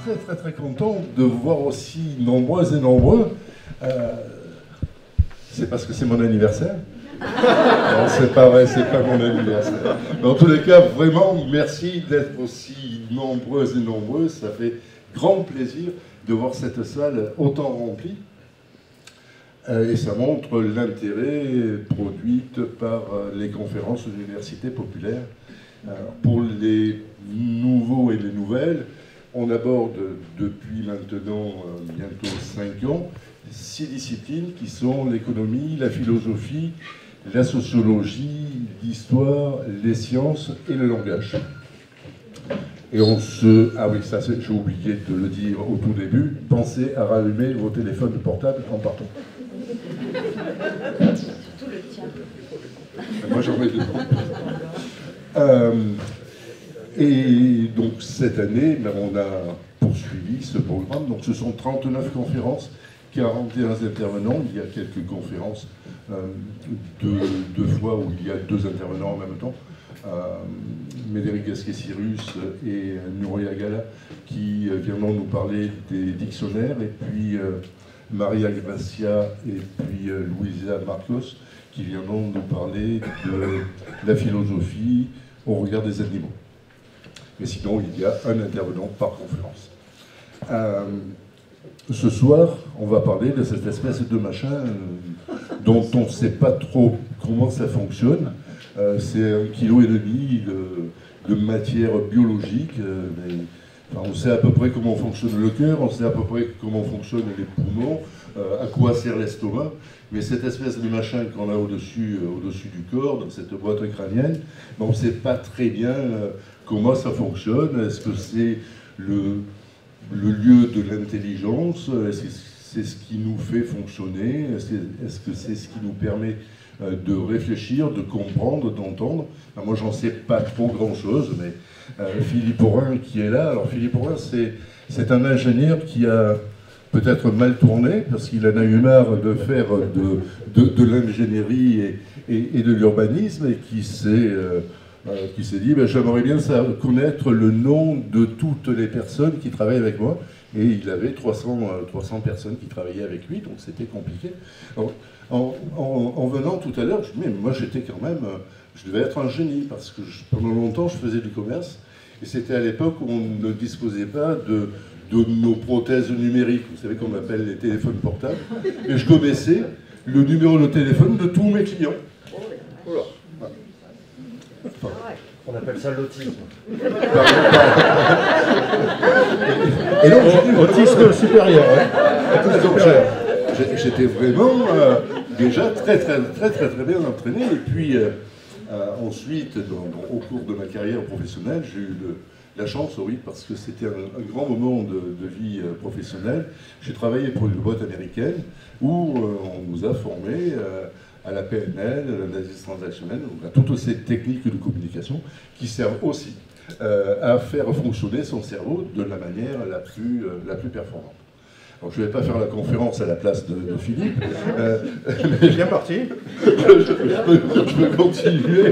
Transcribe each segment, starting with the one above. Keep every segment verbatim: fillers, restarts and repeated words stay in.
très très très content de vous voir aussi nombreuses et nombreux. Euh, c'est parce que c'est mon anniversaire? Non, c'est pas vrai, c'est pas mon anniversaire. Mais en tous les cas, vraiment, merci d'être aussi nombreuses et nombreux. Ça fait grand plaisir de voir cette salle autant remplie. Euh, et ça montre l'intérêt produit par euh, les conférences de l'université populaire. Alors, pour les nouveaux et les nouvelles, on aborde depuis maintenant euh, bientôt cinq ans six disciplines qui sont l'économie, la philosophie, la sociologie, l'histoire, les sciences et le langage. Et on se... Ah oui, ça j'ai oublié de le dire au tout début, pensez à rallumer vos téléphones portables en partant. Surtout le tien. Moi j'en ai deux. Euh, et donc cette année, ben, on a poursuivi ce programme. Donc ce sont trente-neuf conférences, quarante et un intervenants. Il y a quelques conférences, euh, deux, deux fois où il y a deux intervenants en même temps. Euh, Médéric Gasquet-Cyrus et Nouria Gala qui euh, viendront nous parler des dictionnaires, et puis euh, Maria Gracia et puis euh, Louisa Marcos qui viendront nous parler de la philosophie au regard des animaux. Mais sinon, il y a un intervenant par conférence. Euh, ce soir, on va parler de cette espèce de machin euh, dont on ne sait pas trop comment ça fonctionne. Euh, c'est un kilo et demi de, de matière biologique. Euh, mais, enfin, on sait à peu près comment fonctionne le cœur, on sait à peu près comment fonctionnent les poumons, euh, à quoi sert l'estomac. Mais cette espèce de machin qu'on a au-dessus euh, au-dessus du corps, dans cette boîte crânienne, ben, on ne sait pas très bien euh, comment ça fonctionne. Est-ce que c'est le, le lieu de l'intelligence? Est-ce que c'est ce qui nous fait fonctionner? Est-ce que est-ce que c'est ce qui nous permet de réfléchir, de comprendre, d'entendre? Enfin, moi, j'en sais pas trop grand-chose, mais euh, Philippe Aurin qui est là. Alors, Philippe Aurin, c'est un ingénieur qui a peut-être mal tourné, parce qu'il en a eu marre de faire de, de, de l'ingénierie et, et, et de l'urbanisme, et qui s'est euh, euh, qui s'est dit, ben, j'aimerais bien ça, connaître le nom de toutes les personnes qui travaillent avec moi. Et il avait trois cents, euh, trois cents personnes qui travaillaient avec lui, donc c'était compliqué. Alors, en, en, en venant tout à l'heure, je me dis, mais moi j'étais quand même, euh, je devais être un génie, parce que je, pendant longtemps je faisais du commerce, et c'était à l'époque où on ne disposait pas de, de nos prothèses numériques, vous savez qu'on appelle les téléphones portables, et je connaissais le numéro de téléphone de tous mes clients. Voilà. Enfin, on appelle ça l'autisme. Et donc, j'ai autisme supérieur. Ouais. Donc, j'étais vraiment euh, déjà très très très très très bien entraîné. Et puis euh, euh, ensuite, dans, dans, au cours de ma carrière professionnelle, j'ai eu le, la chance, oui, parce que c'était un, un grand moment de, de vie euh, professionnelle. J'ai travaillé pour une boîte américaine où euh, on nous a formés euh, à la P N L, à l'analyse transactionnelle, donc à toutes ces techniques de communication qui servent aussi euh, à faire fonctionner son cerveau de la manière la plus, euh, la plus performante. Alors, je ne vais pas faire la conférence à la place de, de Philippe. Euh, mais bien parti. je, je, je, peux, je peux continuer.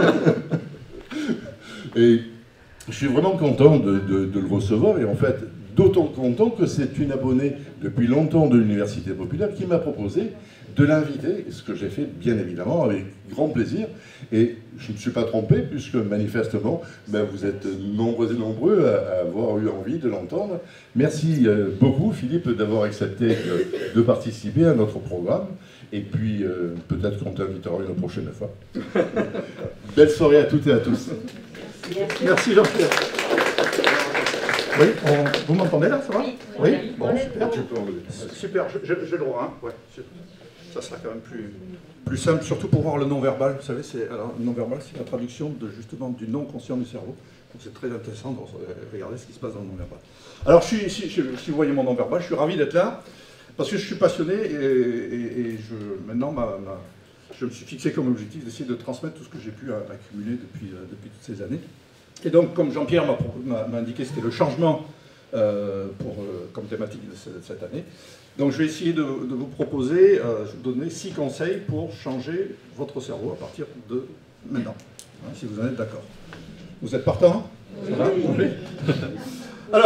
Et je suis vraiment content de, de, de le recevoir, et en fait, d'autant content que c'est une abonnée depuis longtemps de l'Université populaire qui m'a proposé de l'inviter, ce que j'ai fait bien évidemment avec grand plaisir. Et je ne me suis pas trompé, puisque manifestement, ben, vous êtes nombreux et nombreux à, à avoir eu envie de l'entendre. Merci euh, beaucoup, Philippe, d'avoir accepté de, de participer à notre programme. Et puis, euh, peut-être qu'on t'invitera une prochaine fois. Belle soirée à toutes et à tous. Merci, Merci Jean-Pierre. Oui, on... vous m'entendez là, ça va? Oui, oui. Bon, super. Super, j'ai le droit, hein. Ouais, ça sera quand même plus, plus simple, surtout pour voir le non-verbal. Vous savez, le non-verbal, c'est la traduction de, justement du non-conscient du cerveau. Donc c'est très intéressant de regarder ce qui se passe dans le non-verbal. Alors, je suis, si, si vous voyez mon non-verbal, je suis ravi d'être là, parce que je suis passionné, et, et, et je, maintenant, ma, ma, je me suis fixé comme objectif d'essayer de transmettre tout ce que j'ai pu accumuler depuis, depuis toutes ces années. Et donc, comme Jean-Pierre m'a indiqué, c'était le changement euh, pour, euh, comme thématique de cette année. Donc, je vais essayer de, de vous proposer, euh, je vais vous donner six conseils pour changer votre cerveau à partir de maintenant, hein, si vous en êtes d'accord. Vous êtes partant? Ça va? Oui. Alors,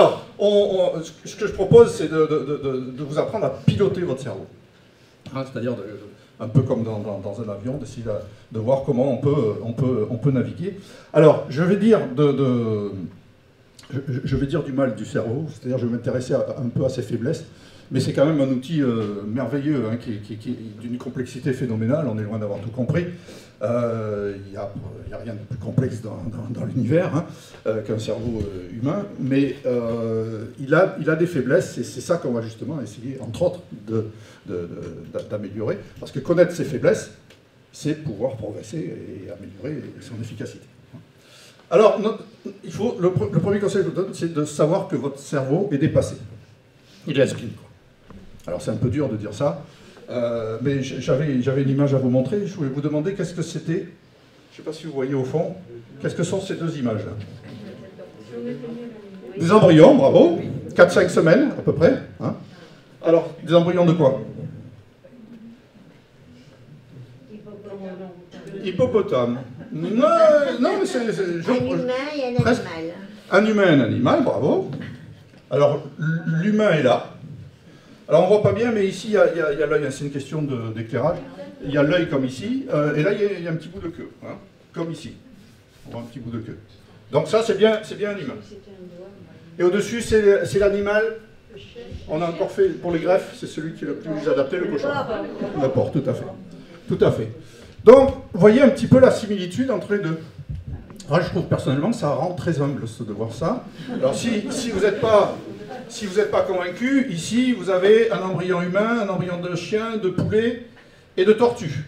on, on, ce que je propose, c'est de, de, de, de vous apprendre à piloter votre cerveau. Hein, c'est-à-dire un peu comme dans, dans, dans un avion, d'essayer de, de voir comment on peut, on peut, on peut naviguer. Alors, je vais dire de, de je, je vais dire du mal du cerveau, c'est-à-dire je vais m'intéresser un peu à ses faiblesses, mais c'est quand même un outil euh, merveilleux, hein, qui, qui, qui est d'une complexité phénoménale, on est loin d'avoir tout compris. Il euh, n'y a, a rien de plus complexe dans, dans, dans l'univers, hein, euh, qu'un cerveau euh, humain, mais euh, il, a, il a des faiblesses, et c'est ça qu'on va justement essayer, entre autres, de, de, de, d'améliorer, parce que connaître ses faiblesses, c'est pouvoir progresser et améliorer son efficacité. Alors, notre, il faut, le, le premier conseil que je vous donne, c'est de savoir que votre cerveau est dépassé. Il est screen, quoi. Alors c'est un peu dur de dire ça, euh, mais j'avais j'avais une image à vous montrer. Je voulais vous demander qu'est-ce que c'était. Je ne sais pas si vous voyez au fond. Qu'est-ce que sont ces deux images-là? Des embryons, bravo. quatre cinq semaines, à peu près. Hein. Alors, des embryons de quoi? Hippopotame. Non, non mais c'est... Un humain et un presque, animal. Un humain et un animal, bravo. Alors, l'humain est là. Alors, on ne voit pas bien, mais ici, il y a, a, a l'œil, c'est une question d'éclairage. Il y a l'œil comme ici, euh, et là, il y, a, il y a un petit bout de queue, hein, comme ici. On voit un petit bout de queue. Donc ça, c'est bien, c'est bien un humain. Et au-dessus, c'est l'animal. On a encore fait, pour les greffes, c'est celui qui est le plus adapté, le cochon. Le porc, tout à fait. Tout à fait. Donc, vous voyez un petit peu la similitude entre les deux. Alors, je trouve personnellement que ça rend très humble de voir ça. Alors, si, si vous n'êtes pas... Si vous n'êtes pas convaincu, ici, vous avez un embryon humain, un embryon de chien, de poulet et de tortue.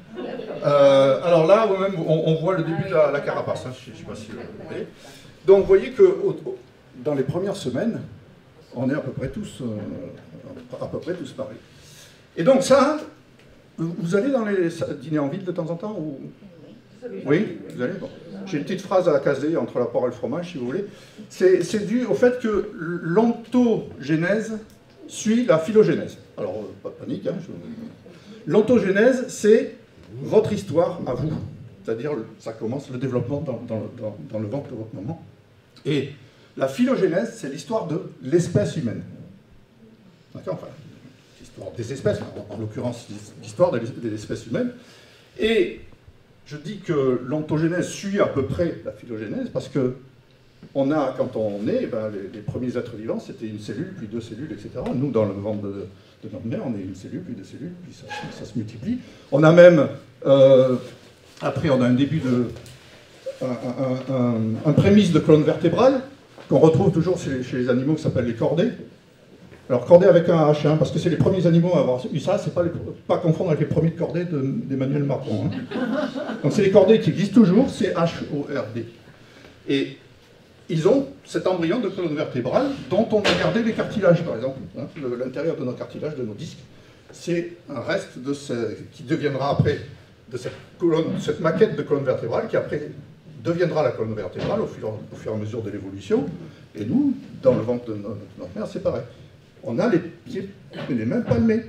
Euh, alors là, même, on, on voit le début de la, la carapace. Hein, je ne sais pas si vous voyez. Donc, vous voyez que au, au, dans les premières semaines, on est à peu près tous, euh, à peu près tous pareils. Et donc ça, vous allez dans les dîners en ville de temps en temps ou... Oui, vous allez, bon. J'ai une petite phrase à caser entre la poire et le fromage, si vous voulez. C'est dû au fait que l'ontogénèse suit la phylogénèse. Alors, euh, pas de panique. Hein, je... L'ontogénèse, c'est votre histoire à vous. C'est-à-dire, ça commence le développement dans, dans, dans, dans le ventre de votre maman. Et la phylogénèse, c'est l'histoire de l'espèce humaine. D'accord, enfin, l'histoire des espèces, en, en l'occurrence, l'histoire des, des espèces humaines. Et je dis que l'ontogénèse suit à peu près la phylogénèse parce que on a, quand on est, ben, les, les premiers êtres vivants, c'était une cellule, puis deux cellules, et cetera. Nous, dans le ventre de, de notre mère, on est une cellule, puis deux cellules, puis ça, ça se multiplie. On a même, euh, après, on a un début de, un, un, un, un prémisse de colonne vertébrale qu'on retrouve toujours chez, chez les animaux qui s'appellent les chordés. Alors, cordée avec un H, hein, parce que c'est les premiers animaux à avoir eu ça, c'est pas, les, pas confondre avec les premiers de cordée d'Emmanuel Macron. Hein. Donc, c'est les cordées qui existent toujours, c'est H O R D. Et ils ont cet embryon de colonne vertébrale dont on a gardé les cartilages, par exemple. Hein, l'intérieur de nos cartilages, de nos disques, c'est un reste de ce, qui deviendra après, de cette, colonne, cette maquette de colonne vertébrale, qui après deviendra la colonne vertébrale au fur, au fur et à mesure de l'évolution. Et nous, dans le ventre de notre mère, c'est pareil. On a les pieds et les mains palmés.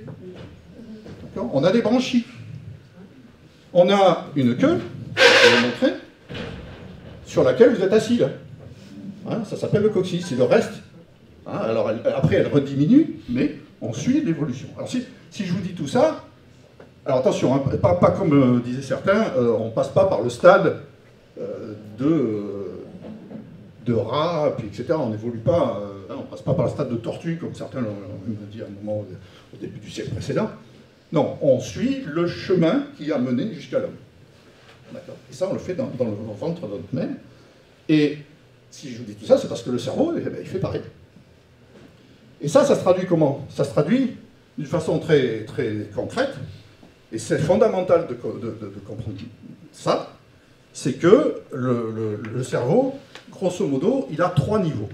On a des branchies. On a une queue, je vais vous montrer, sur laquelle vous êtes assis. Là. Hein, ça s'appelle le coccyx, c'est le reste. Hein, alors elle, après, elle rediminue, mais on suit l'évolution. Alors si, si je vous dis tout ça, alors attention, hein, pas, pas comme euh, disaient certains, euh, on ne passe pas par le stade euh, de, euh, de rat, puis et cetera. On n'évolue pas. Euh, on ne passe pas par le stade de tortue, comme certains l'ont dit à un moment au début du siècle précédent. Non, on suit le chemin qui a mené jusqu'à l'homme. D'accord. Et ça, on le fait dans, dans le ventre de notre mère. Et si je vous dis tout ça, c'est parce que le cerveau, eh bien, il fait pareil. Et ça, ça se traduit comment? Ça se traduit d'une façon très, très concrète, et c'est fondamental de, de, de, de comprendre ça, c'est que le, le, le cerveau, grosso modo, il a trois niveaux.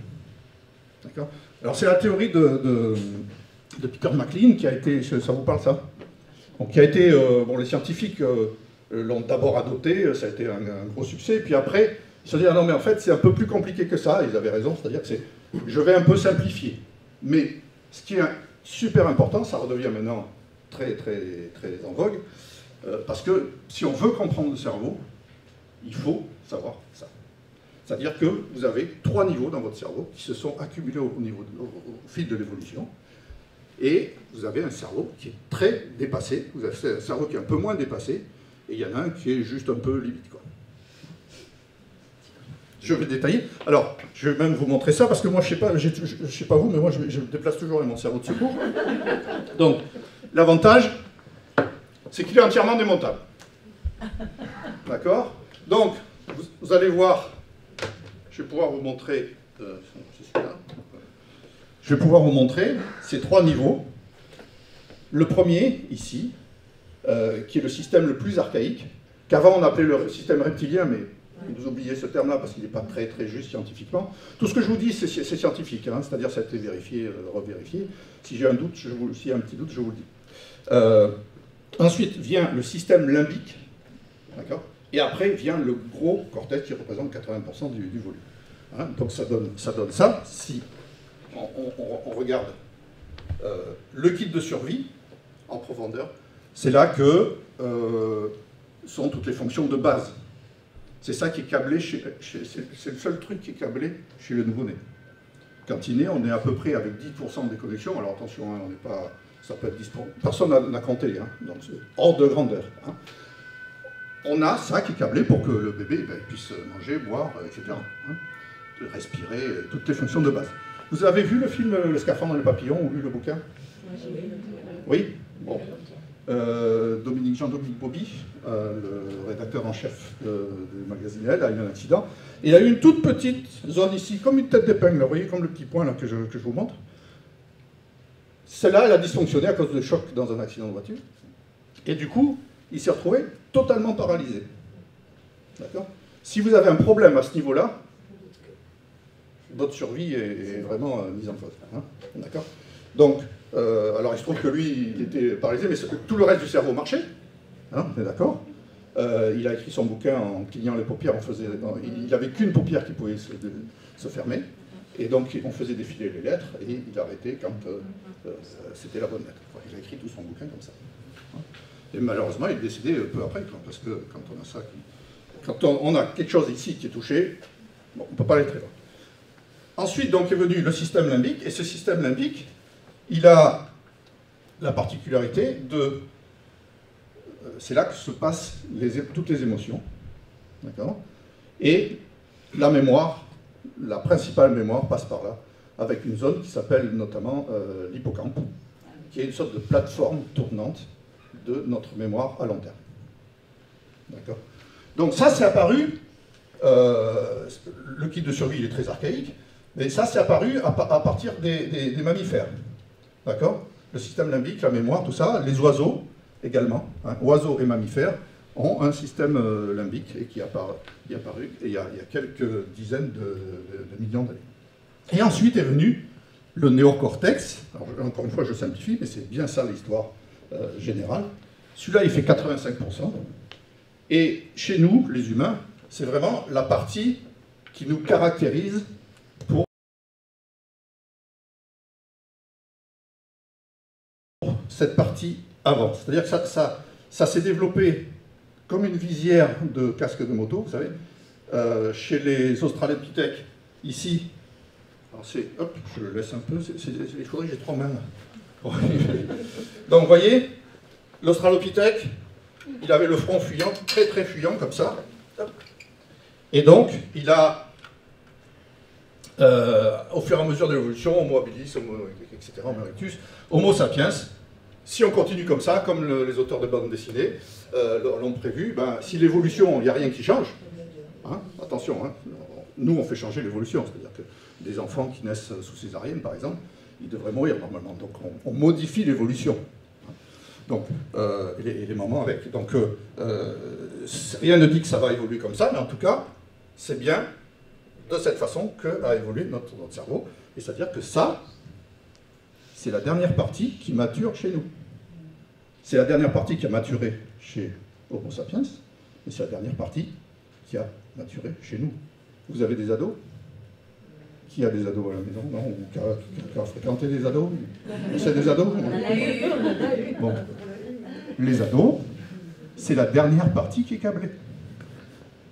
Alors c'est la théorie de, de, de Peter MacLean qui a été, ça vous parle ça? Donc, qui a été, euh, bon les scientifiques euh, l'ont d'abord adopté, ça a été un, un gros succès, puis après ils se sont dit ah non mais en fait c'est un peu plus compliqué que ça, ils avaient raison, c'est-à-dire que c'est, je vais un peu simplifier. Mais ce qui est super important, ça redevient maintenant très très très en vogue, euh, parce que si on veut comprendre le cerveau, il faut savoir ça. C'est-à-dire que vous avez trois niveaux dans votre cerveau qui se sont accumulés au, niveau de, au, au fil de l'évolution. Et vous avez un cerveau qui est très dépassé, vous avez un cerveau qui est un peu moins dépassé, et il y en a un qui est juste un peu limite, quoi. Je vais détailler. Alors, je vais même vous montrer ça, parce que moi, je ne sais pas, je, je, je sais pas vous, mais moi, je, je déplace toujours mon cerveau de secours. Donc, l'avantage, c'est qu'il est entièrement démontable. D'accord? Donc, vous, vous allez voir, je vais pouvoir vous montrer, euh, c'est celui-là. Je vais pouvoir vous montrer ces trois niveaux. Le premier, ici, euh, qui est le système le plus archaïque, qu'avant on appelait le système reptilien, mais vous oubliez ce terme-là parce qu'il n'est pas très très juste scientifiquement. Tout ce que je vous dis, c'est scientifique, hein, c'est-à-dire ça a été vérifié, euh, revérifié. Si j'ai un doute, s'il y a un petit doute, je vous le dis. Euh, ensuite vient le système limbique, d'accord, et après vient le gros cortex qui représente quatre-vingts pour cent du, du volume. Hein, donc ça donne, ça donne ça. Si on, on, on regarde euh, le kit de survie en profondeur, c'est là que euh, sont toutes les fonctions de base. C'est ça qui est câblé, chez, chez, c'est le seul truc qui est câblé chez le nouveau-né. Quand il naît, on est à peu près avec dix pour cent des connexions. Alors attention, hein, on n'est pas, ça peut être dix pour cent. Personne n'a compté, hein, donc c'est hors de grandeur. Hein. On a ça qui est câblé pour que le bébé ben, puisse manger, boire, et cetera. Hein, respirer, toutes les fonctions de base. Vous avez vu le film Le Scaphandre dans le papillon ou lu le bouquin? Oui. Bon. Euh, Dominique, Jean-Dominique Bobby, euh, le rédacteur en chef de, du magazine Elle, a eu un accident. Et il a eu une toute petite zone ici, comme une tête d'épingle, vous voyez, comme le petit point là, que, je, que je vous montre. Celle-là, elle a dysfonctionné à cause de choc dans un accident de voiture. Et du coup, il s'est retrouvé totalement paralysé. D'accord? Si vous avez un problème à ce niveau-là, votre survie est, est vraiment euh, mise en cause. Hein, d'accord? Donc, euh, alors il se trouve que lui, il était paralysé, mais tout le reste du cerveau marchait. Hein, on est d'accord? euh, Il a écrit son bouquin en clignant les paupières. On faisait, il n'avait qu'une paupière qui pouvait se, de, se fermer. Et donc, on faisait défiler les lettres, et il arrêtait quand euh, euh, c'était la bonne lettre. Enfin, il a écrit tout son bouquin comme ça. Et malheureusement, il est décédé peu après, quoi, parce que quand on a ça, quand on, on a quelque chose ici qui est touché, bon, on ne peut pas aller très loin. Ensuite, donc, est venu le système limbique, et ce système limbique, il a la particularité de... C'est là que se passent les, toutes les émotions, d'accord? Et la mémoire, la principale mémoire passe par là, avec une zone qui s'appelle notamment euh, l'hippocampe, qui est une sorte de plateforme tournante de notre mémoire à long terme. D'accord? Donc ça, c'est apparu, euh, le kit de survie, il est très archaïque, mais ça, c'est apparu à, à partir des, des, des mammifères. D'accord? Le système limbique, la mémoire, tout ça, les oiseaux également, hein, oiseaux et mammifères, ont un système euh, limbique et qui, appara, qui est apparu il y, a, il y a quelques dizaines de, de, de millions d'années. Et ensuite est venu le néocortex. Alors, encore une fois, je simplifie, mais c'est bien ça l'histoire euh, générale. Celui-là, il fait quatre-vingt-cinq pour cent. Et chez nous, les humains, c'est vraiment la partie qui nous caractérise pour cette partie avant. C'est-à-dire que ça, ça, ça s'est développé comme une visière de casque de moto, vous savez. Euh, chez les Australopithèques, ici, alors c'est, hop, je le laisse un peu, c'est, c'est, il faudrait que j'ai trois mains. Donc, vous voyez, l'Australopithèque, il avait le front fuyant, très très fuyant, comme ça. Et donc, il a, euh, au fur et à mesure de l'évolution, Homo habilis, Homo, et cetera, Homo erectus, Homo sapiens, si on continue comme ça, comme le, les auteurs de bande dessinée euh, l'ont prévu, ben, si l'évolution, il n'y a rien qui change, hein, attention, hein, nous on fait changer l'évolution, c'est-à-dire que des enfants qui naissent sous césarienne, par exemple, ils devraient mourir normalement, donc on, on modifie l'évolution. Donc, euh, et, les, et les mamans avec. Donc, euh, euh, rien ne dit que ça va évoluer comme ça, mais en tout cas, c'est bien de cette façon qu'a évolué notre, notre cerveau, et c'est-à-dire que ça, c'est la dernière partie qui mature chez nous. C'est la dernière partie qui a maturé chez Homo sapiens, mais c'est la dernière partie qui a maturé chez nous. Vous avez des ados? Qui a des ados à la maison? Non? Ou qui a, qui a fréquenté des ados? C'est des ados? Bon. Les ados, c'est la dernière partie qui est câblée.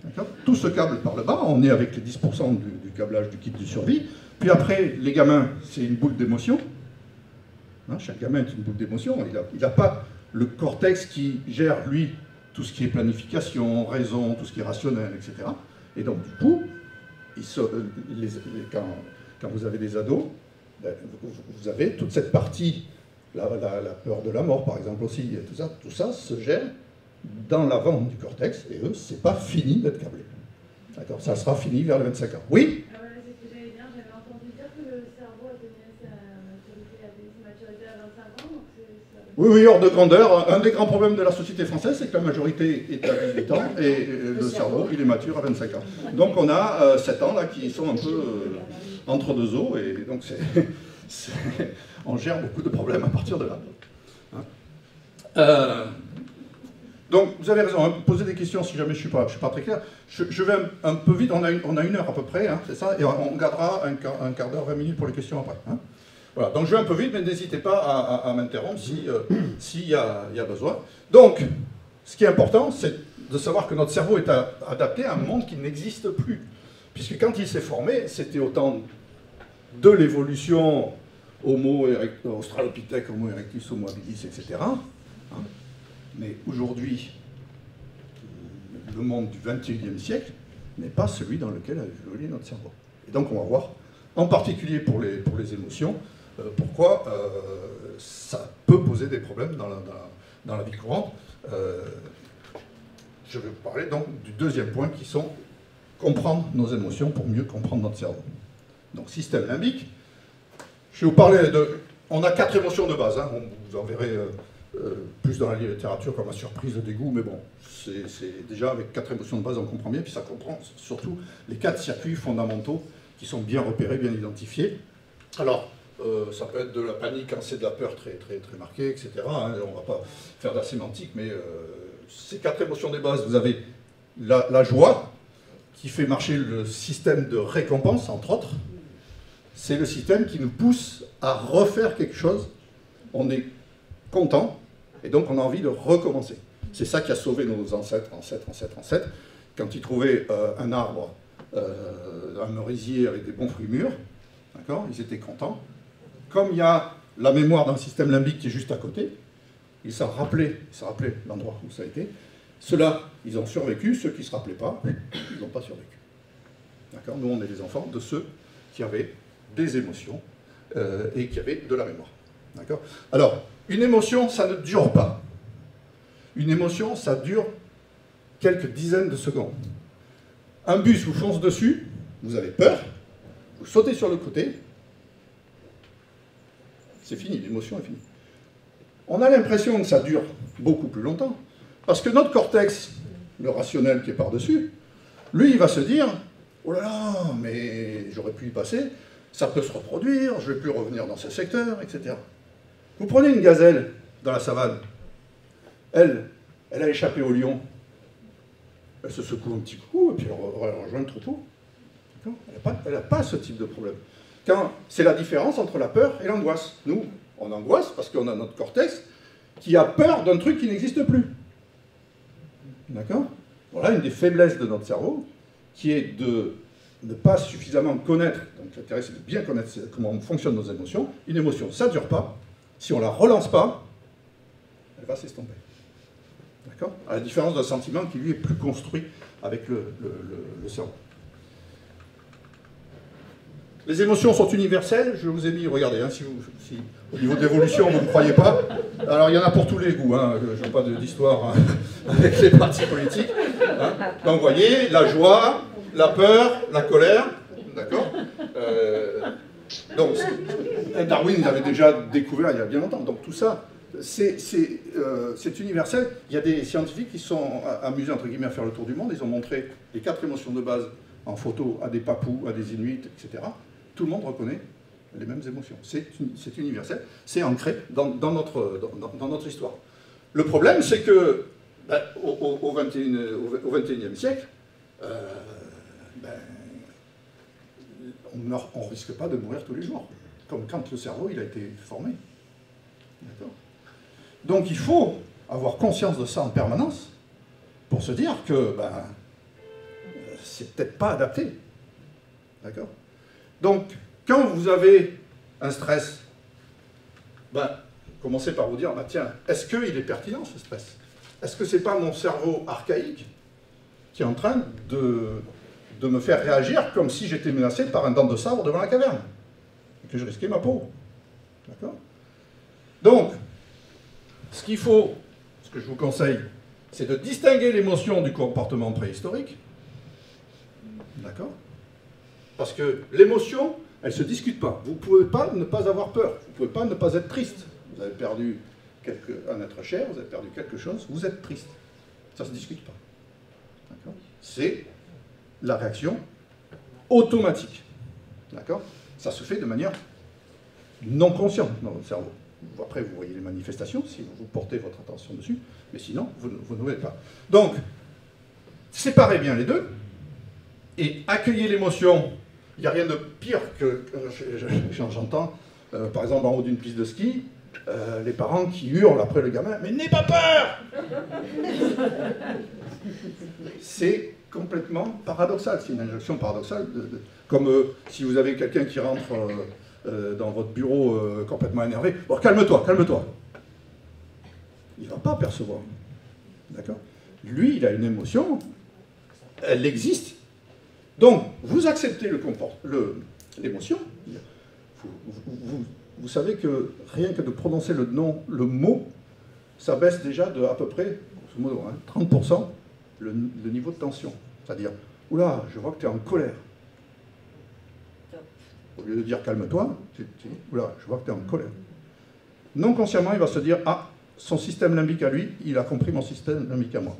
Tout se câble par le bas, on est avec les dix pour cent du, du câblage du kit de survie. Puis après, les gamins, c'est une boule d'émotion. Hein, chaque gamin est une boule d'émotion. Il n'a pas le cortex qui gère, lui, tout ce qui est planification, raison, tout ce qui est rationnel, et cetera. Et donc, du coup, il se, les, les, quand, quand vous avez des ados, ben, vous, vous avez toute cette partie, la, la, la peur de la mort, par exemple, aussi, et tout ça, tout ça se gère dans l'avant du cortex, et eux, c'est pas fini d'être câblé. D'accord, ça sera fini vers les vingt-cinq ans. Oui? Ah ouais, c'est ce que j'allais dire, j'avais entendu dire que le cerveau atteignait sa maturité, sa maturité à vingt-cinq ans, donc c'est... Oui, oui, hors de grandeur. Un des grands problèmes de la société française, c'est que la majorité est à dix-huit ans, et le, le cerveau, il est mature à vingt-cinq ans. Donc on a euh, sept ans, là, qui sont un peu euh, entre deux eaux, et donc c'est... on gère beaucoup de problèmes à partir de là. Hein euh, Donc, vous avez raison, hein, posez des questions si jamais je ne suis, suis pas très clair. Je, je vais un, un peu vite, on a une, on a une heure à peu près, hein, c'est ça, et on, on gardera un, un quart d'heure, vingt minutes pour les questions après. Hein. Voilà, donc je vais un peu vite, mais n'hésitez pas à, à, à m'interrompre s'il euh, si y, a, y a besoin. Donc, ce qui est important, c'est de savoir que notre cerveau est à, adapté à un monde qui n'existe plus. Puisque quand il s'est formé, c'était au temps de l'évolution Homo erectus, Australopithèque, Homo erectus, Homo habilis, et cetera. Hein. Mais aujourd'hui, le monde du vingt et unième siècle n'est pas celui dans lequel a évolué notre cerveau. Et donc on va voir, en particulier pour les, pour les émotions, euh, pourquoi euh, ça peut poser des problèmes dans la, dans la, dans la vie courante. Euh, je vais vous parler donc du deuxième point qui sont comprendre nos émotions pour mieux comprendre notre cerveau. Donc système limbique, je vais vous parler de... On a quatre émotions de base, hein, on, vous en verrez... Euh, Euh, plus dans la littérature comme la surprise, le dégoût, mais bon, c'est déjà avec quatre émotions de base, on comprend bien, puis ça comprend surtout les quatre circuits fondamentaux qui sont bien repérés, bien identifiés. Alors, euh, ça peut être de la panique quand c'est de la peur très, très, très marquée, et cetera. Hein, on ne va pas faire de la sémantique, mais euh, ces quatre émotions de base, vous avez la, la joie, qui fait marcher le système de récompense, entre autres. C'est le système qui nous pousse à refaire quelque chose. On est content, et donc on a envie de recommencer. C'est ça qui a sauvé nos ancêtres, ancêtres, ancêtres, ancêtres, quand ils trouvaient euh, un arbre, euh, un merisier avec des bons fruits mûrs, d'accord, ils étaient contents. Comme il y a la mémoire d'un système limbique qui est juste à côté, ils s'en rappelaient, ils s'en rappelaient l'endroit où ça a été. Ceux-là, ils ont survécu, ceux qui ne se rappelaient pas, ils n'ont pas survécu. D'accord, nous, on est les enfants de ceux qui avaient des émotions euh, et qui avaient de la mémoire. D'accord. Alors, une émotion, ça ne dure pas. Une émotion, ça dure quelques dizaines de secondes. Un bus vous fonce dessus, vous avez peur, vous sautez sur le côté, c'est fini, l'émotion est finie. On a l'impression que ça dure beaucoup plus longtemps, parce que notre cortex, le rationnel qui est par-dessus, lui, il va se dire « Oh là là, mais j'aurais pu y passer, ça peut se reproduire, je ne vais plus revenir dans ce secteur, et cetera » Vous prenez une gazelle dans la savane, elle, elle a échappé au lion, elle se secoue un petit coup, et puis elle rejoint le troupeau. Elle n'a pas, elle n'a pas ce type de problème. C'est la différence entre la peur et l'angoisse. Nous, on angoisse parce qu'on a notre cortex qui a peur d'un truc qui n'existe plus. D'accord? Voilà une des faiblesses de notre cerveau, qui est de ne pas suffisamment connaître, donc l'intérêt c'est de bien connaître comment fonctionnent nos émotions. Une émotion, ça ne dure pas. Si on ne la relance pas, elle va s'estomper. D'accord? À la différence d'un sentiment qui, lui, est plus construit avec le, le, le, le cerveau. Les émotions sont universelles. Je vous ai mis, regardez, hein, si, vous, si au niveau d'évolution, vous ne croyez pas. Alors, il y en a pour tous les goûts. Hein, je n'ai pas d'histoire hein, avec les partis politiques. Hein. Donc, vous voyez, la joie, la peur, la colère. D'accord euh, Donc, Darwin l'avait déjà découvert il y a bien longtemps. Donc tout ça, c'est euh, universel. Il y a des scientifiques qui sont amusés, entre guillemets, à faire le tour du monde. Ils ont montré les quatre émotions de base en photo à des Papous, à des Inuits, et cetera. Tout le monde reconnaît les mêmes émotions. C'est universel. C'est ancré dans, dans, notre, dans, dans notre histoire. Le problème, c'est que ben, au, au, vingt et unième siècle, euh, ben, on ne risque pas de mourir tous les jours, comme quand le cerveau il a été formé. Donc il faut avoir conscience de ça en permanence pour se dire que ben, c'est peut-être pas adapté. D'accord? Donc, quand vous avez un stress, ben, commencez par vous dire, bah, tiens, est-ce qu'il est pertinent ce stress? Est-ce que c'est pas mon cerveau archaïque qui est en train de, de me faire réagir comme si j'étais menacé par un dent de sabre devant la caverne, et que je risquais ma peau? D'accord? Donc, ce qu'il faut, ce que je vous conseille, c'est de distinguer l'émotion du comportement préhistorique. D'accord? Parce que l'émotion, elle ne se discute pas. Vous ne pouvez pas ne pas avoir peur. Vous ne pouvez pas ne pas être triste. Vous avez perdu quelque, un être cher, vous avez perdu quelque chose, vous êtes triste. Ça ne se discute pas. D'accord? C'est la réaction automatique. D'accord? Ça se fait de manière non consciente dans votre cerveau. Après, vous voyez les manifestations, si vous portez votre attention dessus, mais sinon, vous, vous ne voyez pas. Donc, séparez bien les deux, et accueillez l'émotion. Il n'y a rien de pire que, j'entends, euh, par exemple, en haut d'une piste de ski, euh, les parents qui hurlent après le gamin, « Mais n'aie pas peur !» C'est complètement paradoxal, c'est une injonction paradoxale, de, de, comme euh, si vous avez quelqu'un qui rentre... Euh, Euh, dans votre bureau euh, complètement énervé, bon, calme-toi, calme-toi. Il ne va pas percevoir. D'accord? Lui, il a une émotion, elle existe. Donc, vous acceptez l'émotion. Vous, vous, vous, vous savez que rien que de prononcer le nom, le mot, ça baisse déjà de à peu près, grosso modo, hein, trente pour cent le, le niveau de tension. C'est-à-dire, oula, je vois que tu es en colère. Au lieu de dire calme-toi, oula, je vois que tu es en colère. Non consciemment, il va se dire, ah, son système limbique à lui, il a compris mon système limbique à moi.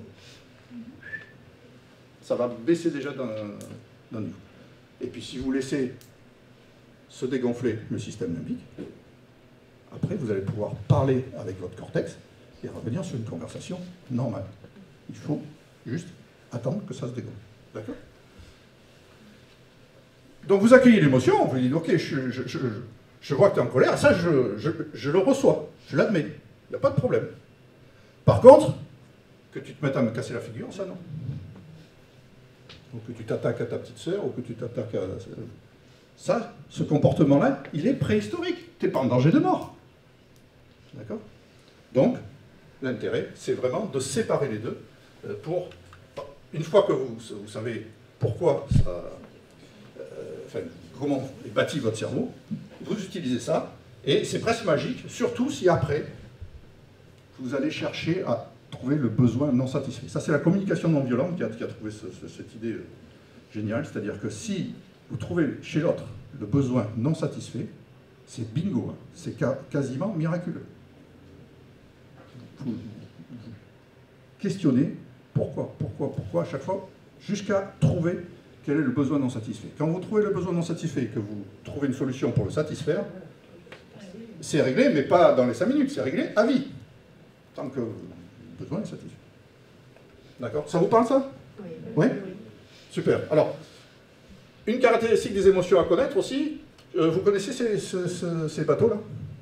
Ça va baisser déjà d'un niveau. Et puis si vous laissez se dégonfler le système limbique, après vous allez pouvoir parler avec votre cortex et revenir sur une conversation normale. Il faut juste attendre que ça se dégonfle. D'accord ? Donc vous accueillez l'émotion, vous dites, ok, je, je, je, je vois que tu es en colère, ça je, je, je le reçois, je l'admets, il n'y a pas de problème. Par contre, que tu te mettes à me casser la figure, ça non. Ou que tu t'attaques à ta petite sœur, ou que tu t'attaques à... Ça, ce comportement-là, il est préhistorique, tu n'es pas en danger de mort. D'accord? Donc, l'intérêt, c'est vraiment de séparer les deux pour, une fois que vous, vous savez pourquoi ça... Enfin, comment est bâti votre cerveau, vous utilisez ça, et c'est presque magique, surtout si après, vous allez chercher à trouver le besoin non satisfait. Ça, c'est la communication non violente qui a, qui a trouvé ce, ce, cette idée euh, géniale, c'est-à-dire que si vous trouvez chez l'autre le besoin non satisfait, c'est bingo, hein, c'est ca quasiment miraculeux. Vous, vous questionnez pourquoi, pourquoi, pourquoi à chaque fois, jusqu'à trouver quel est le besoin non satisfait. Quand vous trouvez le besoin non satisfait et que vous trouvez une solution pour le satisfaire, c'est réglé, mais pas dans les cinq minutes, c'est réglé à vie. Tant que le besoin est satisfait. D'accord? Ça vous parle, ça? Oui. Oui? Super. Alors, une caractéristique des émotions à connaître aussi, euh, vous connaissez ces, ces, ces, ces bateaux-là?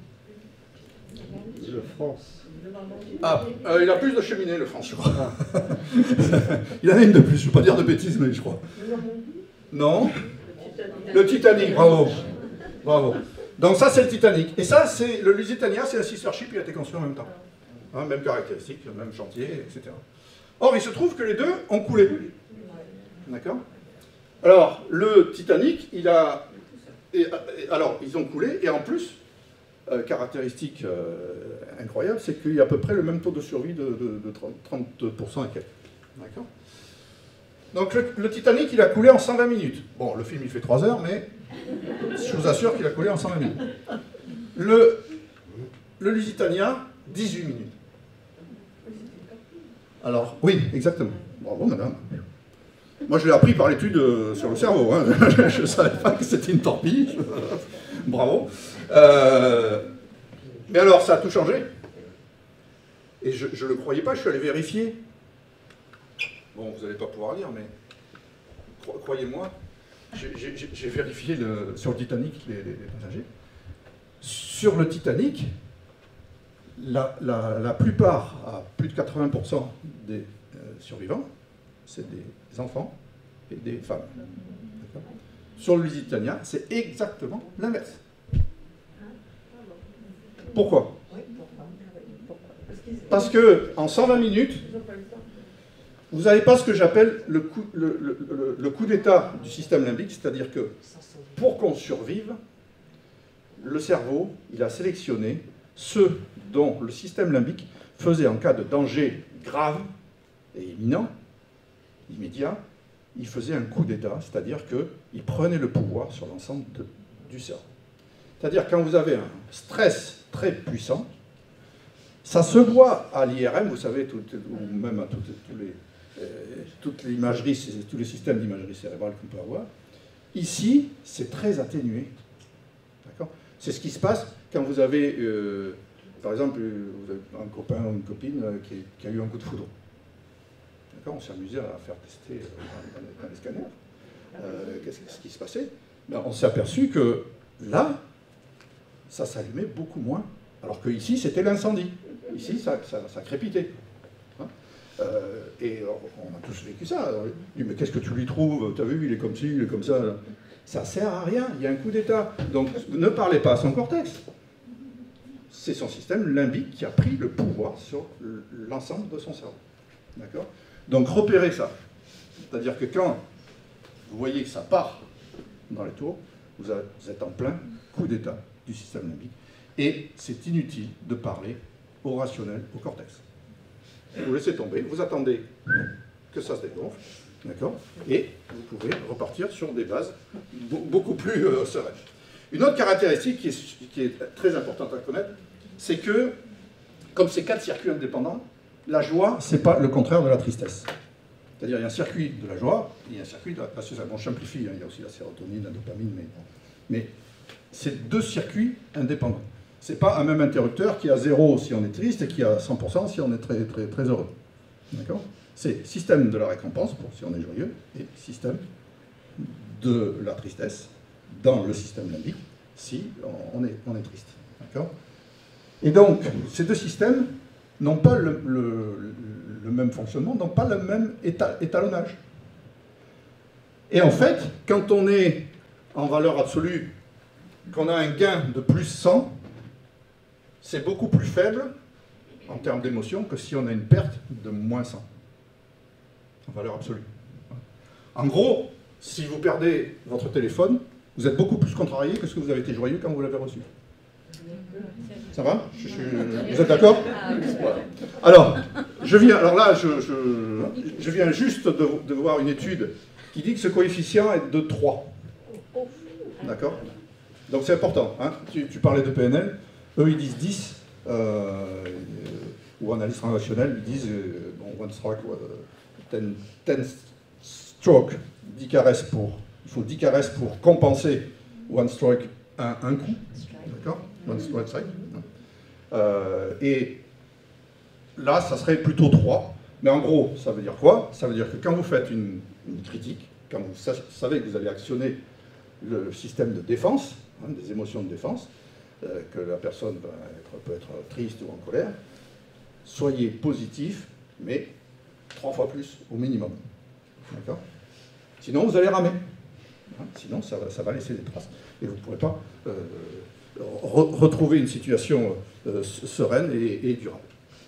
Le France. Ah, euh, il a plus de cheminées, le France, je crois. Il en a une de plus, je ne veux pas dire de bêtises, mais je crois. Non? Le Titanic, bravo. Bravo. Donc ça, c'est le Titanic. Et ça, c'est le Lusitania, c'est un sister ship, il a été construit en même temps. Hein, même caractéristique, même chantier, et cetera. Or, il se trouve que les deux ont coulé. D'accord? Alors, le Titanic, il a... Et, alors, ils ont coulé, et en plus... Euh, caractéristique euh, incroyable, c'est qu'il y a à peu près le même taux de survie de, de, de trente pour cent et quelques. D'accord? Donc le, le Titanic, il a coulé en cent vingt minutes. Bon, le film, il fait trois heures, mais je vous assure qu'il a coulé en cent vingt minutes. Le, le Lusitania, dix-huit minutes. Alors, oui, exactement. Bravo, madame. Moi, je l'ai appris par l'étude euh, sur le cerveau. Hein. Je ne savais pas que c'était une torpille. Bravo. Euh, mais alors, ça a tout changé. Et je ne le croyais pas, je suis allé vérifier. Bon, vous n'allez pas pouvoir lire, mais croyez-moi, j'ai vérifié le, sur le Titanic les, les, les passagers. Sur le Titanic, la, la, la plupart, à plus de quatre-vingts pour cent des euh, survivants, c'est des enfants et des femmes. Sur le Lusitania, c'est exactement l'inverse. Pourquoi? Parce que en cent vingt minutes, vous n'avez pas ce que j'appelle le coup, le, le, le, le coup d'état du système limbique, c'est-à-dire que pour qu'on survive, le cerveau, il a sélectionné ceux dont le système limbique faisait en cas de danger grave et imminent, immédiat, il faisait un coup d'état, c'est-à-dire qu'il prenait le pouvoir sur l'ensemble du cerveau. C'est-à-dire quand vous avez un stress très puissant, ça se voit à l'I R M, vous savez, tout, ou même à toutes, toutes les, euh, toute l'imagerie, tous les systèmes d'imagerie cérébrale qu'on peut avoir. Ici, c'est très atténué. C'est ce qui se passe quand vous avez, euh, par exemple, vous avez un copain ou une copine euh, qui, qui a eu un coup de foudre. On s'est amusé à faire tester euh, dans, dans, les, dans les scanners. Euh, Qu'est-ce ce qui se passait? Ben, on s'est aperçu que là, ça s'allumait beaucoup moins. Alors que ici, c'était l'incendie. Ici, ça, ça, ça crépitait. Hein euh, et alors, on a tous vécu ça. Alors, dit, mais qu'est-ce que tu lui trouves? T'as vu, il est comme ci, il est comme ça. Là. Ça sert à rien, il y a un coup d'état. Donc, ne parlez pas à son cortex. C'est son système limbique qui a pris le pouvoir sur l'ensemble de son cerveau. D'accord? Donc, repérez ça. C'est-à-dire que quand vous voyez que ça part dans les tours, vous êtes en plein coup d'état du système limbique. Et c'est inutile de parler au rationnel, au cortex. Vous laissez tomber, vous attendez que ça se dégonfle, d'accord? Et vous pouvez repartir sur des bases beaucoup plus euh, sereines. Une autre caractéristique qui est, qui est très importante à connaître, c'est que, comme c'est quatre circuits indépendants, la joie, c'est pas le contraire de la tristesse. C'est-à-dire, il y a un circuit de la joie, et il y a un circuit de la tristesse. Bon, je simplifie, hein, il y a aussi la sérotonine, la dopamine, mais, mais c'est deux circuits indépendants. C'est pas un même interrupteur qui a zéro si on est triste et qui a cent pour cent si on est très, très, très heureux. D'accord? C'est système de la récompense, pour si on est joyeux, et système de la tristesse dans le système limbique si on est, on est triste. D'accord? Et donc, ces deux systèmes n'ont pas le, le, le même fonctionnement, n'ont pas le même éta, étalonnage. Et en fait, quand on est en valeur absolue, qu'on a un gain de plus cent, c'est beaucoup plus faible en termes d'émotion que si on a une perte de moins cent, en valeur absolue. En gros, si vous perdez votre téléphone, vous êtes beaucoup plus contrarié que ce que vous avez été joyeux quand vous l'avez reçu. Ça va? je, je, Vous êtes d'accord? Voilà. Alors, je viens, alors là, je, je, je viens juste de, de voir une étude qui dit que ce coefficient est de trois. D'accord? Donc c'est important. Hein? Tu, tu parlais de P N L, eux ils disent dix, euh, ou analyse transactionnelle, ils disent euh, bon, one stroke, ten, ten stroke, dix caresses pour, il faut dix caresses pour compenser one stroke, un, un coup. D'accord? One, one strike. Euh, et là, ça serait plutôt trois. Mais en gros, ça veut dire quoi? Ça veut dire que quand vous faites une, une critique, quand vous savez que vous allez actionner le système de défense, hein, des émotions de défense, euh, que la personne va être, peut être triste ou en colère, soyez positif, mais trois fois plus au minimum. D'accord? Sinon, vous allez ramer. Hein, sinon, ça va, ça va laisser des traces. Et vous ne pourrez pas euh, re retrouver une situation euh, sereine et, et durable.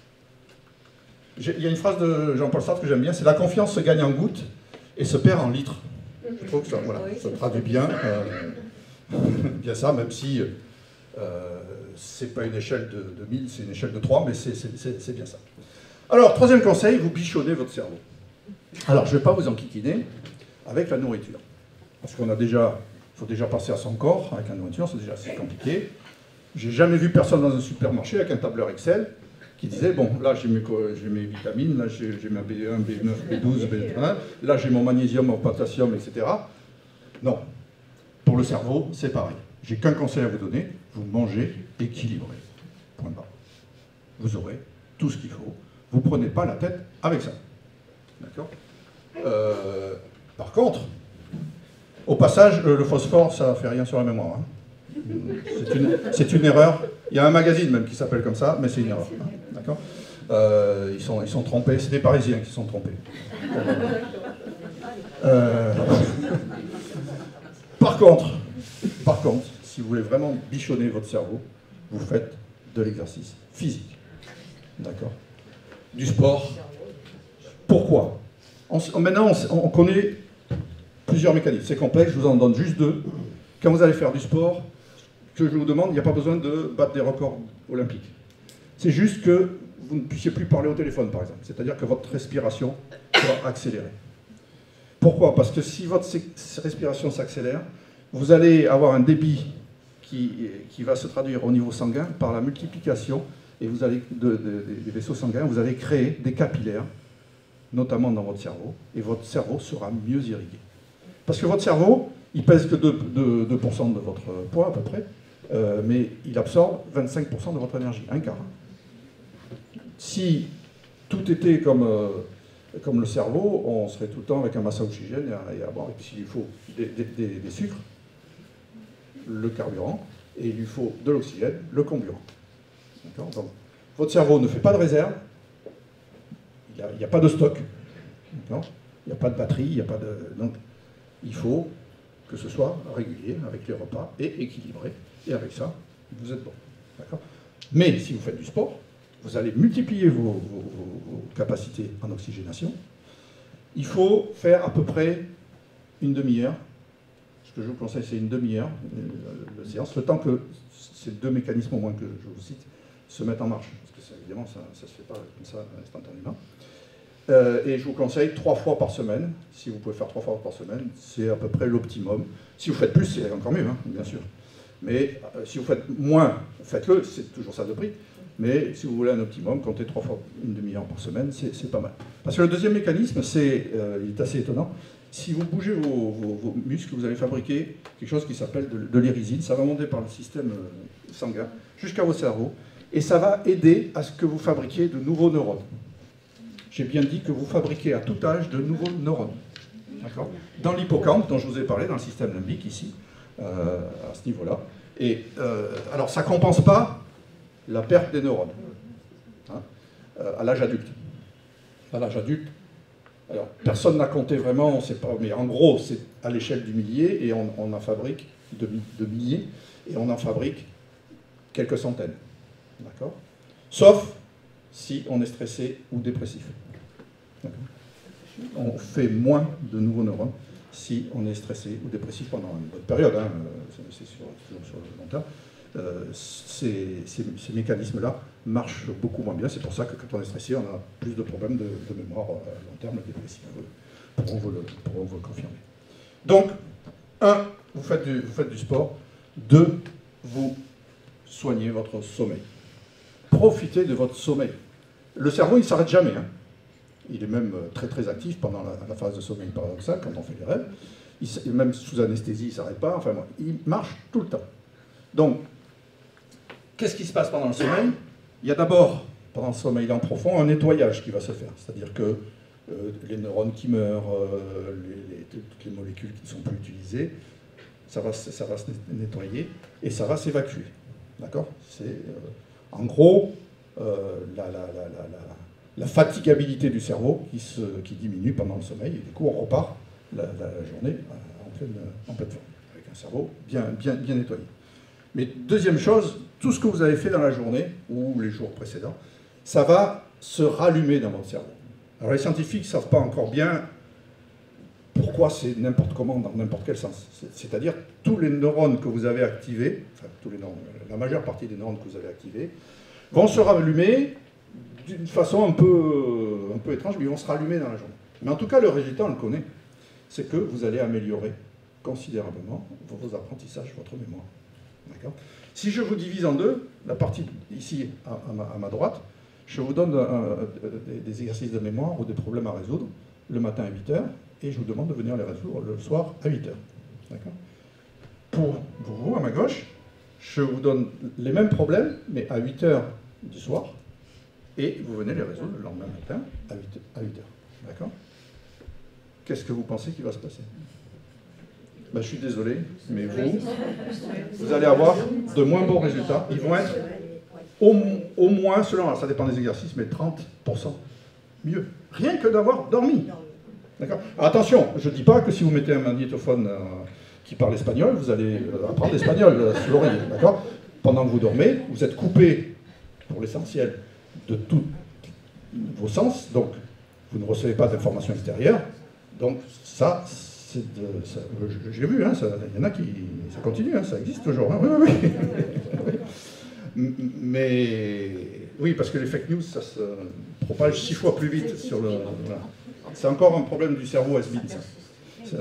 Il y a une phrase de Jean-Paul Sartre que j'aime bien, c'est « La confiance se gagne en gouttes et se perd en litres ». Je trouve que ça, voilà, ça traduit bien, euh, bien ça, même si euh, c'est pas une échelle de, de mille, c'est une échelle de trois, mais c'est bien ça. Alors, troisième conseil, vous bichonnez votre cerveau. Alors, je ne vais pas vous enquiquiner avec la nourriture. Parce qu'on a déjà, il faut déjà passer à son corps avec la nourriture, c'est déjà assez compliqué. J'ai jamais vu personne dans un supermarché avec un tableur Excel qui disait, bon, là j'ai mes, mes vitamines, là j'ai ma B un, B neuf, B douze, B un, là j'ai mon magnésium, mon potassium, et cetera. Non. Pour le cerveau, c'est pareil. J'ai qu'un conseil à vous donner, vous mangez équilibré. Point barre. Vous aurez tout ce qu'il faut. Vous ne prenez pas la tête avec ça. D'accord? euh, Par contre, au passage, le phosphore, ça ne fait rien sur la mémoire. Hein. C'est une, c'est une erreur. Il y a un magazine même qui s'appelle comme ça, mais c'est une erreur. Hein. D'accord? euh, ils, sont, ils sont trompés, c'est des Parisiens qui sont trompés. Euh... Par contre, par contre, si vous voulez vraiment bichonner votre cerveau, vous faites de l'exercice physique. D'accord? Du sport. Pourquoi? on, Maintenant, on, on connaît plusieurs mécanismes. C'est complexe, je vous en donne juste deux. Quand vous allez faire du sport, que je vous demande, il n'y a pas besoin de battre des records olympiques. C'est juste que vous ne puissiez plus parler au téléphone, par exemple. C'est-à-dire que votre respiration soit accélérée. Pourquoi? Parce que si votre respiration s'accélère, vous allez avoir un débit qui, qui va se traduire au niveau sanguin par la multiplication et vous allez, de, de, des vaisseaux sanguins, vous allez créer des capillaires, notamment dans votre cerveau, et votre cerveau sera mieux irrigué. Parce que votre cerveau, il pèse que deux pour cent de votre poids à peu près, euh, mais il absorbe vingt-cinq pour cent de votre énergie, un quart. Si tout était comme, euh, comme le cerveau, on serait tout le temps avec un masque à oxygène et, à, et, à boire. Et puis s'il lui faut des, des, des, des sucres, le carburant, et il lui faut de l'oxygène, le comburant. Donc, votre cerveau ne fait pas de réserve, il n'y a, a pas de stock, il n'y a pas de batterie, il n'y a pas de... Donc, il faut que ce soit régulier avec les repas et équilibré, et avec ça, vous êtes bon. Mais si vous faites du sport, vous allez multiplier vos, vos, vos capacités en oxygénation. Il faut faire à peu près une demi-heure. Ce que je vous conseille, c'est une demi-heure de séance, le temps que ces deux mécanismes au moins que je vous cite se mettent en marche. Parce que ça, évidemment, ça ne se fait pas comme ça instantanément. Euh, et je vous conseille trois fois par semaine. Si vous pouvez faire trois fois par semaine, c'est à peu près l'optimum. Si vous faites plus, c'est encore mieux, hein, bien sûr. Mais euh, si vous faites moins, faites-le, c'est toujours ça de prix. Mais si vous voulez un optimum, comptez trois fois une demi-heure par semaine, c'est pas mal. Parce que le deuxième mécanisme, c'est, euh, il est assez étonnant. Si vous bougez vos, vos, vos muscles, vous allez fabriquer quelque chose qui s'appelle de, de l'érysine. Ça va monter par le système sanguin jusqu'à vos cerveaux. Et ça va aider à ce que vous fabriquiez de nouveaux neurones. J'ai bien dit que vous fabriquez à tout âge de nouveaux neurones. D'accord? Dans l'hippocampe, dont je vous ai parlé, dans le système limbique, ici, euh, à ce niveau-là. Et euh, alors, ça ne compense pas la perte des neurones hein, euh, à l'âge adulte. À l'âge adulte, alors personne n'a compté vraiment, on ne sait pas, mais en gros, c'est à l'échelle du millier, et on, on en fabrique de, de milliers, et on en fabrique quelques centaines. D'accord? Sauf si on est stressé ou dépressif. On fait moins de nouveaux neurones si on est stressé ou dépressif pendant une bonne période, hein, c'est sur, sur, sur le long terme. Euh, ces, ces, ces mécanismes-là marchent beaucoup moins bien. C'est pour ça que quand on est stressé, on a plus de problèmes de, de mémoire à long terme, dépressif. Pourront vous le, pourront vous le confirmer. Donc, un, vous faites du, vous faites du sport. Deux, vous soignez votre sommeil. Profitez de votre sommeil. Le cerveau, il ne s'arrête jamais. Hein. Il est même très très actif pendant la, la phase de sommeil paradoxal, quand on fait les rêves. Il, même sous anesthésie, il ne s'arrête pas. Enfin, il marche tout le temps. Donc, qu'est-ce qui se passe pendant le sommeil? Il y a d'abord, pendant le sommeil en profond, un nettoyage qui va se faire. C'est-à-dire que euh, les neurones qui meurent, euh, les, les, toutes les molécules qui ne sont plus utilisées, ça va, ça va se nettoyer et ça va s'évacuer. D'accord? C'est, euh, en gros, euh, la, la, la, la, la, la fatigabilité du cerveau qui, se, qui diminue pendant le sommeil. Et du coup, on repart la, la, la journée en pleine, en pleine forme, avec un cerveau bien, bien, bien nettoyé. Mais deuxième chose, tout ce que vous avez fait dans la journée, ou les jours précédents, ça va se rallumer dans votre cerveau. Alors les scientifiques ne savent pas encore bien pourquoi c'est n'importe comment, dans n'importe quel sens. C'est-à-dire tous les neurones que vous avez activés, enfin tous les neurones, la majeure partie des neurones que vous avez activés, vont se rallumer d'une façon un peu, un peu étrange, mais ils vont se rallumer dans la journée. Mais en tout cas, le résultat, on le connaît, c'est que vous allez améliorer considérablement vos apprentissages, votre mémoire. Si je vous divise en deux, la partie ici à, à, ma, à ma droite, je vous donne un, un, des, des exercices de mémoire ou des problèmes à résoudre le matin à huit heures, et je vous demande de venir les résoudre le soir à huit heures. Pour vous, à ma gauche, je vous donne les mêmes problèmes, mais à huit heures du soir, et vous venez les résoudre le lendemain matin à huit heures. D'accord? Qu'est-ce que vous pensez qui va se passer? Ben, je suis désolé, mais vous, vous allez avoir de moins bons résultats. Ils vont être au, au moins, selon, alors ça dépend des exercices, mais trente pour cent mieux. Rien que d'avoir dormi. D'accord. Attention, je ne dis pas que si vous mettez un magnétophone euh, qui parle espagnol, vous allez euh, apprendre l'espagnol euh, sous l'oreiller, d'accord. Pendant que vous dormez, vous êtes coupé, pour l'essentiel, de tous vos sens, donc vous ne recevez pas d'informations extérieures. Donc ça, c'est de... ça, j'ai vu, hein, il y en a qui... ça continue, hein, ça existe toujours. Hein, oui, oui, oui. Mais... oui, parce que les fake news, ça se propage six fois plus vite sur le... Voilà. C'est encore un problème du cerveau has-been, ça. Ça.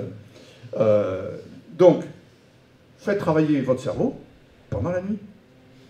Euh, donc, faites travailler votre cerveau pendant la nuit. D'accord ?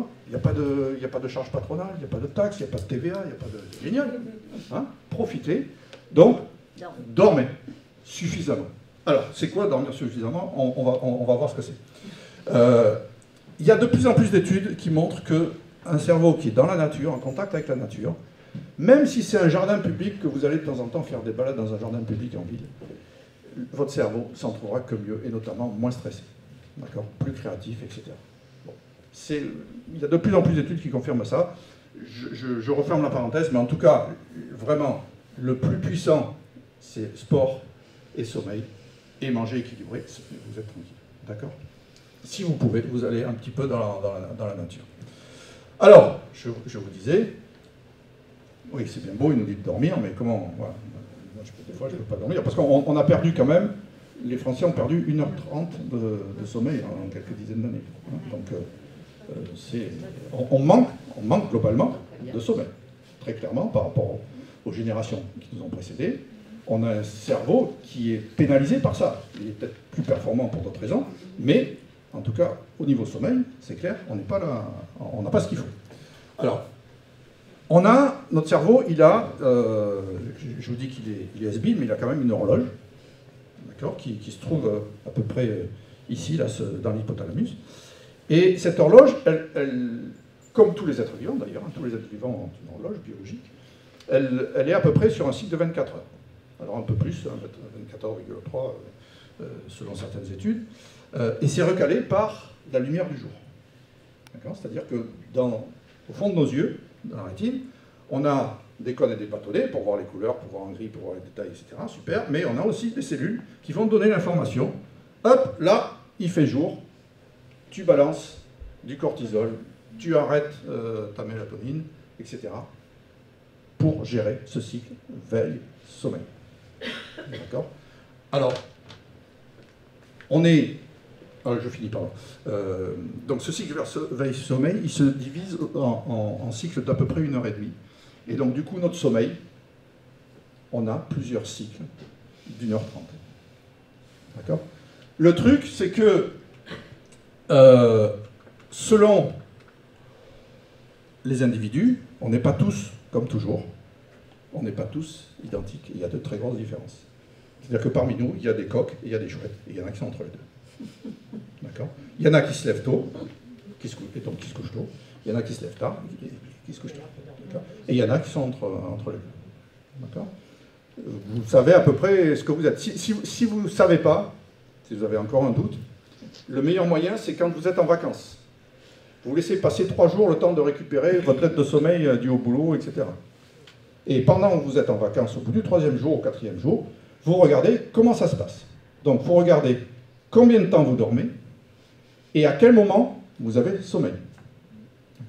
Il n'y a pas de, il n'y a pas de charge patronale, il n'y a pas de taxes, il n'y a pas de T V A, il n'y a pas de... Génial. Hein ? Profitez. Donc, dormez suffisamment. Alors, c'est quoi dormir suffisamment ? on, on, va, on, on va voir ce que c'est. Euh, il y a de plus en plus d'études qui montrent qu'un cerveau qui est dans la nature, en contact avec la nature, même si c'est un jardin public, que vous allez de temps en temps faire des balades dans un jardin public en ville, votre cerveau s'en trouvera que mieux, et notamment moins stressé, d'accord, plus créatif, et cetera. Bon. Il y a de plus en plus d'études qui confirment ça. Je, je, je referme la parenthèse, mais en tout cas, vraiment, le plus puissant, c'est sport et sommeil, et manger équilibré, vous êtes tranquille, d'accord. Si vous pouvez, vous allez un petit peu dans la, dans la, dans la nature. Alors, je, je vous disais, oui, c'est bien beau, il nous dit de dormir, mais comment, voilà. Moi, je, des fois, je ne peux pas dormir, parce qu'on on a perdu quand même, les Français ont perdu une heure trente de, de sommeil en quelques dizaines d'années. Donc, euh, c'est, on, on, manque, on manque globalement de sommeil, très clairement, par rapport aux générations qui nous ont précédés. On a un cerveau qui est pénalisé par ça. Il est peut-être plus performant pour d'autres raisons, mais en tout cas, au niveau sommeil, c'est clair, on n'est pas là, on n'a pas ce qu'il faut. Alors, on a, notre cerveau, il a, euh, je vous dis qu'il est, il est has-been, mais il a quand même une horloge, d'accord, qui, qui se trouve à peu près ici, là, dans l'hypothalamus. Et cette horloge, elle, elle, comme tous les êtres vivants d'ailleurs, hein, tous les êtres vivants ont une horloge biologique, elle, elle est à peu près sur un cycle de vingt-quatre heures. Alors un peu plus, hein, vingt-quatre virgule trois euh, selon certaines études. Euh, et c'est recalé par la lumière du jour. C'est-à-dire que dans, au fond de nos yeux, dans la rétine, on a des cônes et des bâtonnets pour voir les couleurs, pour voir un gris, pour voir les détails, et cetera. Super. Mais on a aussi des cellules qui vont donner l'information. Hop, là, il fait jour. Tu balances du cortisol, tu arrêtes euh, ta mélatonine, et cetera. Pour gérer ce cycle veille-sommeil. D'accord ? Alors, on est... Alors, je finis par là. Euh, donc ce cycle veille-sommeil, il se divise en, en, en cycles d'à peu près une heure et demie. Et donc du coup, notre sommeil, on a plusieurs cycles d'une heure trente. D'accord ? Le truc, c'est que euh, selon les individus, on n'est pas tous comme toujours. On n'est pas tous identiques. Il y a de très grosses différences. C'est-à-dire que parmi nous, il y a des coqs et il y a des chouettes. Et il y en a qui sont entre les deux. D'accord ? Il y en a qui se lèvent tôt, qui se, et donc qui se couchent tôt. Il y en a qui se lèvent tard, et qui se couchent tard. Et il y en a qui sont entre, entre les deux. D'accord ? Vous savez à peu près ce que vous êtes. Si, si, si vous ne savez pas, si vous avez encore un doute, le meilleur moyen, c'est quand vous êtes en vacances. Vous laissez passer trois jours le temps de récupérer votre dette de sommeil due au boulot, et cetera. Et pendant que vous êtes en vacances, au bout du troisième jour, au quatrième jour, vous regardez comment ça se passe. Donc, vous regardez combien de temps vous dormez et à quel moment vous avez sommeil. D'accord ?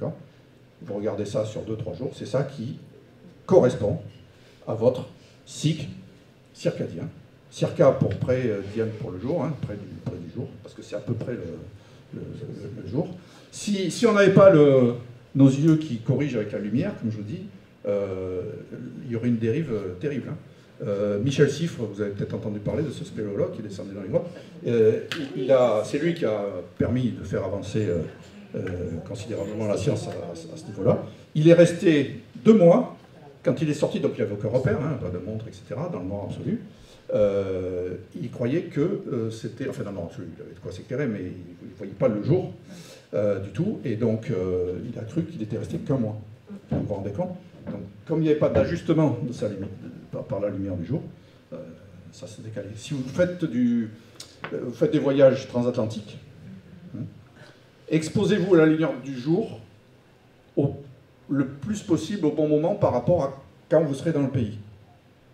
Vous regardez ça sur deux trois jours, c'est ça qui correspond à votre cycle circadien. Circa pour près, diane pour le jour, hein, près, du, près du jour, parce que c'est à peu près le, le, le, le jour. Si, si on n'avait pas le, nos yeux qui corrigent avec la lumière, comme je vous dis, euh, il y aurait une dérive terrible. Hein. Euh, Michel Siffre, vous avez peut-être entendu parler de ce spéléologue qui est descendu dans les grottes. Euh, il a, c'est lui qui a permis de faire avancer euh, euh, considérablement la science à, à, à ce niveau-là. Il est resté deux mois, quand il est sorti, donc il n'y avait aucun repère, hein, pas de montre, et cetera, dans le noir absolu. Euh, il croyait que euh, c'était... Enfin, non, non, absolu, il avait de quoi s'éclairer, mais il ne voyait pas le jour euh, du tout, et donc euh, il a cru qu'il était resté qu'un mois. Vous vous rendez compte ? Donc, comme il n'y avait pas d'ajustement de sa limite, par, par la lumière du jour, euh, ça s'est décalé. Si vous faites, du, euh, vous faites des voyages transatlantiques, hein, exposez-vous à la lumière du jour au, le plus possible au bon moment par rapport à quand vous serez dans le pays.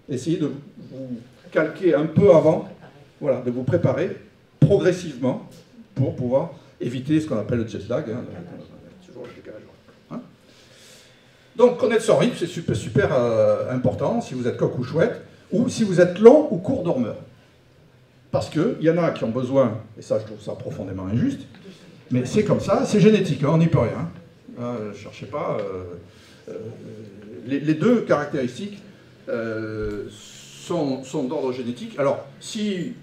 essayez de vous calquer un peu avant, voilà, de vous préparer progressivement pour pouvoir éviter ce qu'on appelle le jet lag. Hein, toujours le décalage. Hein. Donc, connaître son rythme, c'est super, super euh, important si vous êtes coq ou chouette, ou si vous êtes long ou court dormeur. Parce qu'il y en a qui ont besoin, et ça je trouve ça profondément injuste, mais c'est comme ça, c'est génétique, hein, on n'y peut rien. Hein, ne cherchez pas. Euh, euh, les, les deux caractéristiques euh, sont, sont d'ordre génétique. Alors, si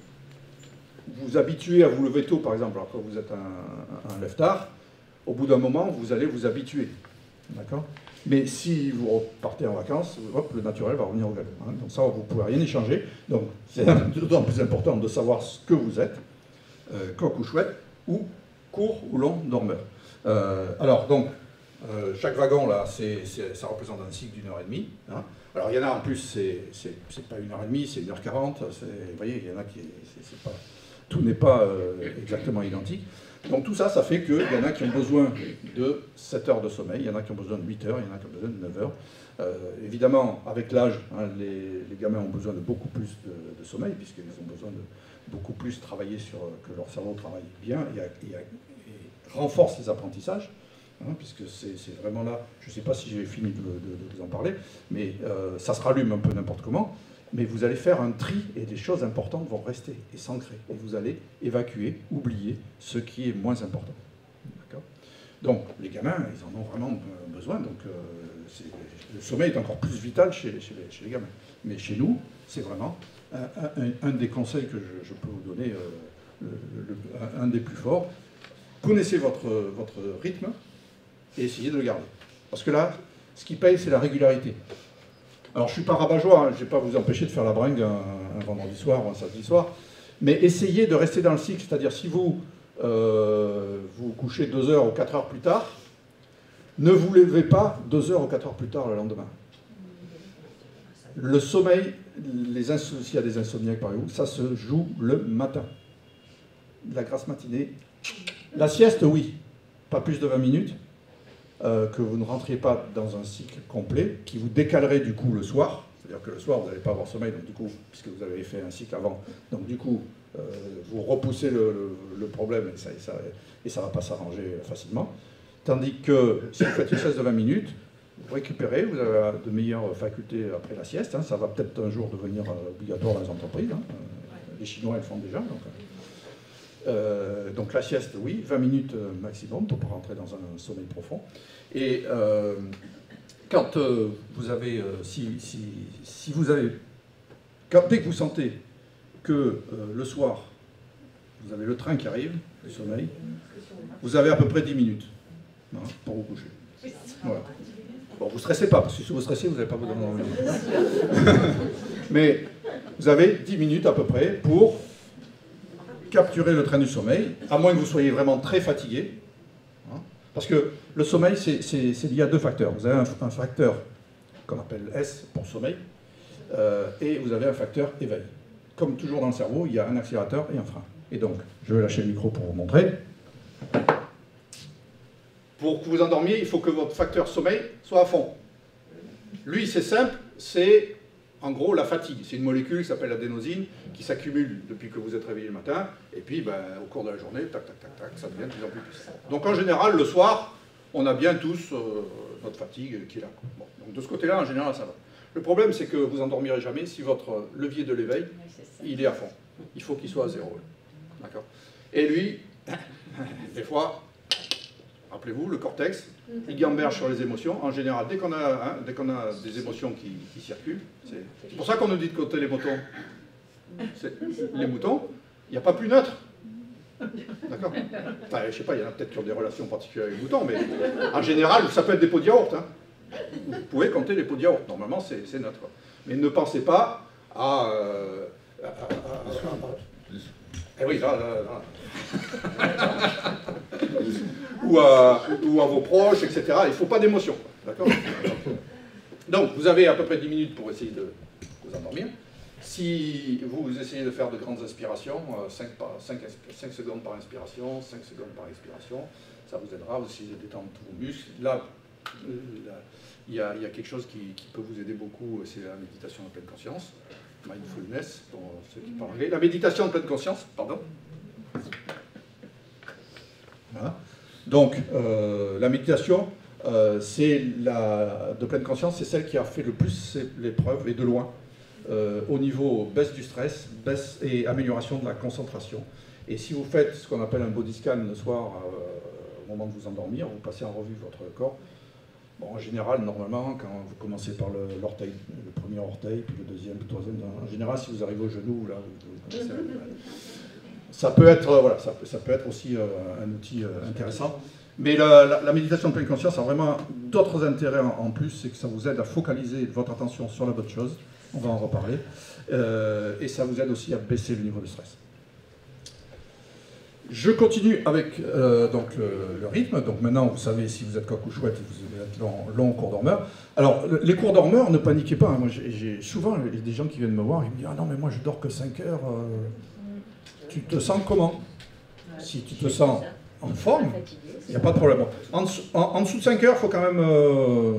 vous habituez à vous lever tôt, par exemple, alors que vous êtes un, un lève-tard, au bout d'un moment, vous allez vous habituer. D'accord ? Mais si vous repartez en vacances, hop, le naturel va revenir au galop. Hein. Donc ça, vous ne pouvez rien y changer. Donc c'est d'autant plus important de savoir ce que vous êtes, euh, coq ou chouette, ou court ou long dormeur. Euh, alors donc, euh, chaque wagon, là, c'est, c'est, ça représente un cycle d'une heure et demie. Hein. Alors il y en a en plus, c'est, c'est, c'est pas une heure et demie, c'est une heure quarante. Vous voyez, il y en a qui... C'est, c'est pas, tout n'est pas euh, exactement identique. Donc tout ça, ça fait qu'il y en a qui ont besoin de sept heures de sommeil, il y en a qui ont besoin de huit heures, il y en a qui ont besoin de neuf heures. Euh, évidemment, avec l'âge, hein, les, les gamins ont besoin de beaucoup plus de, de sommeil, puisqu'ils ont besoin de beaucoup plus travailler sur que leur cerveau travaille bien et, et, et renforce les apprentissages, hein, puisque c'est, c'est vraiment là, je ne sais pas si j'ai fini de, de, de vous en parler, mais euh, ça se rallume un peu n'importe comment. Mais vous allez faire un tri et des choses importantes vont rester et s'ancrer. Et vous allez évacuer, oublier ce qui est moins important. D'accord ? Donc, les gamins, ils en ont vraiment besoin. Donc, euh, c'est, le sommeil est encore plus vital chez, chez, les, chez les gamins. Mais chez nous, c'est vraiment un, un, un des conseils que je, je peux vous donner, euh, le, le, un, un des plus forts. Connaissez votre, votre rythme et essayez de le garder. Parce que là, ce qui paye, c'est la régularité. Alors, je ne suis pas rabat-joie, hein, je ne vais pas vous empêcher de faire la bringue un, un vendredi soir ou un samedi soir, mais essayez de rester dans le cycle, c'est-à-dire si vous euh, vous couchez deux heures ou quatre heures plus tard, ne vous levez pas deux heures ou quatre heures plus tard le lendemain. Le sommeil, les s'il y a des insomniaques par exemple, ça se joue le matin. La grasse matinée. La sieste, oui, pas plus de vingt minutes. Euh, que vous ne rentriez pas dans un cycle complet, qui vous décalerait du coup le soir, c'est-à-dire que le soir vous n'allez pas avoir sommeil, donc du coup, puisque vous avez fait un cycle avant, donc du coup, euh, vous repoussez le, le, le problème et ça et ça, et ça va pas s'arranger facilement. Tandis que si vous faites une sieste de vingt minutes, vous récupérez, vous avez de meilleures facultés après la sieste, hein, ça va peut-être un jour devenir obligatoire dans les entreprises, hein, les Chinois le font déjà, donc... Euh, donc la sieste, oui, vingt minutes maximum pour rentrer dans un sommeil profond. Et euh, quand euh, vous avez, euh, si, si, si vous avez, quand, dès que vous sentez que euh, le soir, vous avez le train qui arrive, le sommeil, vous avez à peu près dix minutes hein, pour vous coucher. Voilà. Bon, vous ne stressez pas, parce que si vous stressez, vous n'avez pas besoin de dormir. Mais vous avez dix minutes à peu près pour capturer le train du sommeil, à moins que vous soyez vraiment très fatigué. Hein, parce que le sommeil, c'est, c'est, c'est lié à deux facteurs. Vous avez un, un facteur qu'on appelle S pour sommeil, euh, et vous avez un facteur éveil. Comme toujours dans le cerveau, il y a un accélérateur et un frein. Et donc, je vais lâcher le micro pour vous montrer. Pour que vous endormiez, il faut que votre facteur sommeil soit à fond. Lui, c'est simple, c'est... En gros, la fatigue, c'est une molécule qui s'appelle l'adénosine, qui s'accumule depuis que vous êtes réveillé le matin, et puis ben, au cours de la journée, tac, tac, tac, tac, ça devient de plus en plus puissant. Donc en général, le soir, on a bien tous euh, notre fatigue qui est là. Bon, donc de ce côté-là, en général, ça va. Le problème, c'est que vous n'endormirez jamais si votre levier de l'éveil, il est à fond. Il faut qu'il soit à zéro. D'accord ? Et lui, des fois... Rappelez-vous, le cortex, il gamberge sur les émotions. En général, dès qu'on a, hein, dès qu'on a des émotions qui, qui circulent, c'est, c'est pour ça qu'on nous dit de côté les moutons. C'est, les moutons, il n'y a pas plus neutre. D'accord ? Enfin, je sais pas, il y en a peut-être qui ont des relations particulières avec les moutons, mais en général, ça peut être des pots de yaourt. Hein. Vous pouvez compter les pots de yaourt. Normalement, c'est, c'est neutre. Mais ne pensez pas à... Euh, à, à, à, à eh oui, là, là, là. ou, à, ou à vos proches, et cetera. Il ne faut pas d'émotion. D'accord ? Donc, vous avez à peu près dix minutes pour essayer de vous endormir. Si vous essayez de faire de grandes inspirations, cinq, par, cinq, cinq secondes par inspiration, cinq secondes par expiration, ça vous aidera aussi à détendre tous vos muscles. Là, il y a, il y a quelque chose qui, qui peut vous aider beaucoup, c'est la méditation en pleine conscience, mindfulness, dont ceux qui parlent anglais. La méditation en pleine conscience, pardon. Voilà. Donc, euh, la méditation, euh, c'est la, de pleine conscience, c'est celle qui a fait le plus l'épreuve, et de loin, euh, au niveau baisse du stress, baisse et amélioration de la concentration. Et si vous faites ce qu'on appelle un body scan le soir, euh, au moment de vous endormir, vous passez en revue votre corps. Bon, en général, normalement, quand vous commencez par l'orteil, le, le premier orteil, puis le deuxième, puis le troisième, en général, si vous arrivez au genou, là, vous, vous commencez à... Ça peut être, voilà, ça peut, ça peut être aussi euh, un outil euh, intéressant. Mais la, la, la méditation de pleine conscience a vraiment d'autres intérêts en, en plus, c'est que ça vous aide à focaliser votre attention sur la bonne chose, on va en reparler, euh, et ça vous aide aussi à baisser le niveau de stress. Je continue avec euh, donc le, le rythme. Donc maintenant, vous savez, si vous êtes coq ou chouette, vous êtes long, long court dormeur. Alors, le, les cours dormeurs, ne paniquez pas. Hein. Moi, j'ai souvent il y a des gens qui viennent me voir, ils me disent « Ah non, mais moi, je dors que cinq heures. Euh, » Tu te sens comment? Si tu te sens en forme, il n'y a pas de problème. En, en, en dessous de cinq heures, il faut quand même euh,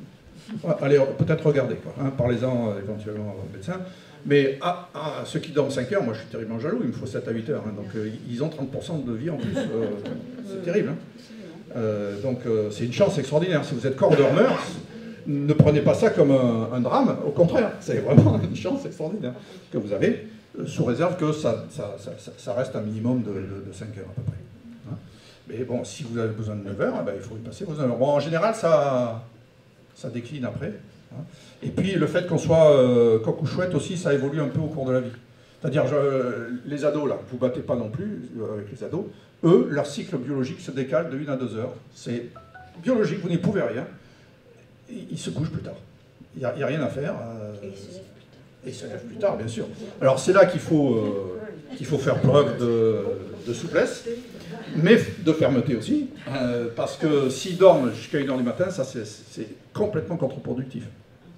aller peut-être regarder. Hein, parlez-en euh, éventuellement au médecin. Mais à, à ceux qui dorment cinq heures, moi je suis terriblement jaloux, il me faut sept à huit heures. Hein, donc euh, ils ont trente pour cent de vie en plus. Euh, c'est terrible. Hein. Euh, donc euh, c'est une chance extraordinaire. Si vous êtes corps dormeur, ne prenez pas ça comme un, un drame. Au contraire, c'est vraiment une chance extraordinaire que vous avez, sous réserve que ça, ça, ça, ça reste un minimum de, de, de cinq heures à peu près. Hein. Mais bon, si vous avez besoin de neuf heures, eh ben, il faut y passer vos neuf heures. Bon, en général, ça, ça décline après. Hein. Et puis le fait qu'on soit euh, coq ou chouette aussi, ça évolue un peu au cours de la vie. C'est-à-dire, les ados, là, vous ne battez pas non plus euh, avec les ados, eux, leur cycle biologique se décale de une à deux heures. C'est biologique, vous n'y pouvez rien. Ils, ils se couchent plus tard. Il n'y a, a rien à faire. Euh, Et ils se lèvent plus tard. Et ils se lèvent plus tard, bien sûr. Alors c'est là qu'il faut, euh, qu'il faut faire preuve de, de souplesse, mais de fermeté aussi, euh, parce que s'ils dorment jusqu'à une heure du matin, ça c'est complètement contre-productif. D'accord ?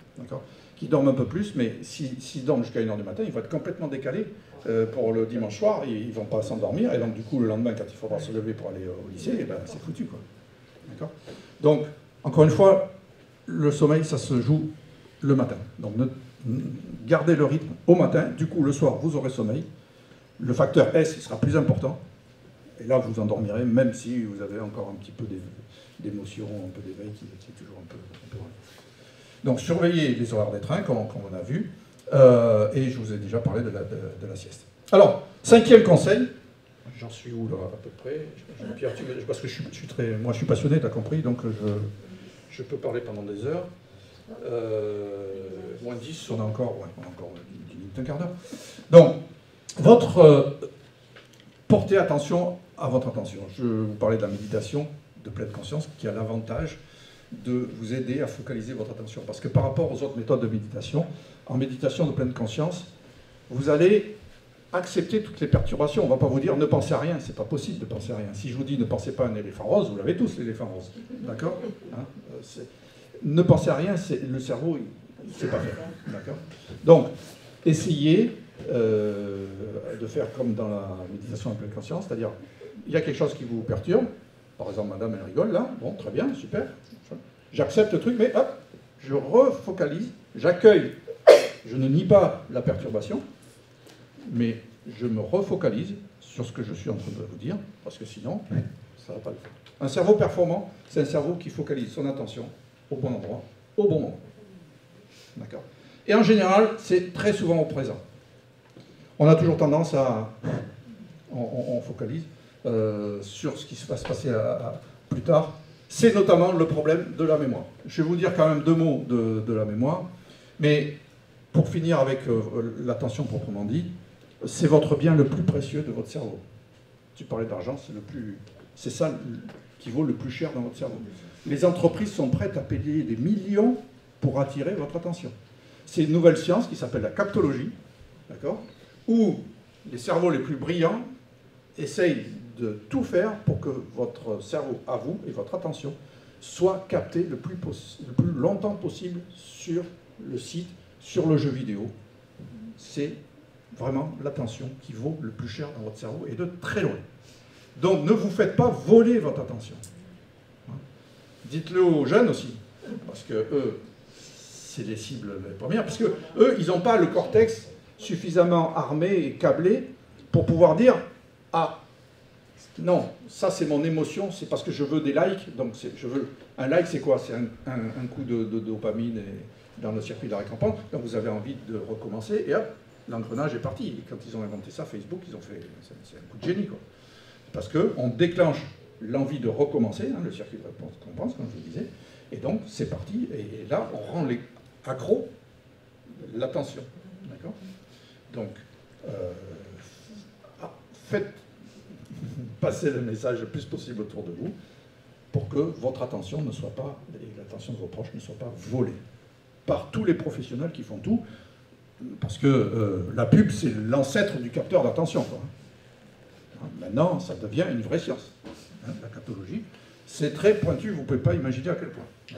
Qu'ils dorment un peu plus, mais s'ils si, dorment jusqu'à une heure du matin, ils vont être complètement décalés euh, pour le dimanche soir, ils ne vont pas s'endormir, et donc du coup le lendemain, quand il faudra se lever pour aller au lycée, eh ben, c'est foutu, quoi. D'accord ? Donc, encore une fois, le sommeil, ça se joue le matin. Donc, ne, gardez le rythme au matin, du coup, le soir, vous aurez sommeil. Le facteur S, il sera plus important, et là, vous endormirez, même si vous avez encore un petit peu d'émotion, un peu d'éveil, qui, qui est toujours un peu... Un peu... Donc, surveillez les horaires des trains, comme, comme on a vu, euh, et je vous ai déjà parlé de la, de, de la sieste. Alors, cinquième conseil, j'en suis où, là, à peu près? Pierre, tu, parce que je suis, je suis très... Moi, je suis passionné, tu as compris, donc je, je peux parler pendant des heures. Euh, moins dix, on a encore, ouais, on a encore dix minutes, un quart d'heure. Donc, votre... Euh, portez attention à votre attention. Je vous parlais de la méditation de pleine conscience, qui a l'avantage de vous aider à focaliser votre attention. Parce que par rapport aux autres méthodes de méditation, en méditation de pleine conscience, vous allez accepter toutes les perturbations. On ne va pas vous dire ne pensez à rien, c'est pas possible de penser à rien. Si je vous dis ne pensez pas à un éléphant rose, vous l'avez tous l'éléphant rose. D'accord, hein, ne pensez à rien, le cerveau, il ne sait pas faire. D'accord. Donc, essayez euh, de faire comme dans la méditation de pleine conscience, c'est-à-dire, il y a quelque chose qui vous perturbe. Par exemple, madame, elle rigole là. Bon, très bien, super. J'accepte le truc, mais hop, je refocalise, j'accueille. Je ne nie pas la perturbation, mais je me refocalise sur ce que je suis en train de vous dire, parce que sinon, ça ne va pas le faire. Un cerveau performant, c'est un cerveau qui focalise son attention au bon endroit, au bon moment. D'accord ? Et en général, c'est très souvent au présent. On a toujours tendance à... On, on, on focalise. Euh, sur ce qui va se passer à, à, plus tard, c'est notamment le problème de la mémoire. Je vais vous dire quand même deux mots de, de la mémoire, mais pour finir avec euh, l'attention proprement dit, c'est votre bien le plus précieux de votre cerveau. Tu parlais d'argent, c'est le plus, c'est ça qui vaut le plus cher dans votre cerveau. Les entreprises sont prêtes à payer des millions pour attirer votre attention. C'est une nouvelle science qui s'appelle la captologie, d'accord, où les cerveaux les plus brillants essayent de tout faire pour que votre cerveau, à vous, et votre attention, soit capté le plus, le plus longtemps possible sur le site, sur le jeu vidéo. C'est vraiment l'attention qui vaut le plus cher dans votre cerveau, et de très loin. Donc ne vous faites pas voler votre attention. Dites-le aux jeunes aussi. parce que eux, c'est les cibles les premières, parce que eux, ils n'ont pas le cortex suffisamment armé et câblé pour pouvoir dire « Ah, non, ça c'est mon émotion, c'est parce que je veux des likes, donc je veux... » Un like, c'est quoi? C'est un, un, un coup de, de dopamine et, dans le circuit de la récompense, donc vous avez envie de recommencer, et hop, l'engrenage est parti. Et quand ils ont inventé ça, Facebook, ils ont fait... C'est un coup de génie, quoi. Parce qu'on déclenche l'envie de recommencer, hein, le circuit de récompense, comme je vous disais, et donc c'est parti, et, et là, on rend les accros l'attention. D'accord? Donc, euh, faites passer le message le plus possible autour de vous pour que votre attention ne soit pas, et l'attention de vos proches ne soit pas volée par tous les professionnels qui font tout, parce que euh, la pub, c'est l'ancêtre du capteur d'attention, quoi. Maintenant, ça devient une vraie science. Hein, la captologie, c'est très pointu, vous ne pouvez pas imaginer à quel point. D'accord ?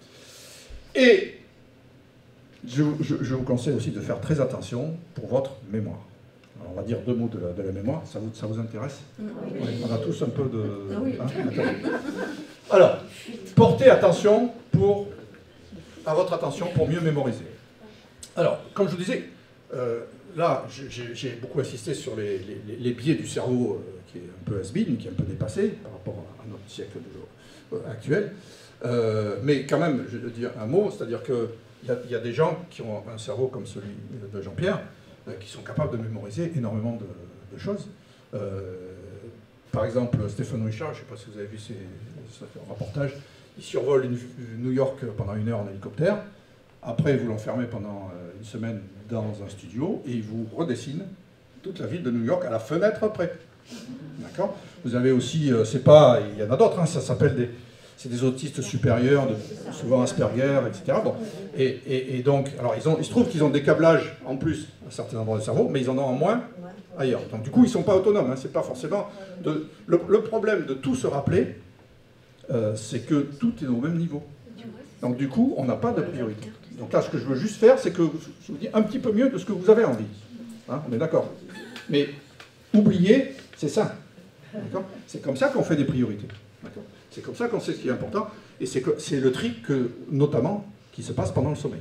Et je, je, je vous conseille aussi de faire très attention pour votre mémoire. Alors, on va dire deux mots de la, de la mémoire, ça vous, ça vous intéresse? Oui. On a tous un peu de... Oui. Hein, alors, portez attention pour, à votre attention pour mieux mémoriser. Alors, comme je vous disais, euh, là, j'ai beaucoup insisté sur les, les, les biais du cerveau euh, qui est un peu has-been, qui est un peu dépassé par rapport à notre siècle de, euh, actuel. Euh, mais quand même, je vais dire un mot, c'est-à-dire qu'il y, y a des gens qui ont un cerveau comme celui de Jean-Pierre, euh, qui sont capables de mémoriser énormément de, de choses. Euh, par exemple, Stephen Richard, je ne sais pas si vous avez vu ses, ses reportages, il survole une, New York pendant une heure en hélicoptère. Après, vous l'enfermez pendant une semaine dans un studio et il vous redessine toute la ville de New York à la fenêtre près. D'accord? Vous avez aussi, euh, c'est pas, il y en a d'autres, hein, ça s'appelle des, c'est des autistes supérieurs, de, souvent Asperger, et cetera. Bon, et, et, et donc, alors ils ont, il se trouve qu'ils ont des câblages en plus à certains endroits du cerveau, mais ils en ont en moins ailleurs. Donc du coup, ils sont pas autonomes. Hein, c'est pas forcément de, le, le problème de tout se rappeler, euh, c'est que tout est au même niveau. Donc du coup, on n'a pas de priorité. Donc là, ce que je veux juste faire, c'est que je vous dis un petit peu mieux de ce que vous avez envie. Hein, on est d'accord. Mais oubliez, c'est ça. C'est comme ça qu'on fait des priorités. C'est comme ça qu'on sait ce qui est important. Et c'est le trick, que, notamment, qui se passe pendant le sommeil.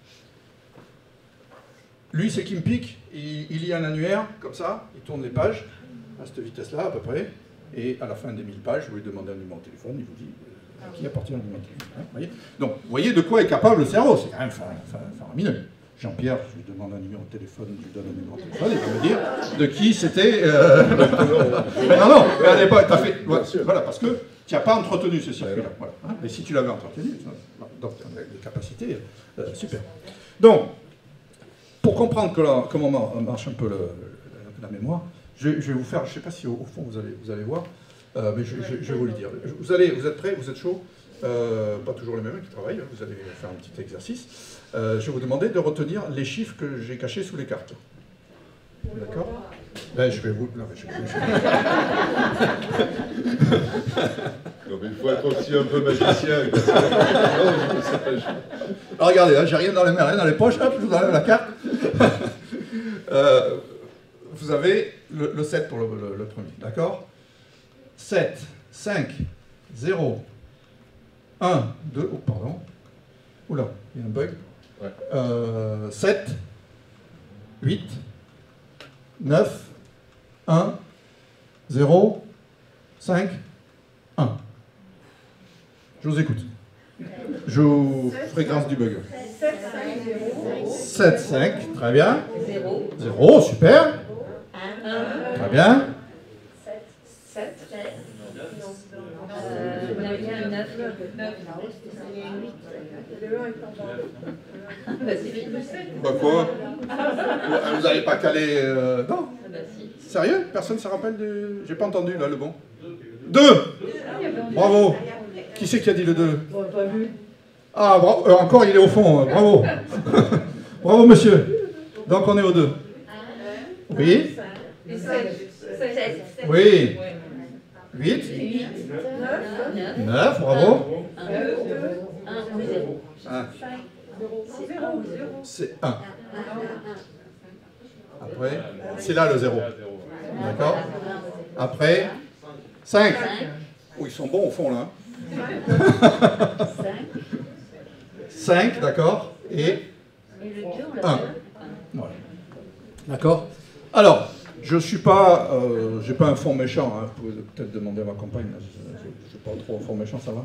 Lui, c'est Kim Peek. Il, il lit un annuaire, comme ça. Il tourne les pages, à cette vitesse-là, à peu près. Et à la fin des mille pages, vous lui demandez un numéro de téléphone, il vous dit... qui appartient à l'humanité. Hein, voyez, donc, vous voyez de quoi est capable le cerveau, c'est quand même faramineux. Jean-Pierre, je lui demande un numéro de téléphone, je lui donne un numéro de téléphone, il va me dire de qui c'était... Euh... non, non, mais à l'époque, t'as fait... Voilà, voilà, parce que tu n'as pas entretenu ce circuit-là. Voilà, hein, mais si tu l'avais entretenu, donc tu as des capacités, euh, super. Donc, pour comprendre que là, comment marche un peu le, la, la mémoire, je, je vais vous faire, je ne sais pas si au, au fond vous allez, vous allez voir, Euh, mais je, je, je vais vous le dire. Vous, allez, vous êtes prêts? Vous êtes chaud? euh, Pas toujours les mêmes qui travaillent, vous allez faire un petit exercice. Euh, je vais vous demander de retenir les chiffres que j'ai cachés sous les cartes. D'accord? Ben, je vais vous... Non, mais je... non, mais il faut être aussi un peu magicien. Alors, regardez, hein, j'ai rien dans les mains, rien dans les poches, hop, je vous enlève la carte. euh, vous avez le, le sept pour le, le, le premier, d'accord? sept, cinq, zéro, un, deux, oh pardon, oula, il y a un bug, ouais. euh, sept, huit, neuf, un, zéro, cinq, un. Je vous écoute. Je vous ferai grâce du bug. sept, cinq, très bien. zéro, super. Très bien. Bah quoi? Vous n'avez pas calé... Euh... Non? Sérieux? Personne ne se rappelle du... J'ai pas entendu là le bon. deux. Bravo. Qui c'est qui a dit le deux? Ah, bravo. Euh, encore il est au fond. Bravo. Bravo monsieur. Donc on est au deux. Oui. Oui. huit. neuf, bravo. un. C'est un. Après, c'est là le zéro. D'accord? Après, cinq. Oh, ils sont bons au fond là. cinq, d'accord, et Et le deux, on l'a un. fait. Voilà. D'accord. Alors, je ne suis pas, euh, j'ai pas un fond méchant, hein. Vous pouvez peut-être demander à ma compagne, je ne suis pas trop un fond méchant, ça va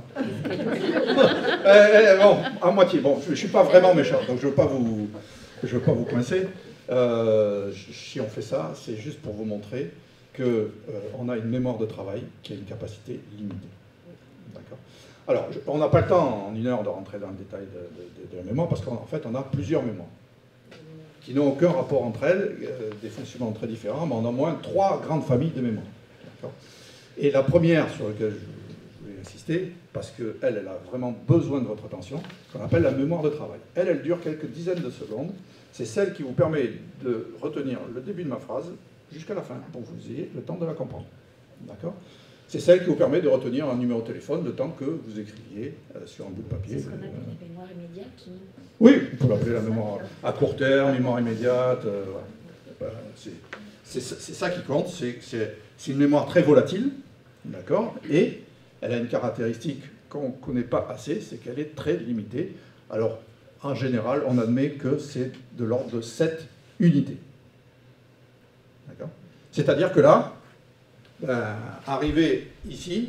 eh, eh, bon, à moitié, bon, je ne suis pas vraiment méchant, donc je ne veux pas vous, je veux pas vous coincer. Euh, si on fait ça, c'est juste pour vous montrer qu'on euh, a une mémoire de travail qui a une capacité limitée. D'accord. Alors, je, on n'a pas le temps en une heure de rentrer dans le détail de, de, de, de la mémoire, parce qu'en fait, on a plusieurs mémoires qui n'ont aucun rapport entre elles, euh, des fonctionnements très différents, mais on a au moins trois grandes familles de mémoire. Et la première sur laquelle je voulais insister, parce qu'elle, elle a vraiment besoin de votre attention, qu'on appelle la mémoire de travail. Elle, elle dure quelques dizaines de secondes. C'est celle qui vous permet de retenir le début de ma phrase jusqu'à la fin, pour que vous ayez le temps de la comprendre. D'accord ? C'est celle qui vous permet de retenir un numéro de téléphone le temps que vous écriviez euh, sur un bout de papier. C'est ce qu'on appelle euh, la mémoire immédiate qui... Oui, on peut l'appeler la mémoire à court terme, mémoire immédiate. Euh, voilà. C'est ça qui compte, c'est une mémoire très volatile, d'accord, et elle a une caractéristique qu'on ne connaît pas assez, c'est qu'elle est très limitée. Alors, en général, on admet que c'est de l'ordre de sept unités. D'accord. C'est-à-dire que là, ben, arrivé ici,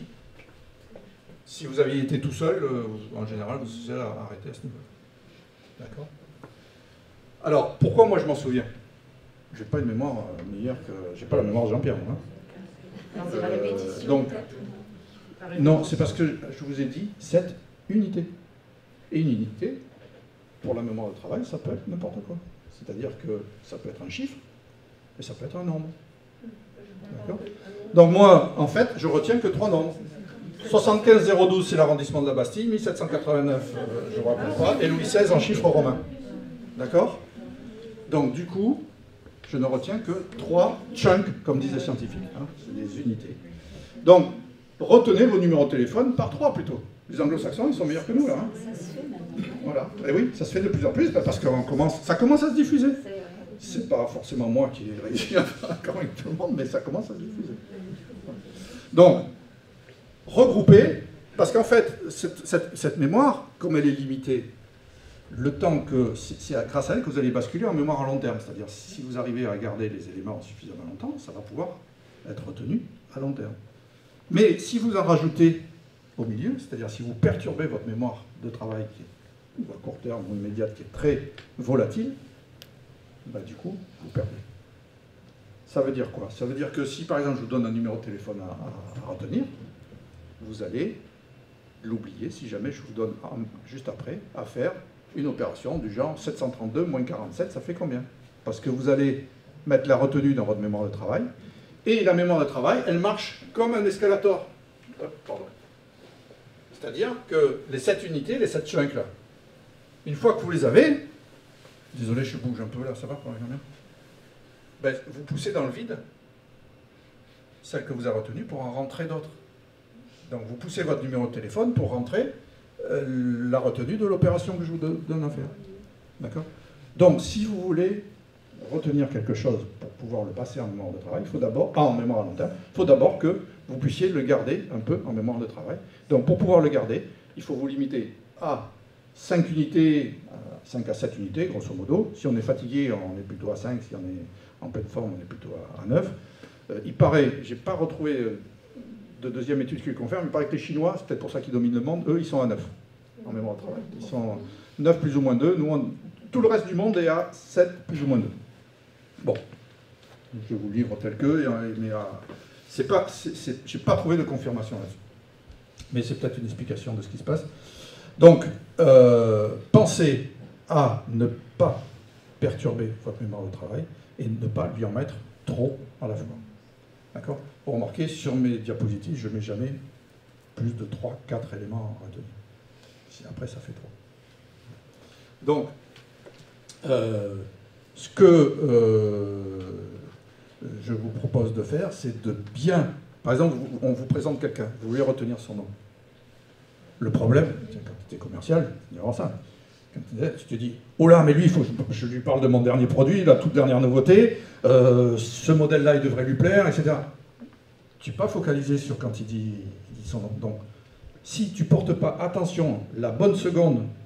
si vous aviez été tout seul, euh, en général, vous vous allez arrêter à ce niveau. D'accord. Alors, pourquoi moi je m'en souviens? J'ai pas une mémoire euh, meilleure que... J'ai pas la mémoire de Jean-Pierre, moi. Non, c'est pas répétition. Donc, non, c'est parce que je vous ai dit sept unités. Et une unité, pour la mémoire de travail, ça peut être n'importe quoi. C'est-à-dire que ça peut être un chiffre, et ça peut être un nombre. D'accord. Donc moi, en fait, je retiens que trois nombres. soixante-quinze zéro douze, c'est l'arrondissement de la Bastille, mille sept cent quatre-vingt-neuf, euh, je ne me rappelle pas, et Louis seize en chiffres romains. D'accord. Donc du coup, je ne retiens que trois chunks, comme disent les scientifiques, hein, c'est des unités. Donc, retenez vos numéros de téléphone par trois plutôt. Les anglo-saxons, ils sont meilleurs que nous, là. Hein. Ça se fait maintenant. Voilà. Et oui, ça se fait de plus en plus, parce que commence, ça commence à se diffuser. C'est pas forcément moi qui ai réussi à faire encore avec tout le monde, mais ça commence à se diffuser. Donc, regrouper, parce qu'en fait, cette, cette, cette mémoire, comme elle est limitée, le temps que c'est grâce à elle que vous allez basculer en mémoire à long terme. C'est-à-dire, si vous arrivez à garder les éléments suffisamment longtemps, ça va pouvoir être retenu à long terme. Mais si vous en rajoutez au milieu, c'est-à-dire si vous perturbez votre mémoire de travail, qui est, ou à court terme ou immédiate, qui est très volatile, bah, du coup, vous perdez. Ça veut dire quoi? Ça veut dire que si, par exemple, je vous donne un numéro de téléphone à, à, à retenir, vous allez l'oublier si jamais je vous donne juste après à faire une opération du genre sept cent trente-deux moins quarante-sept, ça fait combien? Parce que vous allez mettre la retenue dans votre mémoire de travail, et la mémoire de travail, elle marche comme un escalator. Pardon. C'est-à-dire que les sept unités, les sept chunks là, une fois que vous les avez, désolé, je bouge un peu là, ça va pour la caméra, ben, vous poussez dans le vide celle que vous avez retenue pour en rentrer d'autres. Donc vous poussez votre numéro de téléphone pour rentrer euh, la retenue de l'opération que je vous donne à faire. D'accord? Donc si vous voulez retenir quelque chose pour pouvoir le passer en mémoire de travail, il faut d'abord, ah, en mémoire à long terme, il faut d'abord que vous puissiez le garder un peu en mémoire de travail. Donc pour pouvoir le garder, il faut vous limiter à cinq unités, cinq à sept unités, grosso modo. Si on est fatigué, on est plutôt à cinq, si on est en pleine forme, on est plutôt à neuf. Euh, il paraît, je n'ai pas retrouvé de deuxième étude qui le confirme, il paraît que les Chinois, c'est peut-être pour ça qu'ils dominent le monde, eux, ils sont à neuf en mémoire de travail. Ils sont neuf plus ou moins deux, nous, on, tout le reste du monde est à sept plus ou moins deux. Bon, je vous livre tel que, mais euh, c'est pas, je n'ai pas trouvé de confirmation là-dessus. Mais c'est peut-être une explication de ce qui se passe. Donc, euh, pensez à ne pas perturber votre mémoire de travail et ne pas lui en mettre trop à la fois. D'accord? Vous remarquez, sur mes diapositives, je ne mets jamais plus de trois quatre éléments à retenir. Après, ça fait trop. Donc, euh, ce que euh, je vous propose de faire, c'est de bien... Par exemple, on vous présente quelqu'un, vous voulez retenir son nom. Le problème, quand tu es commercial, c'est vraiment ça. Quand tu te dis, oh là, mais lui, il faut que je lui parle de mon dernier produit, la toute dernière nouveauté, euh, ce modèle-là, il devrait lui plaire, et cetera. Tu n'es pas focalisé sur quand il dit, il dit son nom. Donc, si tu ne portes pas attention la bonne seconde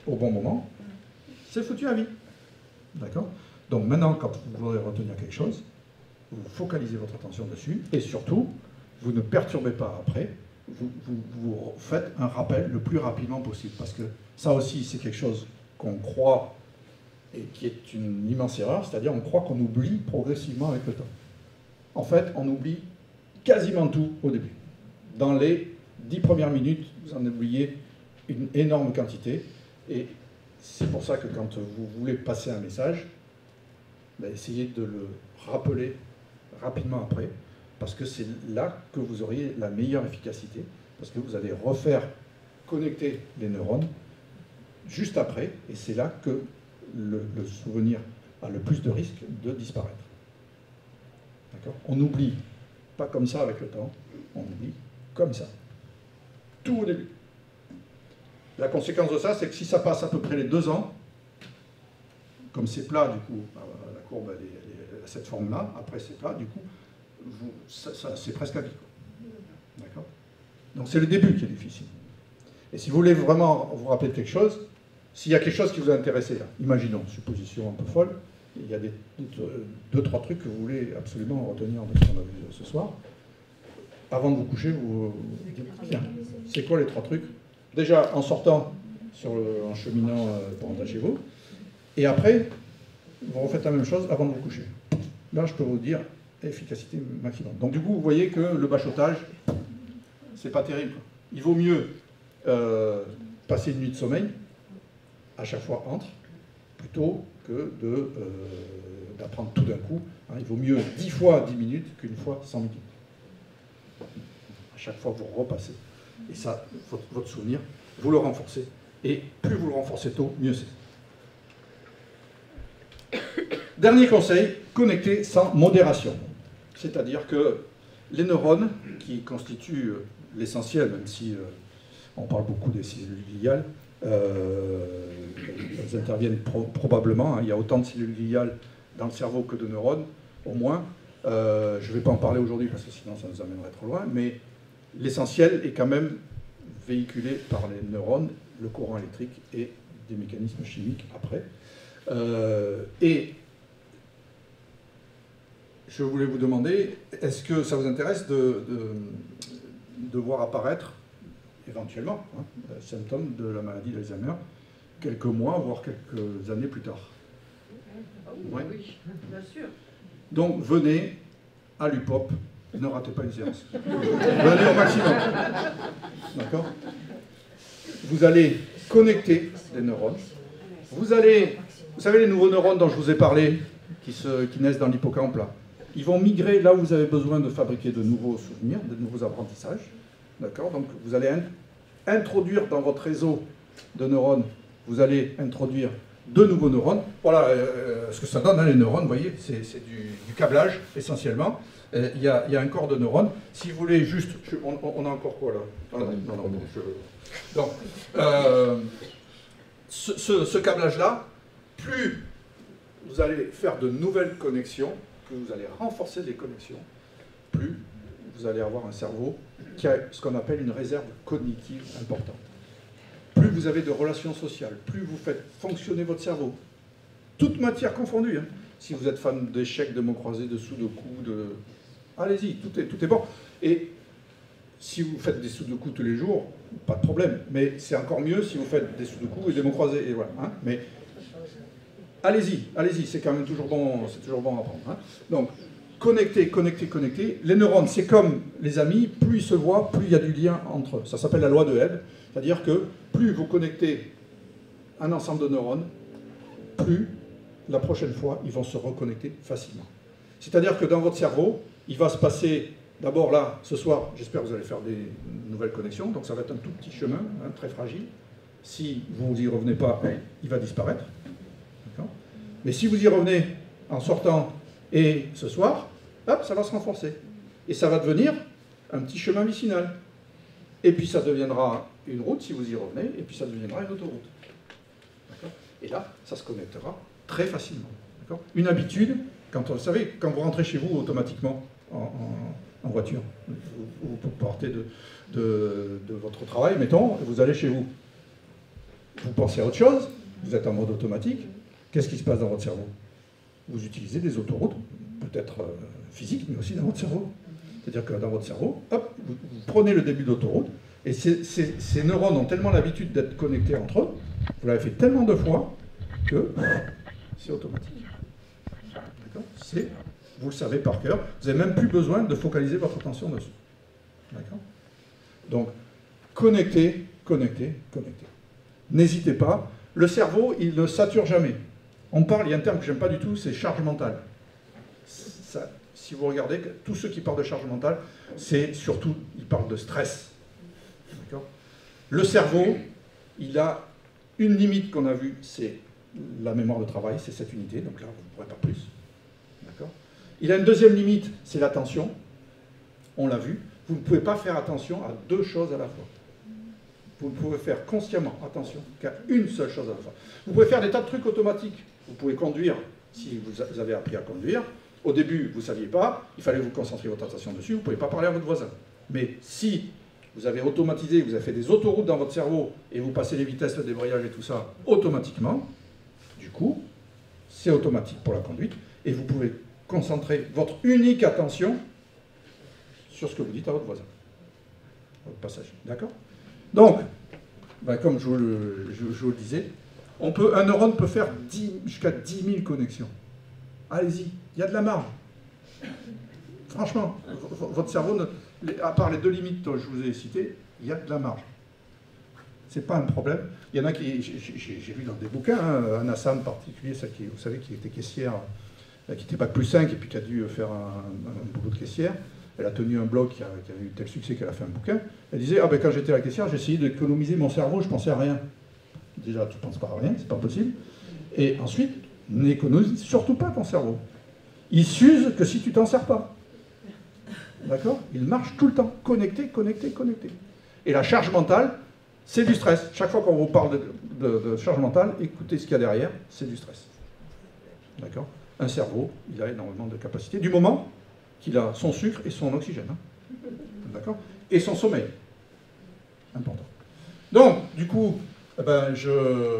au bon moment, c'est foutu à vie. D'accord? Donc maintenant, quand vous voudrez retenir quelque chose, vous focalisez votre attention dessus, et surtout, vous ne perturbez pas après, vous, vous, vous faites un rappel le plus rapidement possible, parce que ça aussi, c'est quelque chose qu'on croit, et qui est une immense erreur, c'est-à-dire on croit qu'on oublie progressivement avec le temps. En fait, on oublie quasiment tout au début. Dans les dix premières minutes, vous en oubliez une énorme quantité, et c'est pour ça que quand vous voulez passer un message, ben essayez de le rappeler rapidement après, parce que c'est là que vous auriez la meilleure efficacité, parce que vous allez refaire connecter les neurones juste après, et c'est là que le, le souvenir a le plus de risques de disparaître. D'accord? On n'oublie pas comme ça avec le temps, on oublie comme ça. Tout au début. La conséquence de ça, c'est que si ça passe à peu près les deux ans, comme c'est plat, du coup, la courbe elle est, elle est à cette forme-là, après c'est plat, du coup, vous, ça, ça, c'est presque à vie. D'accord? Donc c'est le début qui est difficile. Et si vous voulez vraiment vous rappeler de quelque chose, s'il y a quelque chose qui vous a intéressé, là, imaginons, supposition un peu folle, il y a des, deux, deux, trois trucs que vous voulez absolument retenir de ce qu'on a vu ce soir. Avant de vous coucher, vous, vous dites, tiens, c'est quoi les trois trucs? Déjà, en sortant, sur le, en cheminant euh, pour rentrer chez vous, et après, vous refaites la même chose avant de vous coucher. Là, je peux vous dire, efficacité maximum. Donc du coup, vous voyez que le bachotage, c'est pas terrible. Il vaut mieux euh, passer une nuit de sommeil, à chaque fois entre, plutôt que de, euh, d'apprendre tout d'un coup. Hein, il vaut mieux dix fois dix minutes qu'une fois cent minutes. À chaque fois, vous repassez. Et ça, votre, votre souvenir, vous le renforcez. Et plus vous le renforcez tôt, mieux c'est. Dernier conseil, connecter sans modération. C'est-à-dire que les neurones, qui constituent l'essentiel, même si euh, on parle beaucoup des cellules gliales, euh, elles interviennent pro probablement, hein, il y a autant de cellules gliales dans le cerveau que de neurones, au moins. Euh, je ne vais pas en parler aujourd'hui parce que sinon ça nous amènerait trop loin, mais l'essentiel est quand même véhiculé par les neurones, le courant électrique et des mécanismes chimiques après. Euh, et je voulais vous demander, est-ce que ça vous intéresse de, de, de voir apparaître, éventuellement, hein, symptômes de la maladie d'Alzheimer, quelques mois, voire quelques années plus tard? Oui, oui, bien sûr. Donc venez à l'U P O P, ne ratez pas une séance. Venez au maximum. D'accord? Vous allez connecter les neurones. Vous allez, vous savez les nouveaux neurones dont je vous ai parlé, qui, se, qui naissent dans l'hippocampe là, ils vont migrer là où vous avez besoin de fabriquer de nouveaux souvenirs, de nouveaux apprentissages. D'accord? Donc vous allez in introduire dans votre réseau de neurones, vous allez introduire de nouveaux neurones. Voilà euh, ce que ça donne, hein, les neurones, vous voyez, c'est du, du câblage essentiellement. Il euh, y, y a un corps de neurones. Si vous voulez juste... Je, on, on a encore quoi là? Ah, non, non, non, je... Donc, euh, ce, ce, ce câblage-là, plus vous allez faire de nouvelles connexions, plus vous allez renforcer les connexions, plus vous allez avoir un cerveau qui a ce qu'on appelle une réserve cognitive importante. Plus vous avez de relations sociales, plus vous faites fonctionner votre cerveau, toute matière confondue. Hein. Si vous êtes fan d'échecs, de mots croisés, de sudoku, de... allez-y, tout est, tout est bon. Et si vous faites des sudoku tous les jours, pas de problème. Mais c'est encore mieux si vous faites des sudoku et des mots croisés. Et voilà, hein. Mais allez-y, allez-y, c'est quand même toujours bon, c'est toujours bon à apprendre. Hein. Donc, connecter, connecter, connecter. Les neurones, c'est comme les amis, plus ils se voient, plus il y a du lien entre eux. Ça s'appelle la loi de Hebb. C'est-à-dire que plus vous connectez un ensemble de neurones, plus la prochaine fois, ils vont se reconnecter facilement. C'est-à-dire que dans votre cerveau, il va se passer, d'abord là, ce soir, j'espère que vous allez faire des nouvelles connexions, donc ça va être un tout petit chemin, hein, très fragile. Si vous n'y revenez pas, il va disparaître. Mais si vous y revenez en sortant et ce soir, hop, ça va se renforcer. Et ça va devenir un petit chemin vicinal. Et puis ça deviendra une route si vous y revenez, et puis ça deviendra une autoroute. Et là, ça se connectera très facilement. Une habitude, quand vous savez, quand vous rentrez chez vous automatiquement en, en, en voiture, vous, vous partez de, de, de votre travail, mettons, et vous allez chez vous. vous pensez à autre chose, vous êtes en mode automatique, qu'est-ce qui se passe dans votre cerveau? Vous utilisez des autoroutes, peut-être euh, physiques, mais aussi dans votre cerveau. C'est-à-dire que dans votre cerveau, hop, vous, vous prenez le début d'autoroute, et ces, ces, ces neurones ont tellement l'habitude d'être connectés entre eux, vous l'avez fait tellement de fois, que c'est automatique. D'accord? C'est, vous le savez par cœur, vous n'avez même plus besoin de focaliser votre attention dessus. D'accord? Donc, connectez, connectez, connectez. N'hésitez pas. Le cerveau, il ne sature jamais. On parle, il y a un terme que j'aime pas du tout, c'est charge mentale. Ça, si vous regardez, tous ceux qui parlent de charge mentale, c'est surtout, ils parlent de stress. D'accord? Le cerveau, il a une limite qu'on a vue, c'est la mémoire de travail, c'est cette unité, donc là, vous ne pourrez pas plus. D'accord? Il a une deuxième limite, c'est l'attention. On l'a vu. Vous ne pouvez pas faire attention à deux choses à la fois. Vous pouvez faire consciemment attention qu'à une seule chose à la fois. Vous pouvez faire des tas de trucs automatiques. Vous pouvez conduire, si vous avez appris à conduire. Au début, vous ne saviez pas, il fallait que vous concentriez votre attention dessus, vous ne pouvez pas parler à votre voisin. Mais si vous avez automatisé, vous avez fait des autoroutes dans votre cerveau, et vous passez les vitesses, le débrayage et tout ça, automatiquement, du coup, c'est automatique pour la conduite, et vous pouvez concentrer votre unique attention sur ce que vous dites à votre voisin. Votre passage, d'accord? Donc, ben comme je vous, le, je, je vous le disais, on peut, un neurone peut faire jusqu'à dix mille connexions. Allez-y, il y a de la marge. Franchement, votre cerveau, ne, à part les deux limites que je vous ai citées, il y a de la marge. C'est pas un problème. Il y en a qui, j'ai vu dans des bouquins, hein, Anna Sam en particulier, celle qui, vous savez, qui était caissière, qui était bac plus cinq et puis qui a dû faire un, un boulot de caissière. Elle a tenu un blog qui a, qui a eu tel succès qu'elle a fait un bouquin. Elle disait, ah ben quand j'étais à la caissière, j'ai essayé d'économiser mon cerveau, je pensais à rien. Déjà, tu ne penses pas à rien, c'est pas possible. Et ensuite, n'économise surtout pas ton cerveau. Il s'use que si tu t'en sers pas. D'accord? Il marche tout le temps. Connecté, connecté, connecté. Et la charge mentale, c'est du stress. Chaque fois qu'on vous parle de, de, de charge mentale, écoutez ce qu'il y a derrière, c'est du stress. D'accord? Un cerveau, il a énormément de capacités. Du moment qu'il a son sucre et son oxygène. Hein. D'accord? Et son sommeil. Important. Donc, du coup, eh ben, je,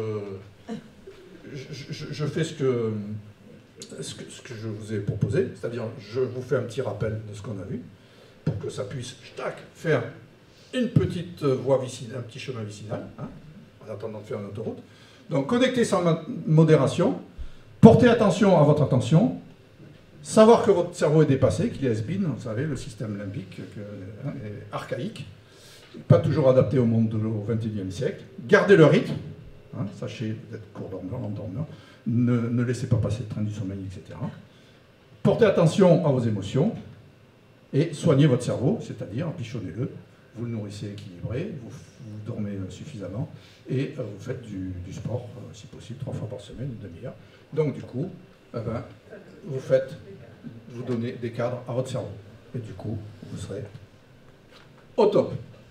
je, je fais ce que, ce, que, ce que je vous ai proposé, c'est-à-dire je vous fais un petit rappel de ce qu'on a vu, pour que ça puisse, tac, faire une petite voie vicinale, un petit chemin vicinal, hein, en attendant de faire une autoroute. Donc, connectez sans modération, portez attention à votre attention, savoir que votre cerveau est dépassé, qu'il est has-been, vous savez, le système limbique que, hein, est archaïque, pas toujours adapté au monde de, au vingt et unième siècle. Gardez le rythme, hein, sachez d'être court dormeur, lent dormeur, ne, ne laissez pas passer le train du sommeil, et cetera. Portez attention à vos émotions et soignez votre cerveau, c'est-à-dire bichonnez-le, vous le nourrissez équilibré, vous, vous dormez suffisamment et euh, vous faites du, du sport, euh, si possible, trois fois par semaine, une demi-heure. Donc du coup, eh ben, vous faites, vous donnez des cadres à votre cerveau. Et du coup, vous serez au top.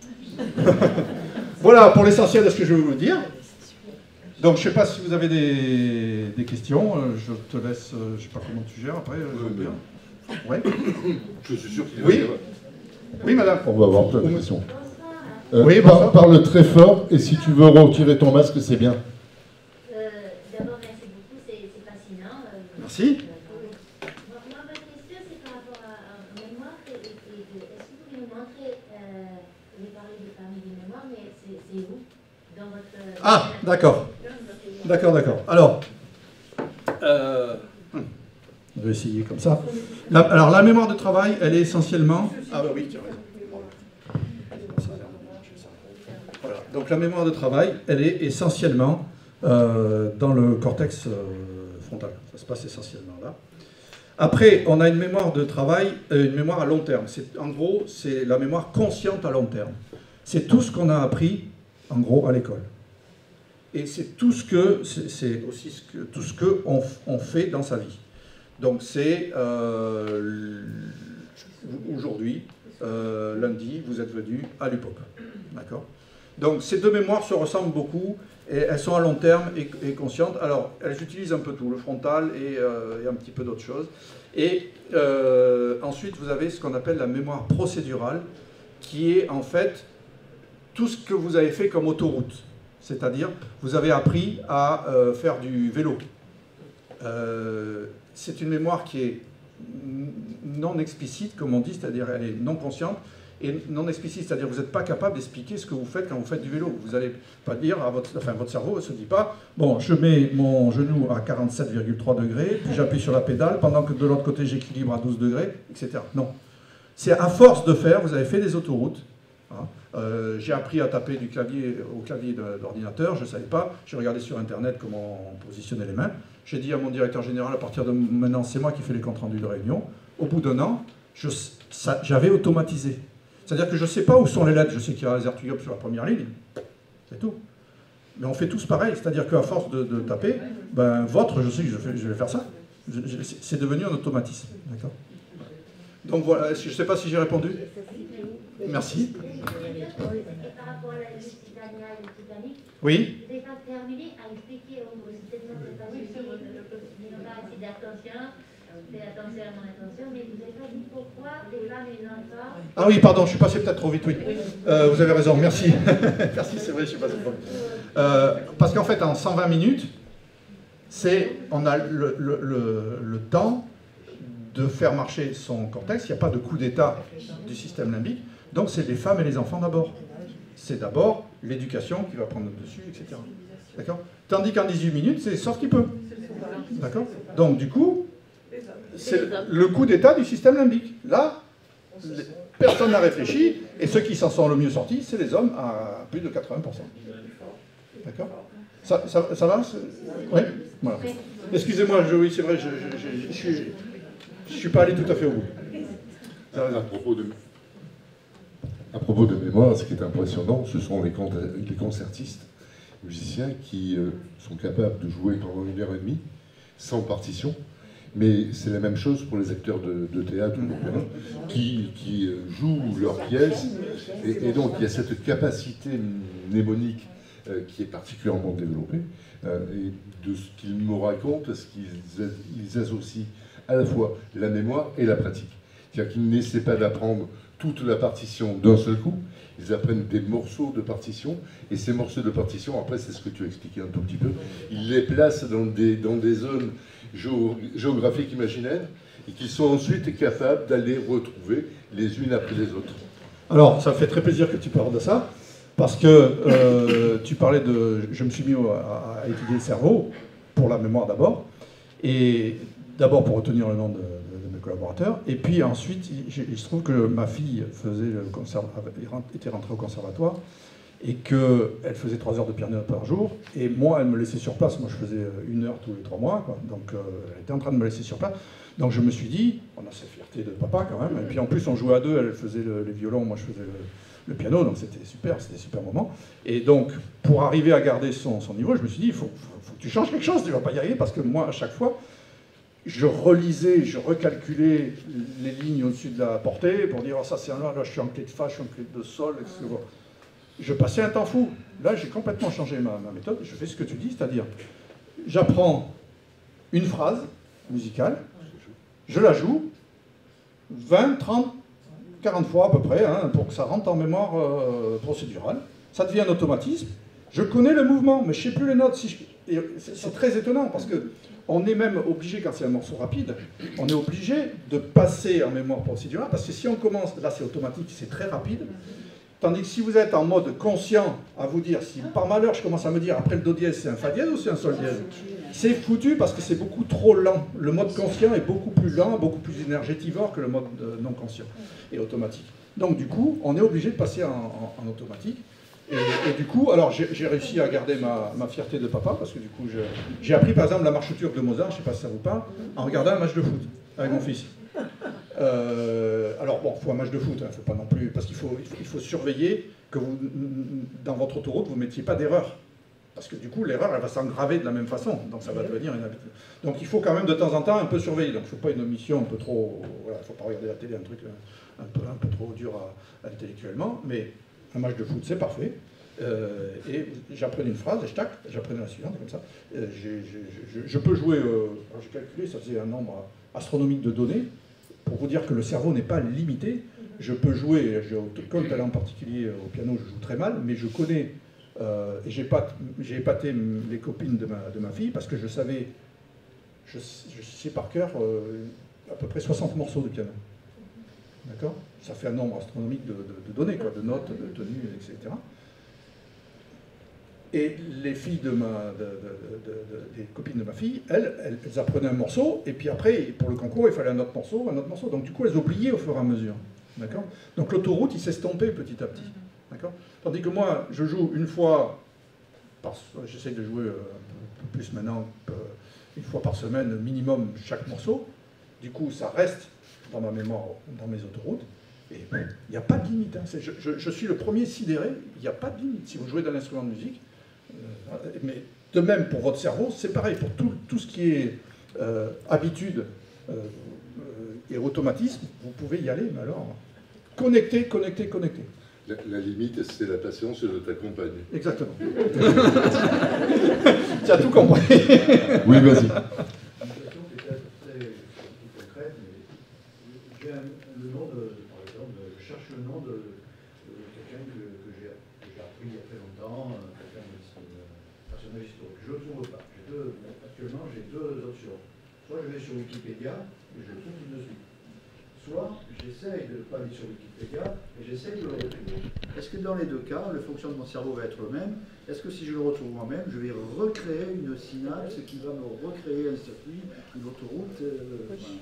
Voilà pour l'essentiel de ce que je veux vous dire. Donc je ne sais pas si vous avez des, des questions. Je te laisse, je ne sais pas comment tu gères après. Je, bien. Ouais. Je suis sûr qu'il oui. Oui, madame. On va avoir plein de questions. Euh, oui, par, parle très fort et si tu veux retirer ton masque, c'est bien. Euh, D'abord, merci beaucoup, c'est fascinant. Euh, merci. Moi, ma question, c'est par rapport à, à mémoire. Et, et, et, est-ce que vous pouvez nous montrer, euh, vous parlez de famille de mémoire, mais c'est où dans votre... Ah, d'accord. D'accord, d'accord. Alors, euh, on va essayer comme ça. La, alors, la mémoire de travail, elle est essentiellement... Ah bah oui, tu as raison. Voilà. Donc, la mémoire de travail, elle est essentiellement euh, dans le cortex euh, frontal. Ça se passe essentiellement là. Après, on a une mémoire de travail, euh, une mémoire à long terme. En gros, c'est la mémoire consciente à long terme. C'est tout ce qu'on a appris, en gros, à l'école. Et c'est tout ce que, c'est aussi ce que, tout ce qu'on on fait dans sa vie. Donc c'est euh, aujourd'hui, euh, lundi, vous êtes venu à l'U P O P. D'accord? Donc ces deux mémoires se ressemblent beaucoup, et elles sont à long terme et, et conscientes. Alors elles utilisent un peu tout, le frontal et, euh, et un petit peu d'autres choses. Et euh, ensuite vous avez ce qu'on appelle la mémoire procédurale, qui est en fait tout ce que vous avez fait comme autoroute. C'est-à-dire, vous avez appris à euh, faire du vélo. Euh, c'est une mémoire qui est non explicite, comme on dit, c'est-à-dire elle est non consciente, et non explicite, c'est-à-dire vous n'êtes pas capable d'expliquer ce que vous faites quand vous faites du vélo. Vous n'allez pas dire, à votre, enfin votre cerveau ne se dit pas, bon, je mets mon genou à quarante-sept virgule trois degrés, puis j'appuie sur la pédale, pendant que de l'autre côté j'équilibre à douze degrés, et cetera. Non. C'est à force de faire, vous avez fait des autoroutes. Hein. Euh, j'ai appris à taper du clavier au clavier d'ordinateur, je ne savais pas, j'ai regardé sur Internet comment on positionnait les mains. J'ai dit à mon directeur général, à partir de maintenant, c'est moi qui fais les comptes rendus de réunion. Au bout d'un an, j'avais automatisé. C'est-à-dire que je ne sais pas où sont les lettres, je sais qu'il y a Zertugop sur la première ligne, c'est tout. Mais on fait tous pareil, c'est-à-dire qu'à force de, de taper, ben, votre, je sais que je, fais, je vais faire ça. C'est devenu un automatisme. D'accord. Donc voilà, je ne sais pas si j'ai répondu. Merci. Et par rapport à la Lusitania et le Titanic, oui. vous n'avez pas terminé à expliquer aux citoyens de la ils n'ont pas assez d'attention, fais attention à mon attention, mais vous n'avez pas dit pourquoi les femmes et les enfants. Ah oui, pardon, je suis passé peut-être trop vite, oui. Euh, vous avez raison, merci. Merci, c'est vrai, je suis passé trop vite. Euh, parce qu'en fait, en cent vingt minutes, on a le, le, le, le temps de faire marcher son cortex, il n'y a pas de coup d'état du système limbique, donc c'est les femmes et les enfants d'abord. C'est d'abord l'éducation qui va prendre le dessus, et cetera. D'accord ? Tandis qu'en dix-huit minutes, c'est sauf qu'il peut. D'accord ? Donc du coup, c'est le coup d'état du système limbique. Là, personne n'a réfléchi, et ceux qui s'en sont le mieux sortis, c'est les hommes à plus de quatre-vingts pour cent. D'accord ? Ça, ça, ça va ? Oui ? Voilà. Excusez-moi, oui, c'est vrai, je, je, je, je suis... Je ne suis pas allé tout à fait au bout. À propos de, à propos de mémoire, ce qui est impressionnant, ce sont les, con les concertistes, musiciens qui euh, sont capables de jouer pendant une heure et demie, sans partition, mais c'est la même chose pour les acteurs de, de théâtre ou d'opéra, qui, qui euh, jouent leurs pièces, et, et donc il y a cette capacité mnémonique euh, qui est particulièrement développée, euh, et de ce qu'ils me racontent, ce qu'ils associent à la fois la mémoire et la pratique. C'est-à-dire qu'ils n'essaient pas d'apprendre toute la partition d'un seul coup, ils apprennent des morceaux de partition, et ces morceaux de partition, après c'est ce que tu as expliqué un tout petit peu, ils les placent dans des, dans des zones géo géographiques imaginaires, et qu'ils sont ensuite capables d'aller retrouver les unes après les autres. Alors, ça fait très plaisir que tu parles de ça, parce que euh, tu parlais de... Je me suis mis à, à étudier le cerveau, pour la mémoire d'abord, et d'abord pour retenir le nom de, de, de mes collaborateurs, et puis ensuite, il, il se trouve que ma fille faisait le était rentrée au conservatoire, et qu'elle faisait trois heures de piano par jour, et moi, elle me laissait sur place. Moi, je faisais une heure tous les trois mois, quoi. Donc euh, elle était en train de me laisser sur place. Donc je me suis dit, on a cette fierté de papa quand même, et puis en plus, on jouait à deux, elle faisait le, les violons, moi je faisais le, le piano, donc c'était super, c'était un super moment. Et donc, pour arriver à garder son, son niveau, je me suis dit, il faut, faut, faut que tu changes quelque chose, tu ne vas pas y arriver, parce que moi, à chaque fois, je relisais, je recalculais les lignes au-dessus de la portée pour dire, oh, ça c'est un là, là je suis en clé de fa, je suis en clé de sol, et cetera. Je passais un temps fou. Là, j'ai complètement changé ma, ma méthode, je fais ce que tu dis, c'est-à-dire, j'apprends une phrase musicale, je la joue vingt, trente, quarante fois à peu près, hein, pour que ça rentre en mémoire euh, procédurale. Ça devient un automatisme. Je connais le mouvement, mais je ne sais plus les notes. Si je... C'est très étonnant, parce que on est même obligé, quand c'est un morceau rapide, on est obligé de passer en mémoire procédurale, parce que si on commence, là c'est automatique, c'est très rapide, tandis que si vous êtes en mode conscient à vous dire, si par malheur je commence à me dire après le do dièse c'est un fa dièse ou c'est un sol dièse, c'est foutu parce que c'est beaucoup trop lent. Le mode conscient est beaucoup plus lent, beaucoup plus énergétivore que le mode non conscient et automatique. Donc du coup, on est obligé de passer en, en, en automatique. Et, et du coup, alors j'ai réussi à garder ma, ma fierté de papa, parce que du coup, j'ai appris par exemple la marche turque de Mozart, je ne sais pas si ça vous parle, en regardant un match de foot avec mon fils. Euh, alors bon, il faut un match de foot, il hein, faut pas non plus, parce qu'il faut, il faut, il faut surveiller que vous, dans votre autoroute, vous ne mettiez pas d'erreur. Parce que du coup, l'erreur, elle va s'engraver de la même façon, donc ça va devenir une habitude. Donc il faut quand même de temps en temps un peu surveiller, donc il ne faut pas une omission un peu trop, voilà, il ne faut pas regarder la télé, un truc un peu, un peu trop dur à, intellectuellement, mais un match de foot, c'est parfait. Euh, et j'apprenais une phrase, et je tac, j'apprenais la suivante, comme ça. Euh, j'ai, j'ai, je, je peux jouer, euh, j'ai calculé, ça faisait un nombre astronomique de données, pour vous dire que le cerveau n'est pas limité. Je peux jouer, je, comme talent en particulier au piano, je joue très mal, mais je connais Euh, et j'ai épaté les copines de ma, de ma fille parce que je savais, je, je sais par cœur euh, à peu près soixante morceaux de piano. D'accord? Ça fait un nombre astronomique de, de, de données, quoi, de notes, de tenues, et cetera. Et les filles de ma, de, de, de, de, des copines de ma fille, elles, elles, elles apprenaient un morceau, et puis après, pour le concours, il fallait un autre morceau, un autre morceau. Donc du coup, elles oubliaient au fur et à mesure. D'accord? Donc l'autoroute, il s'est estompé petit à petit. D'accord? Tandis que moi, je joue une fois, j'essaie de jouer un peu plus maintenant, une fois par semaine minimum chaque morceau. Du coup, ça reste dans ma mémoire, dans mes autoroutes. Et il n'y a pas de limite. Hein. Je, je, je suis le premier sidéré, il n'y a pas de limite. Si vous jouez d'un instrument de musique, euh, mais de même pour votre cerveau, c'est pareil. Pour tout, tout ce qui est euh, habitude euh, euh, et automatisme, vous pouvez y aller, mais alors, connecter, connecter, connecter. La, la limite, c'est la patience de ta compagne. Exactement. Tu as tout compris. Oui, vas-y. Le nom de, par exemple, je cherche le nom de, de quelqu'un que, que j'ai appris il y a très longtemps, quelqu'un de personnage historique. Je ne le trouve pas. Deux, actuellement, j'ai deux options. Soit je vais sur Wikipédia et je le trouve tout de suite. Soit j'essaye de ne pas aller sur Wikipédia et j'essaye de le retrouver. Est-ce que dans les deux cas, le fonctionnement de mon cerveau va être le même? Est-ce que si je le retrouve moi-même, je vais recréer une synapse qui va me recréer un circuit, une autoroute euh, voilà.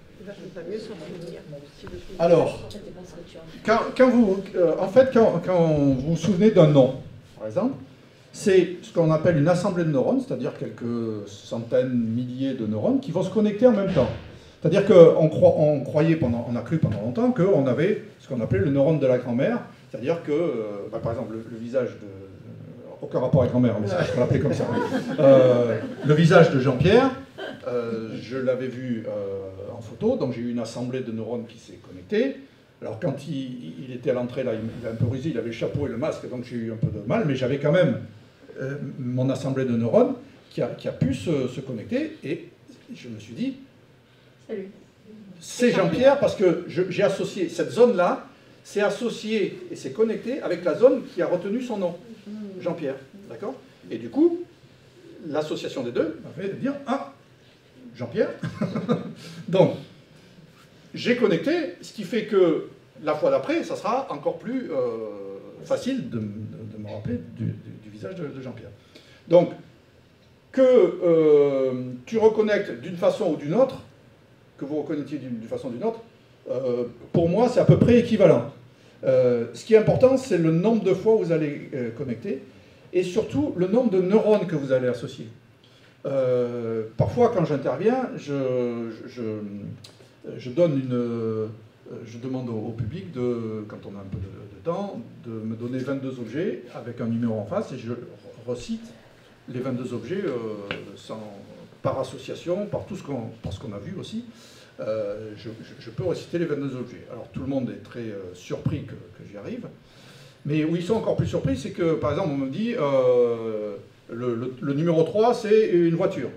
Alors, quand, quand vous, euh, en fait, quand, quand vous vous souvenez d'un nom, par exemple, c'est ce qu'on appelle une assemblée de neurones, c'est-à-dire quelques centaines, milliers de neurones qui vont se connecter en même temps. C'est-à-dire qu'on cro on croyait, pendant, on a cru pendant longtemps qu'on avait ce qu'on appelait le neurone de la grand-mère, c'est-à-dire que, euh, bah, par exemple, le, le visage de... Aucun rapport avec grand-mère, mais c'est ce qu'on l'appelait comme ça. Euh, le visage de Jean-Pierre, euh, je l'avais vu euh, en photo, donc j'ai eu une assemblée de neurones qui s'est connectée. Alors quand il, il était à l'entrée, là, il, il a un peu rusé, il avait le chapeau et le masque, donc j'ai eu un peu de mal, mais j'avais quand même euh, mon assemblée de neurones qui a, qui a pu se, se connecter, et je me suis dit, c'est Jean-Pierre, parce que j'ai associé cette zone-là, c'est associé et c'est connecté avec la zone qui a retenu son nom, Jean-Pierre, d'accord? Et du coup, l'association des deux m'a fait dire, ah, Jean-Pierre. Donc, j'ai connecté, ce qui fait que la fois d'après, ça sera encore plus euh, facile de, de, de me rappeler du, du, du visage de, de Jean-Pierre. Donc, que euh, tu reconnectes d'une façon ou d'une autre, que vous reconnectiez d'une façon ou d'une autre, euh, pour moi, c'est à peu près équivalent. Euh, ce qui est important, c'est le nombre de fois où vous allez euh, connecter, et surtout le nombre de neurones que vous allez associer. Euh, parfois, quand j'interviens, je, je, je, donne une, je demande au, au public, de, quand on a un peu de, de temps, de me donner vingt-deux objets avec un numéro en face, et je recite les vingt-deux objets euh, sans, par association, par tout ce qu'on qu'on a vu aussi. Euh, je, je peux réciter les vingt-deux objets. Alors tout le monde est très euh, surpris que, que j'y arrive. Mais où ils sont encore plus surpris, c'est que, par exemple, on me dit, euh, le, le, le numéro trois, c'est une voiture.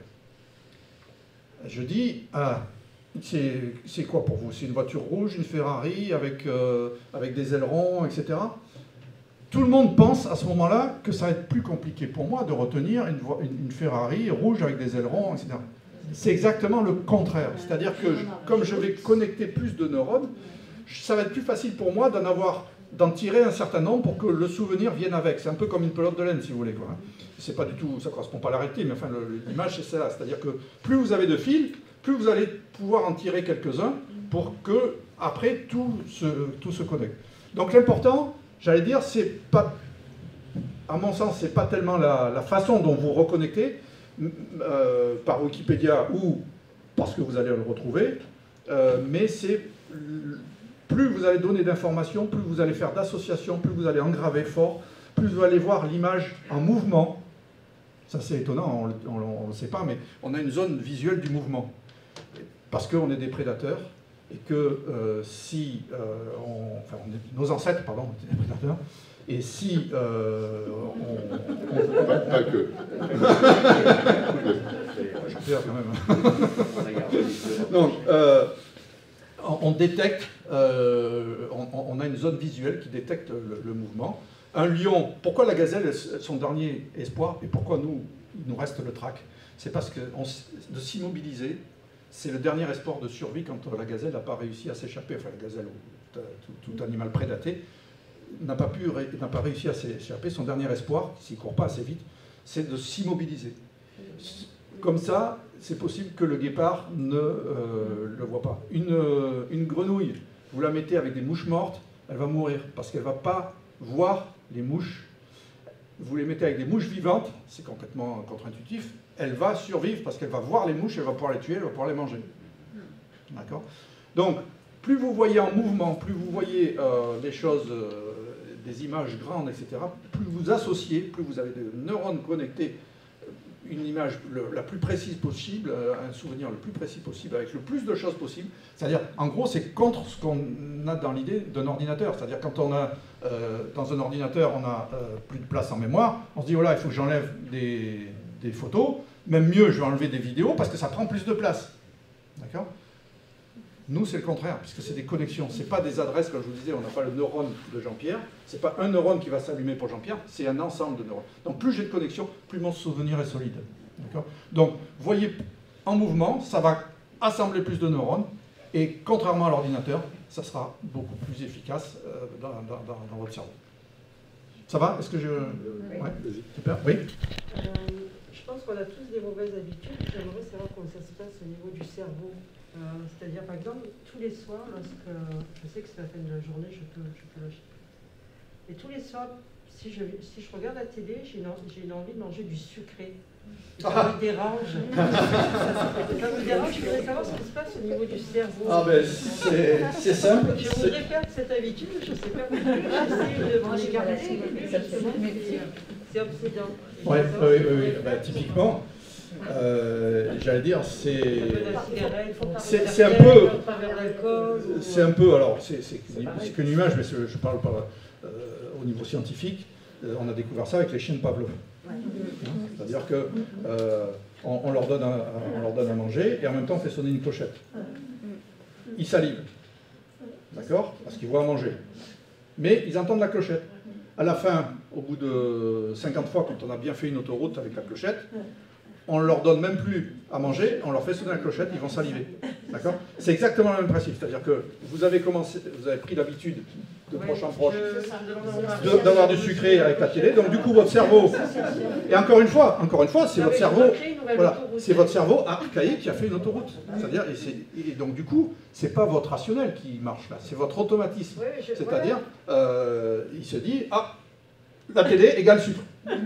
Je dis, ah, c'est quoi pour vous? C'est une voiture rouge, une Ferrari, avec, euh, avec des ailerons, et cetera. Tout le monde pense à ce moment-là que ça va être plus compliqué pour moi de retenir une, une, une Ferrari rouge avec des ailerons, et cetera. C'est exactement le contraire. C'est-à-dire que, je, comme je vais connecter plus de neurones, ça va être plus facile pour moi d'en avoir, d'en tirer un certain nombre pour que le souvenir vienne avec. C'est un peu comme une pelote de laine, si vous voulez, quoi. C'est pas du tout, ça correspond pas à la réalité, mais enfin, l'image, c'est celle-là. C'est-à-dire que plus vous avez de fils, plus vous allez pouvoir en tirer quelques-uns pour que, après, tout se, tout se connecte. Donc l'important, j'allais dire, c'est pas, à mon sens, c'est pas tellement la, la façon dont vous reconnectez, euh, par Wikipédia ou parce que vous allez le retrouver, euh, mais c'est plus vous allez donner d'informations, plus vous allez faire d'associations, plus vous allez engraver fort, plus vous allez voir l'image en mouvement. Ça c'est étonnant, on ne le sait pas, mais on a une zone visuelle du mouvement. Parce qu'on est des prédateurs, et que euh, si, euh, on, enfin on est, nos ancêtres, pardon, étaient des prédateurs, et si euh, on... on, on pas, pas que. J'en perds quand même. Donc, euh, on, on détecte, euh, on, on a une zone visuelle qui détecte le, le mouvement. Un lion, pourquoi la gazelle est son dernier espoir et pourquoi nous, il nous reste le trac? C'est parce que on, de s'immobiliser, c'est le dernier espoir de survie quand la gazelle n'a pas réussi à s'échapper. Enfin, la gazelle ou tout, tout animal prédaté n'a pas, pu, n'a pas réussi à s'échapper. Son dernier espoir, s'il ne court pas assez vite, c'est de s'immobiliser. Comme ça, c'est possible que le guépard ne euh, le voit pas. Une, une grenouille, vous la mettez avec des mouches mortes, elle va mourir parce qu'elle ne va pas voir les mouches. Vous les mettez avec des mouches vivantes, c'est complètement contre-intuitif, elle va survivre parce qu'elle va voir les mouches, elle va pouvoir les tuer, elle va pouvoir les manger. D'accord? Donc, plus vous voyez en mouvement, plus vous voyez euh, des choses, euh, des images grandes, et cetera, plus vous associez, plus vous avez des neurones connectés, une image le, la plus précise possible, un souvenir le plus précis possible, avec le plus de choses possible. C'est-à-dire, en gros, c'est contre ce qu'on a dans l'idée d'un ordinateur. C'est-à-dire, quand on a, euh, dans un ordinateur, on a euh, plus de place en mémoire, on se dit, voilà, il faut que j'enlève des, des photos, même mieux, je vais enlever des vidéos, parce que ça prend plus de place. D'accord? Nous, c'est le contraire, puisque c'est des connexions. Ce n'est pas des adresses, comme je vous disais, on n'a pas le neurone de Jean-Pierre. Ce n'est pas un neurone qui va s'allumer pour Jean-Pierre, c'est un ensemble de neurones. Donc plus j'ai de connexions, plus mon souvenir est solide. Donc, voyez, en mouvement, ça va assembler plus de neurones, et contrairement à l'ordinateur, ça sera beaucoup plus efficace euh, dans, dans, dans, dans votre cerveau. Ça va? Est-ce que je... Oui. Ouais, super. Oui. Euh, je pense qu'on a tous des mauvaises habitudes. J'aimerais savoir comment ça se passe au niveau du cerveau. Euh, C'est-à-dire, par exemple, tous les soirs, lorsque je sais que c'est la fin de la journée, je peux, je peux lâcher. Et tous les soirs, si je, si je regarde la télé, j'ai une, une envie de manger du sucré. Et ça ah. me dérange. Ça me dérange. Je voudrais savoir ce qui se passe au niveau du cerveau. Ah ben, c'est simple. Je voudrais perdre cette habitude, je ne sais pas comment. J'essaie de m'en écarter. C'est obsédant. Ouais, oui, oui, oui. Ben, typiquement, euh, j'allais dire, c'est c'est un peu, c'est un peu, alors c'est qu'une image, mais je parle pas euh, au niveau scientifique. On a découvert ça avec les chiens de Pavlov. C'est-à-dire qu'on euh, on leur donne à, on leur donne à manger et en même temps on fait sonner une clochette. Ils salivent, d'accord, parce qu'ils voient à manger. Mais ils entendent la clochette. À la fin, au bout de cinquante fois, quand on a bien fait une autoroute avec la clochette, on ne leur donne même plus à manger, on leur fait sonner la clochette, ils vont saliver. D'accord? C'est exactement le même principe. C'est-à-dire que vous avez commencé, vous avez pris l'habitude de proche en proche d'avoir du sucré avec la télé, donc du coup votre cerveau, et encore une fois, encore une fois, c'est votre cerveau, voilà, c'est votre cerveau archaïque qui a fait une autoroute. C'est-à-dire, et, et donc du coup, c'est pas votre rationnel qui marche là, c'est votre automatisme. C'est-à-dire, euh, il se dit, ah, la télé égale sucre.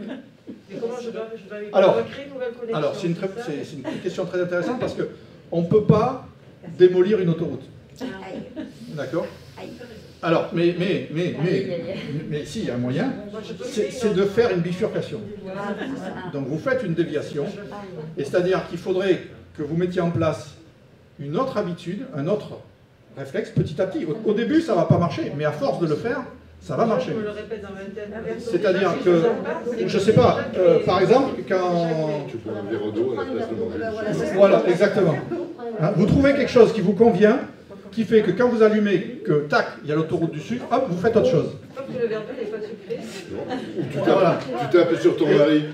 Et comment je dois, je dois, je dois alors, créer une nouvelle connexion? Alors, c'est une, une question très intéressante parce qu'on ne peut pas démolir une autoroute. D'accord? Alors, mais, mais, mais, mais, mais, mais si, il y a un moyen, c'est de faire une bifurcation. Donc, vous faites une déviation, et c'est-à-dire qu'il faudrait que vous mettiez en place une autre habitude, un autre réflexe petit à petit. Au, au début, ça ne va pas marcher, mais à force de le faire, ça va marcher. C'est-à-dire que, je ne sais pas, euh, par exemple, quand... Tu prends un verre d'eau à la place de manger. Voilà, exactement. Hein, vous trouvez quelque chose qui vous convient, qui fait que quand vous allumez, que tac, il y a l'autoroute du sucre, hop, vous faites autre chose. Sauf que le verre d'eau n'est pas sucré. Tu tapes, voilà. Tu tapes sur ton mari.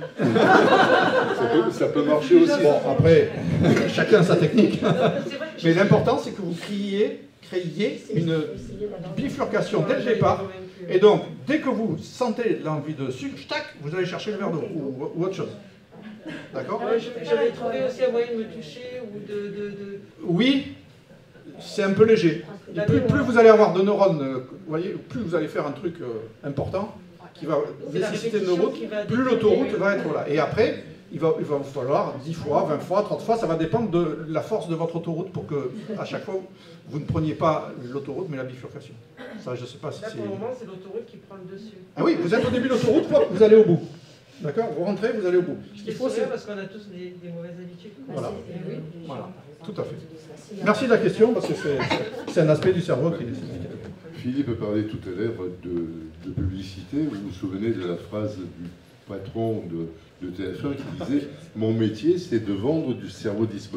ça, peut, ça peut marcher aussi. Bon, après, chacun sa technique. Mais l'important, c'est que vous créiez, créiez une bifurcation dès le départ. Et donc, dès que vous sentez l'envie de sucre, tac, vous allez chercher le verre d'eau ou, ou autre chose. D'accord? euh, J'avais trouvé aussi un moyen de me toucher ou de... de, de... Oui, c'est un peu léger. Et plus, plus vous allez avoir de neurones, euh, vous voyez, plus vous allez faire un truc euh, important qui va nécessiter de neurones, plus l'autoroute va être là. Et après, il va, il va vous falloir dix fois, vingt fois, trente fois, ça va dépendre de la force de votre autoroute pour que, à chaque fois, vous ne preniez pas l'autoroute, mais la bifurcation. Ça, je ne sais pas si c'est... Là, pour le moment, c'est l'autoroute qui prend le dessus. Ah oui, vous êtes au début de l'autoroute, vous allez au bout. D'accord? Vous rentrez, vous allez au bout. Ce qu'il faut, c'est... parce qu'on a tous des, des mauvaises habitudes. Voilà. Oui. Voilà, tout à fait. Merci de la question, parce que c'est un aspect du cerveau qui est significatif. Philippe a parlé tout à l'heure de, de publicité. Vous vous souvenez de la phrase du patron de, de T F un qui disait « Mon métier, c'est de vendre du cerveau disponible ».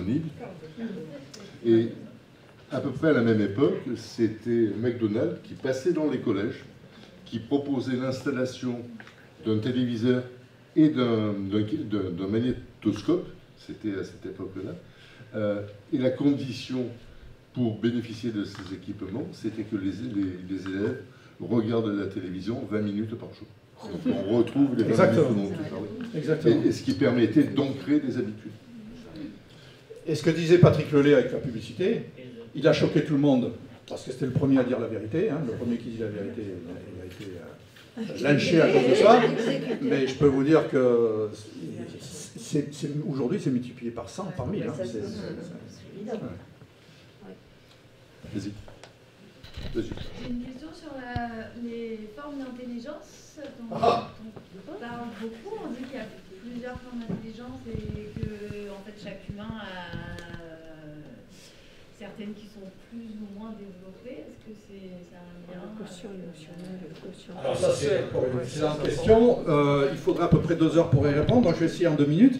Et à peu près à la même époque, c'était McDonald's qui passait dans les collèges, qui proposait l'installation d'un téléviseur et d'un magnétoscope, c'était à cette époque-là, euh, et la condition pour bénéficier de ces équipements, c'était que les, les, les élèves regardent la télévision vingt minutes par jour. Donc on retrouve les vingt minutes dont tu parlais. Exactement. Et, et ce qui permettait d'ancrer des habitudes. Et ce que disait Patrick Lelay avec la publicité, il a choqué tout le monde, parce que c'était le premier à dire la vérité, hein, le premier qui dit la vérité, il a été euh, lynché à cause de ça, mais je peux vous dire que aujourd'hui c'est multiplié par cent, par mille. Hein, c'est évident. Vas-y. J'ai une question sur la, les formes d'intelligence dont ah. on parle beaucoup. On dit qu'il y a plusieurs formes d'intelligence et que en fait, chaque humain a certaines qui sont plus ou moins développées. Est-ce que c'est un lien? Le quotient émotionnel, le quotient. Alors ça c'est une excellente question. Euh, il faudrait à peu près deux heures pour y répondre, donc je vais essayer en deux minutes.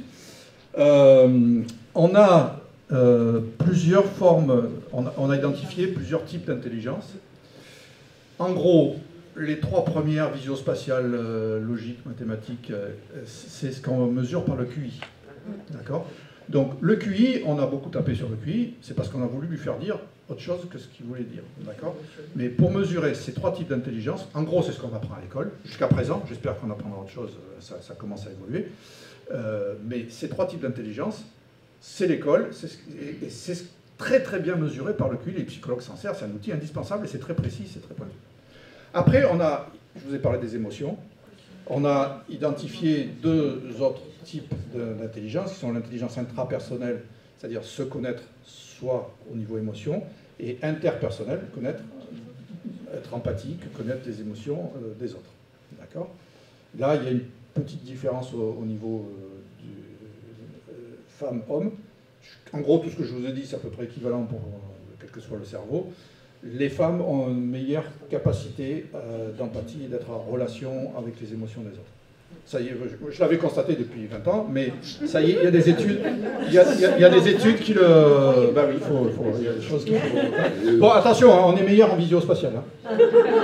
Euh, on a Euh, plusieurs formes, on a, on a identifié plusieurs types d'intelligence. En gros, les trois premières, visio-spatiales, euh, logique, mathématiques, euh, c'est ce qu'on mesure par le Q I. D'accord? Donc le Q I, on a beaucoup tapé sur le Q I, c'est parce qu'on a voulu lui faire dire autre chose que ce qu'il voulait dire. D'accord? Mais pour mesurer ces trois types d'intelligence, en gros c'est ce qu'on apprend à l'école, jusqu'à présent, j'espère qu'on apprendra autre chose, ça, ça commence à évoluer. Euh, mais ces trois types d'intelligence, c'est l'école, et c'est très très bien mesuré par le Q I, les psychologues s'en servent, c'est un outil indispensable et c'est très précis, c'est très pointu. Après, on a, je vous ai parlé des émotions, on a identifié deux autres types d'intelligence, qui sont l'intelligence intrapersonnelle, c'est-à-dire se connaître soit au niveau émotion, et interpersonnelle, connaître, être empathique, connaître les émotions des autres. D'accord? Là, il y a une petite différence au, au niveau du femmes-hommes. En gros, tout ce que je vous ai dit, c'est à peu près équivalent pour euh, quel que soit le cerveau. Les femmes ont une meilleure capacité euh, d'empathie et d'être en relation avec les émotions des autres. Ça y est, je, je l'avais constaté depuis vingt ans, mais ça y est, il y a des études, il y a, il y a, il y a des études qui le... Ben oui, il faut, il faut, il y a des choses qui... Faut... Bon, attention, hein, on est meilleur en visio-spatial. Hein.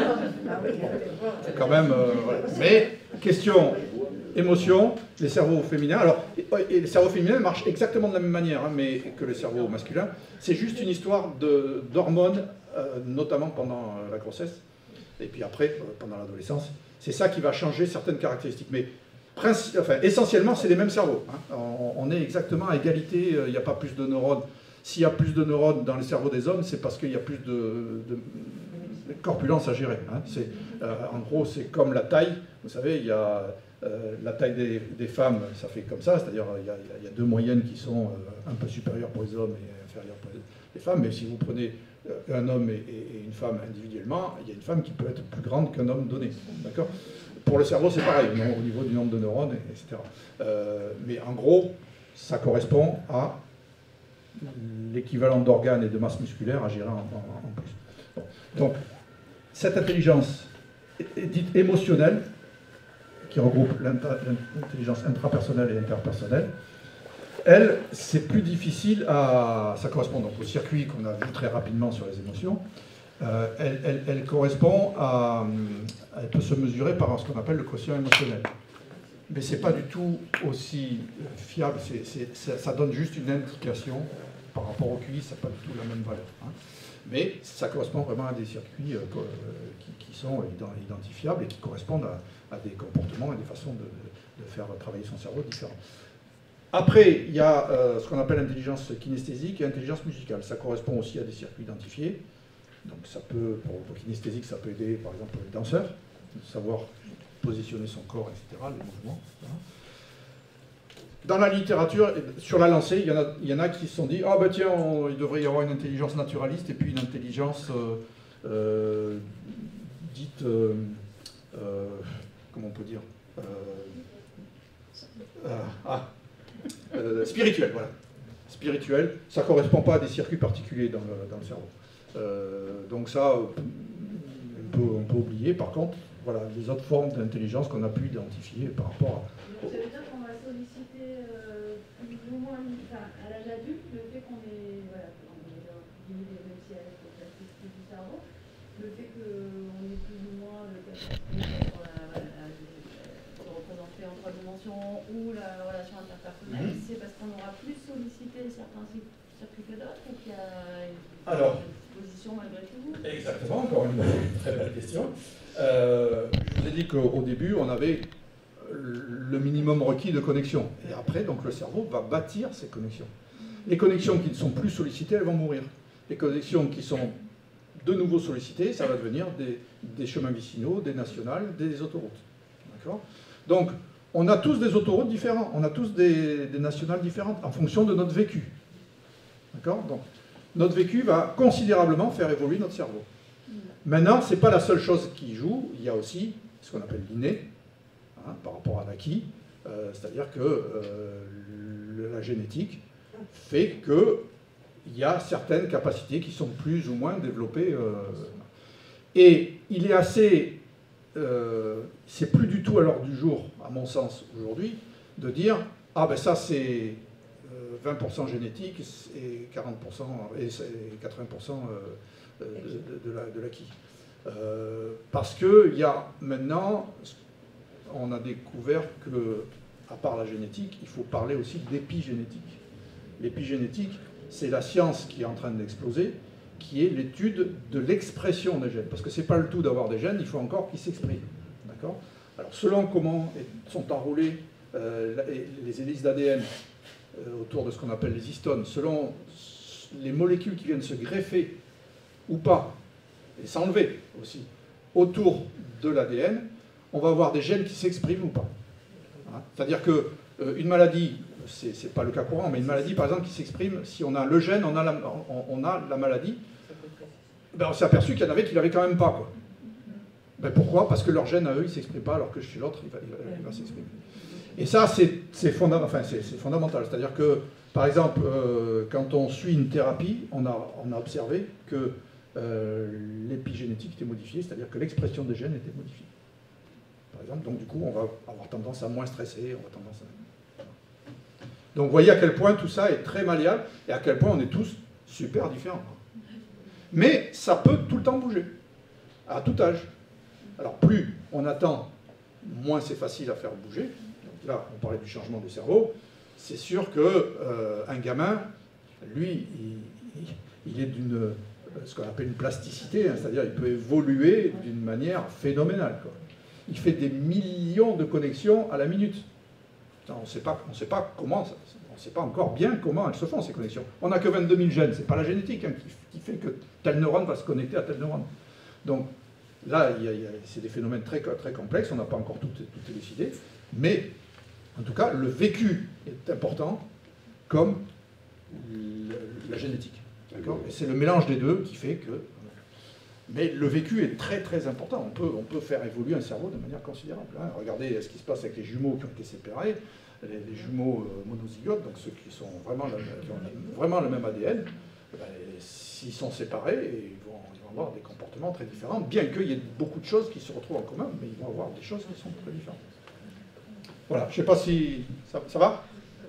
C'est quand même... Euh, voilà. Mais, question... émotion, les cerveaux féminins. Alors, et les cerveaux féminins marchent exactement de la même manière hein, mais que les cerveaux masculins. C'est juste une histoire d'hormones, euh, notamment pendant euh, la grossesse, et puis après, euh, pendant l'adolescence. C'est ça qui va changer certaines caractéristiques. Mais enfin, essentiellement, c'est les mêmes cerveaux. Hein. On, on est exactement à égalité, il n'y a pas plus de neurones. S'il y a plus de neurones dans le cerveau des hommes, c'est parce qu'il y a plus de, de, de corpulence à gérer. Hein. Euh, en gros, c'est comme la taille. Vous savez, il y a... Euh, la taille des, des femmes, ça fait comme ça, c'est-à-dire il y, y a deux moyennes qui sont euh, un peu supérieures pour les hommes et inférieures pour les femmes, mais si vous prenez euh, un homme et, et, et une femme individuellement, il y a une femme qui peut être plus grande qu'un homme donné. D'accord? Pour le cerveau, c'est pareil, non, au niveau du nombre de neurones, et cetera. Euh, mais en gros, ça correspond à l'équivalent d'organes et de masse musculaire à gérer en, en, en plus. Bon. Donc, cette intelligence dite émotionnelle, qui regroupe l'intelligence intrapersonnelle et interpersonnelle, elle, c'est plus difficile à... Ça correspond donc au circuit qu'on a vu très rapidement sur les émotions. Euh, elle, elle, elle correspond à... Elle peut se mesurer par ce qu'on appelle le quotient émotionnel. Mais ce n'est pas du tout aussi fiable, c'est, c'est, ça, ça donne juste une indication par rapport au Q I, ça n'a pas du tout la même valeur. Hein. Mais ça correspond vraiment à des circuits euh, qui, qui sont identifiables et qui correspondent à, à des comportements et des façons de, de, de faire travailler son cerveau différents. Après, il y a euh, ce qu'on appelle intelligence kinesthésique et intelligence musicale. Ça correspond aussi à des circuits identifiés. Donc ça peut, pour le kinesthésique, ça peut aider par exemple les danseurs, savoir positionner son corps, et cetera, les mouvements. Voilà. Dans la littérature, sur la lancée, il y en a, il y en a qui se sont dit « Ah ben tiens, on, il devrait y avoir une intelligence naturaliste et puis une intelligence euh, euh, dite, euh, euh, comment on peut dire, euh, euh, ah, euh, spirituelle, voilà. Spirituelle, ça ne correspond pas à des circuits particuliers dans le, dans le cerveau. Euh, donc ça, on peut, on peut oublier. Par contre, voilà, les autres formes d'intelligence qu'on a pu identifier par rapport à... Ça veut dire qu'on va solliciter euh, plus ou moins, enfin, à l'âge adulte, le fait qu'on ait, voilà, on ait des réussi à être plasticité du cerveau, le fait qu'on ait plus ou moins le capacité communication ou la relation interpersonnelle, mmh. c'est parce qu'on aura plus sollicité certains circuits que d'autres ou qu'il y a une Alors, position malgré tout? Exactement, encore une très belle question. Euh, je vous ai dit qu'au début, on avait le minimum requis de connexion. Et après, donc, le cerveau va bâtir ces connexions. Les connexions qui ne sont plus sollicitées, elles vont mourir. Les connexions qui sont de nouveau sollicitées, ça va devenir des, des chemins vicinaux, des nationales, des autoroutes. D'accord ? Donc, on a tous des autoroutes différentes, on a tous des, des nationales différentes en fonction de notre vécu. D'accord ? Donc, notre vécu va considérablement faire évoluer notre cerveau. Maintenant, ce n'est pas la seule chose qui joue, il y a aussi ce qu'on appelle l'inné, hein, par rapport à l'acquis, euh, c'est-à-dire que euh, le, la génétique fait qu'il y a certaines capacités qui sont plus ou moins développées. Euh, et il est assez... Euh, c'est plus du tout à l'ordre du jour, à mon sens, aujourd'hui, de dire « Ah ben ça c'est euh, vingt pour cent génétique et quarante pour cent et quatre-vingts pour cent euh, de, de, de l'acquis. Euh, » Parce qu'il y a maintenant, on a découvert que, à part la génétique, il faut parler aussi d'épigénétique. L'épigénétique, c'est la science qui est en train d'exploser, qui est l'étude de l'expression des gènes. Parce que ce n'est pas le tout d'avoir des gènes, il faut encore qu'ils s'expriment. D'accord ? Alors, selon comment sont enroulées euh, les hélices d'A D N euh, autour de ce qu'on appelle les histones, selon les molécules qui viennent se greffer ou pas, et s'enlever aussi, autour de l'A D N, on va avoir des gènes qui s'expriment ou pas. Hein ? C'est-à-dire qu'une euh, maladie, c'est n'est pas le cas courant, mais une maladie, par exemple, qui s'exprime, si on a le gène, on a la, on, on a la maladie, ben on s'est aperçu qu'il y en avait qui ne l'avaient quand même pas. Quoi. Ben pourquoi ? Parce que leur gène à eux, il ne s'exprime pas, alors que chez l'autre, il va, il va, il va s'exprimer. Et ça, c'est fonda enfin, fondamental. C'est-à-dire que, par exemple, euh, quand on suit une thérapie, on a, on a observé que euh, l'épigénétique était modifiée, c'est-à-dire que l'expression des gènes était modifiée. Par exemple, donc du coup, on va avoir tendance à moins stresser, on va tendance à... Donc vous voyez à quel point tout ça est très malléable et à quel point on est tous super différents. Mais ça peut tout le temps bouger, à tout âge. Alors plus on attend, moins c'est facile à faire bouger. Donc là, on parlait du changement du cerveau. C'est sûr qu'un euh, gamin, lui, il, il est d'une, ce qu'on appelle une plasticité, hein, c'est-à-dire il peut évoluer d'une manière phénoménale, quoi. Il fait des millions de connexions à la minute. On ne sait pas, on sait pas comment, on ne sait pas encore bien comment elles se font, ces connexions. On n'a que vingt-deux mille gènes, ce n'est pas la génétique hein, qui, qui fait que tel neurone va se connecter à tel neurone. Donc là, c'est des phénomènes très, très complexes, on n'a pas encore tout, tout élucidé, mais en tout cas, le vécu est important comme le, la génétique. Et c'est le mélange des deux qui fait que... Mais le vécu est très très important. On peut, on peut faire évoluer un cerveau de manière considérable. Hein. Regardez ce qui se passe avec les jumeaux qui ont été séparés, les, les jumeaux euh, monozygotes, donc ceux qui, sont vraiment la, qui ont vraiment le même A D N, ben, s'ils sont séparés, ils vont, ils vont avoir des comportements très différents, bien qu'il y ait beaucoup de choses qui se retrouvent en commun, mais ils vont avoir des choses qui sont très différentes. Voilà, je ne sais pas si... Ça, ça va ?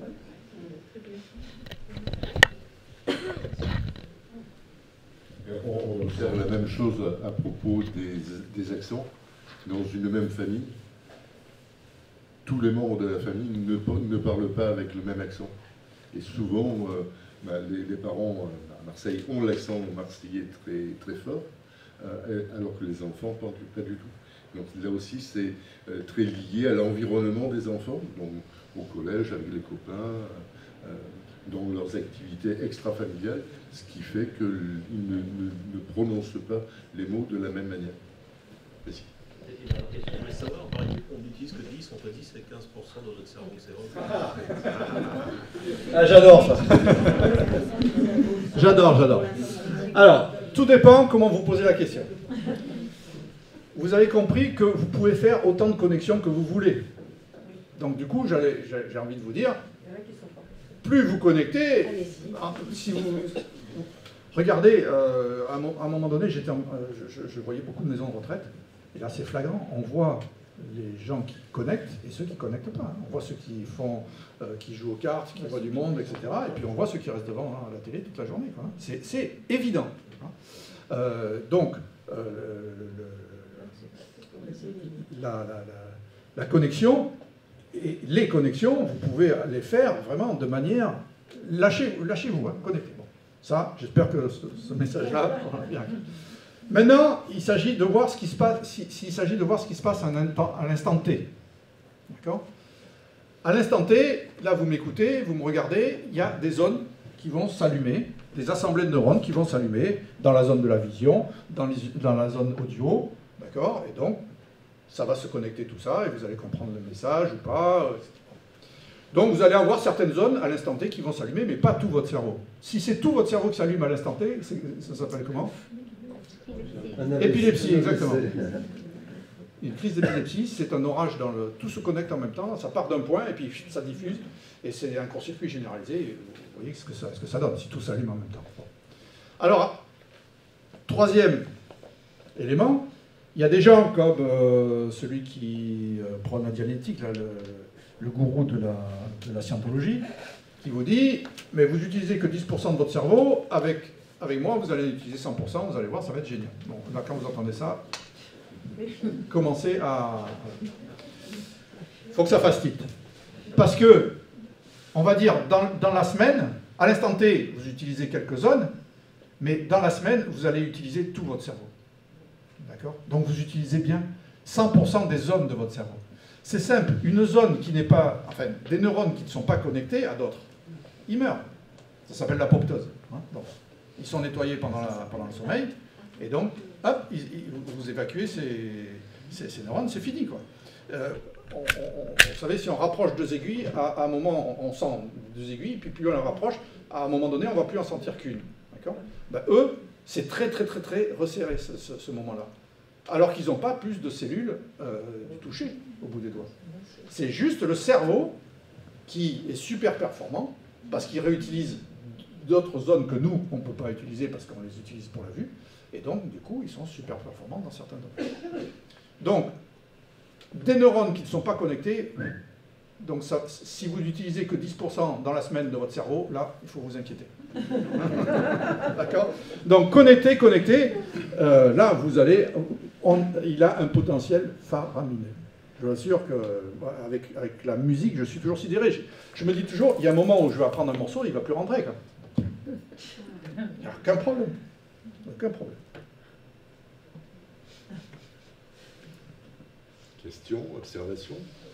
On observe la même chose à propos des, des accents. Dans une même famille, tous les membres de la famille ne, ne parlent pas avec le même accent. Et souvent, euh, bah, les, les parents euh, à Marseille ont l'accent marseillais très, très fort, euh, alors que les enfants ne parlent pas du tout. Donc là aussi, c'est euh, très lié à l'environnement des enfants, donc au collège, avec les copains, euh, dans leurs activités extra-familiales, ce qui fait qu'ils ne, ne, ne prononcent pas les mots de la même manière. Merci. Je voulais savoir, on utilise que dix, entre dix et quinze pour cent de notre cerveau, c'est vrai. Ah, j'adore ça. J'adore, j'adore. Alors, tout dépend comment vous posez la question. Vous avez compris que vous pouvez faire autant de connexions que vous voulez. Donc du coup, j'ai envie de vous dire, plus vous connectez, si vous... Regardez, euh, à, un, à un moment donné, j'étais, euh, je, je voyais beaucoup de maisons de retraite, et là c'est flagrant, on voit les gens qui connectent et ceux qui ne connectent pas. On voit ceux qui font, euh, qui jouent aux cartes, qui voient du monde, et cetera. Et puis on voit ceux qui restent devant hein, la télé toute la journée. C'est évident. Hein. Euh, donc, euh, le, le, la, la, la, la connexion, Et les connexions, vous pouvez les faire vraiment de manière... Lâchez-vous, lâchez-vous, hein, connectez. Bon. Ça, j'espère que ce, ce message-là... bien. Maintenant, il s'agit de voir ce qui se passe, s'il s'agit de voir ce qui se passe à l'instant T. D'accord ? À l'instant T, là vous m'écoutez, vous me regardez, il y a des zones qui vont s'allumer, des assemblées de neurones qui vont s'allumer dans la zone de la vision, dans, les, dans la zone audio, d'accord ? Et donc, ça va se connecter tout ça, et vous allez comprendre le message ou pas, et cetera. Donc vous allez avoir certaines zones à l'instant T qui vont s'allumer, mais pas tout votre cerveau. Si c'est tout votre cerveau qui s'allume à l'instant T, ça s'appelle comment ? Épilepsie, exactement. Une crise d'épilepsie, c'est un orage dans le... Tout se connecte en même temps, ça part d'un point, et puis ça diffuse, et c'est un court-circuit généralisé, et vous voyez ce que ça, ce que ça donne, si tout s'allume en même temps. Alors, troisième élément, il y a des gens comme euh, celui qui euh, prône la dialectique, là, le, le gourou de la, de la scientologie, qui vous dit, mais vous utilisez que dix pour cent de votre cerveau, avec, avec moi, vous allez utiliser cent pour cent, vous allez voir, ça va être génial. Bon, là, quand vous entendez ça, commencez à... Il faut que ça fasse tilt. Parce que, on va dire, dans, dans la semaine, à l'instant T, vous utilisez quelques zones, mais dans la semaine, vous allez utiliser tout votre cerveau. D'accord ? Donc vous utilisez bien cent pour cent des zones de votre cerveau. C'est simple, une zone qui n'est pas... Enfin, des neurones qui ne sont pas connectés à d'autres, ils meurent. Ça s'appelle l'apoptose. Hein, donc, ils sont nettoyés pendant, la, pendant le sommeil, et donc, hop, ils, ils, vous évacuez ces, ces, ces neurones, c'est fini, quoi. Euh, on, on, vous savez, si on rapproche deux aiguilles, à, à un moment, on, on sent deux aiguilles, puis plus on la rapproche, à un moment donné, on ne va plus en sentir qu'une. D'accord ? Ben, eux, c'est très, très, très, très resserré, ce, ce, ce moment-là. Alors qu'ils n'ont pas plus de cellules euh, du toucher au bout des doigts. C'est juste le cerveau qui est super performant, parce qu'il réutilise d'autres zones que nous, on ne peut pas utiliser parce qu'on les utilise pour la vue, et donc, du coup, ils sont super performants dans certains domaines. Donc, des neurones qui ne sont pas connectés, donc ça, si vous n'utilisez que dix pour cent dans la semaine de votre cerveau, là, il faut vous inquiéter. D'accord ? Donc, connecté, connecté, euh, là, vous allez... On, il a un potentiel faramineux. Je vous assure qu'avec avec la musique, je suis toujours sidéré. Je, je me dis toujours, il y a un moment où je vais apprendre un morceau, il ne va plus rentrer. Quoi. Il n'y a aucun problème. Aucun problème. Question, observation.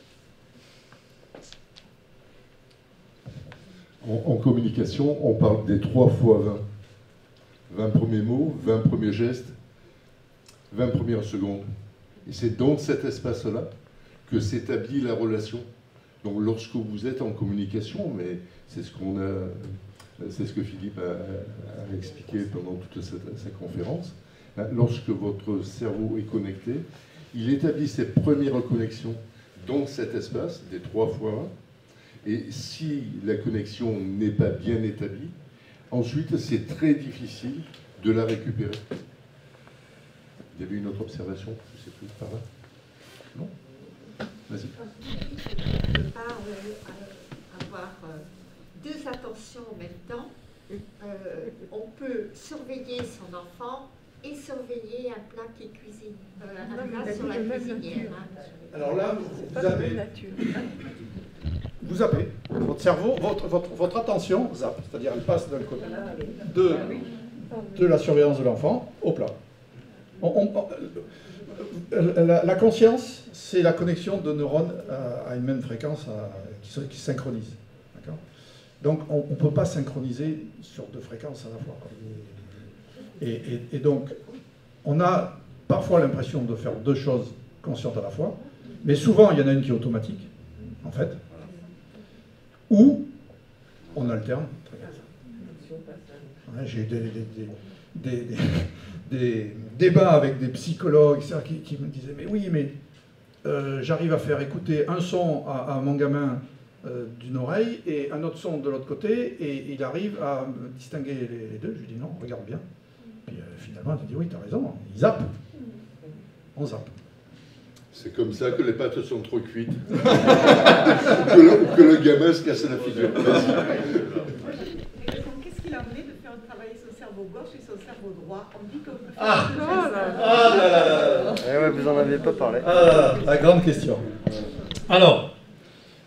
En, en communication, on parle des trois fois vingt. vingt premiers mots, vingt premiers gestes, vingt premières secondes. Et c'est dans cet espace-là que s'établit la relation. Donc lorsque vous êtes en communication, mais c'est ce qu'on a, c'est ce que Philippe a, a expliqué pendant toute cette, sa conférence, lorsque votre cerveau est connecté, il établit ses premières connexions dans cet espace des trois fois un. Et si la connexion n'est pas bien établie, ensuite c'est très difficile de la récupérer. Il y avait une autre observation, je ne sais plus, par là. Non ? Vas-y. On ne peut pas euh, avoir euh, deux attentions en même temps. Euh, on peut surveiller son enfant et surveiller un plat qui cuisine, euh, un plat sur la cuisinière. Hein. Alors là, vous zappez. Vous zappez. Votre cerveau, votre, votre, votre attention zappe, c'est-à-dire elle passe d'un côté de, de la surveillance de l'enfant au plat. On, on, la, la conscience, c'est la connexion de neurones à, à une même fréquence à, qui, se, qui se synchronise. Donc on ne peut pas synchroniser sur deux fréquences à la fois. Et, et, et donc, on a parfois l'impression de faire deux choses conscientes à la fois, mais souvent il y en a une qui est automatique, en fait, ou on alterne. J'ai eu des, des, des, des, des, des débats avec des psychologues qui, qui me disaient « mais oui, mais euh, j'arrive à faire écouter un son à, à mon gamin euh, d'une oreille et un autre son de l'autre côté, et il arrive à me distinguer les, les deux. » Je lui dis « non, regarde bien. » Puis euh, finalement, il dit « oui, tu as raison, il zappe. » On zappe. C'est comme ça que les pâtes sont trop cuites. que, le, que le gamin se casse la figure. Qu'est-ce qu'il a amené de faire travailler son cerveau gauche et son cerveau droit? On dit qu'on peut faire ah, deux ah, choses. là là là là. Eh ouais, vous en avez pas parlé. Ah, la grande question. Alors,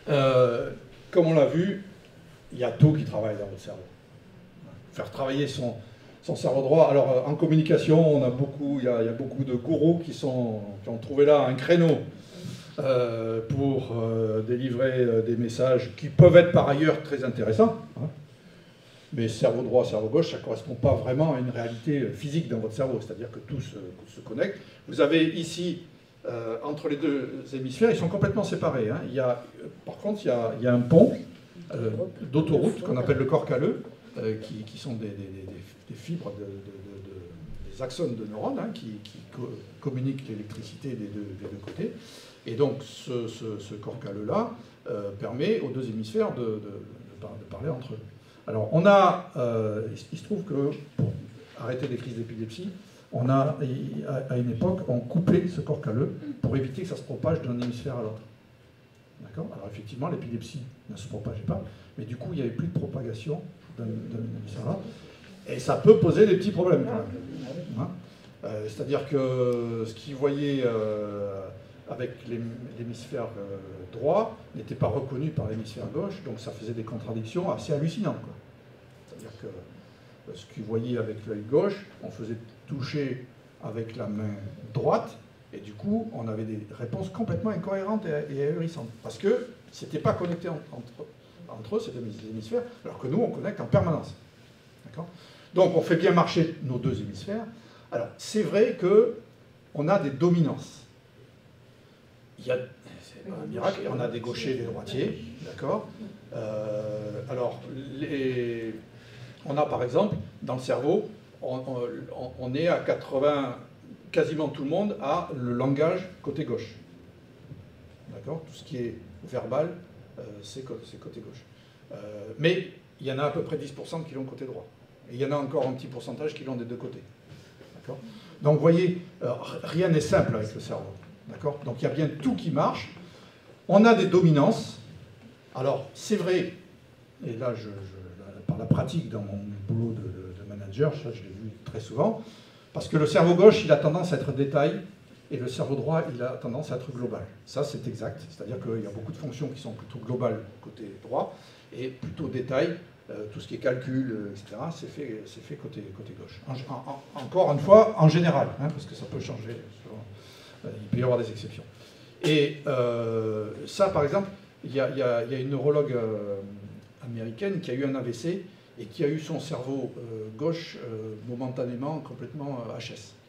Euh, comme on l'a vu, il y a tout qui travaille dans votre cerveau. Faire travailler son, son cerveau droit. Alors, en communication, on a beaucoup, il y a, il y a beaucoup de gourous qui, sont, qui ont trouvé là un créneau euh, pour euh, délivrer euh, des messages qui peuvent être par ailleurs très intéressants. Hein. Mais cerveau droit, cerveau gauche, ça ne correspond pas vraiment à une réalité physique dans votre cerveau. C'est-à-dire que tout se, se connecte. Vous avez ici, euh, entre les deux hémisphères, ils sont complètement séparés. Hein. Il y a, par contre, il y a, il y a un pont euh, d'autoroute qu'on appelle le corps calleux, euh, qui, qui sont des, des, des, des fibres, de, de, de, de, des axones de neurones hein, qui, qui co communiquent l'électricité des deux, des deux côtés. Et donc, ce, ce, ce corps calleux-là euh, permet aux deux hémisphères de, de, de, de parler entre eux. Alors, on a, euh, il se trouve que, pour arrêter les crises d'épilepsie, on a, à une époque, on coupait ce corps calleux pour éviter que ça se propage d'un hémisphère à l'autre. D'accord ? Alors, effectivement, l'épilepsie ne se propageait pas, mais du coup, il n'y avait plus de propagation d'un hémisphère à l'autre. Et ça peut poser des petits problèmes, quand même. Hein ? euh, C'est-à-dire que ce qu'ils voyaient euh, avec l'hémisphère euh, droit n'était pas reconnu par l'hémisphère gauche, donc ça faisait des contradictions assez hallucinantes, quoi. C'est-à-dire que euh, ce qu'ils voyaient avec l'œil gauche, on faisait toucher avec la main droite, et du coup, on avait des réponses complètement incohérentes et, et ahurissantes, parce que c'était pas connecté en, entre, entre eux, c'était les hémisphères, alors que nous, on connecte en permanence. D'accord ? Donc, on fait bien marcher nos deux hémisphères. Alors, c'est vrai qu'on a des dominances. Il y a, c'est un miracle, on a des gauchers et des droitiers, d'accord. Euh, alors, les, on a par exemple, dans le cerveau, on, on, on est à quatre-vingts, quasiment tout le monde a le langage côté gauche. D'accord. Tout ce qui est verbal, euh, c'est côté gauche. Euh, mais il y en a à peu près dix pour cent qui l'ont côté droit. Et il y en a encore un petit pourcentage qui l'ont des deux côtés. D'accord. Donc, vous voyez, euh, rien n'est simple avec le cerveau. D'accord ? Donc il y a bien tout qui marche. On a des dominances. Alors, c'est vrai, et là, je, je, par la pratique dans mon boulot de, de, de manager, ça je l'ai vu très souvent, parce que le cerveau gauche, il a tendance à être détail, et le cerveau droit, il a tendance à être global. Ça, c'est exact. C'est-à-dire qu'il y a beaucoup de fonctions qui sont plutôt globales côté droit, et plutôt détail, euh, tout ce qui est calcul, euh, et cetera, c'est fait, c'est fait côté, côté gauche. En, en, encore une fois, en général, hein, parce que ça peut changer. Il peut y avoir des exceptions. Et euh, ça, par exemple, il y, y, y a une neurologue euh, américaine qui a eu un A V C et qui a eu son cerveau euh, gauche euh, momentanément complètement euh, H S.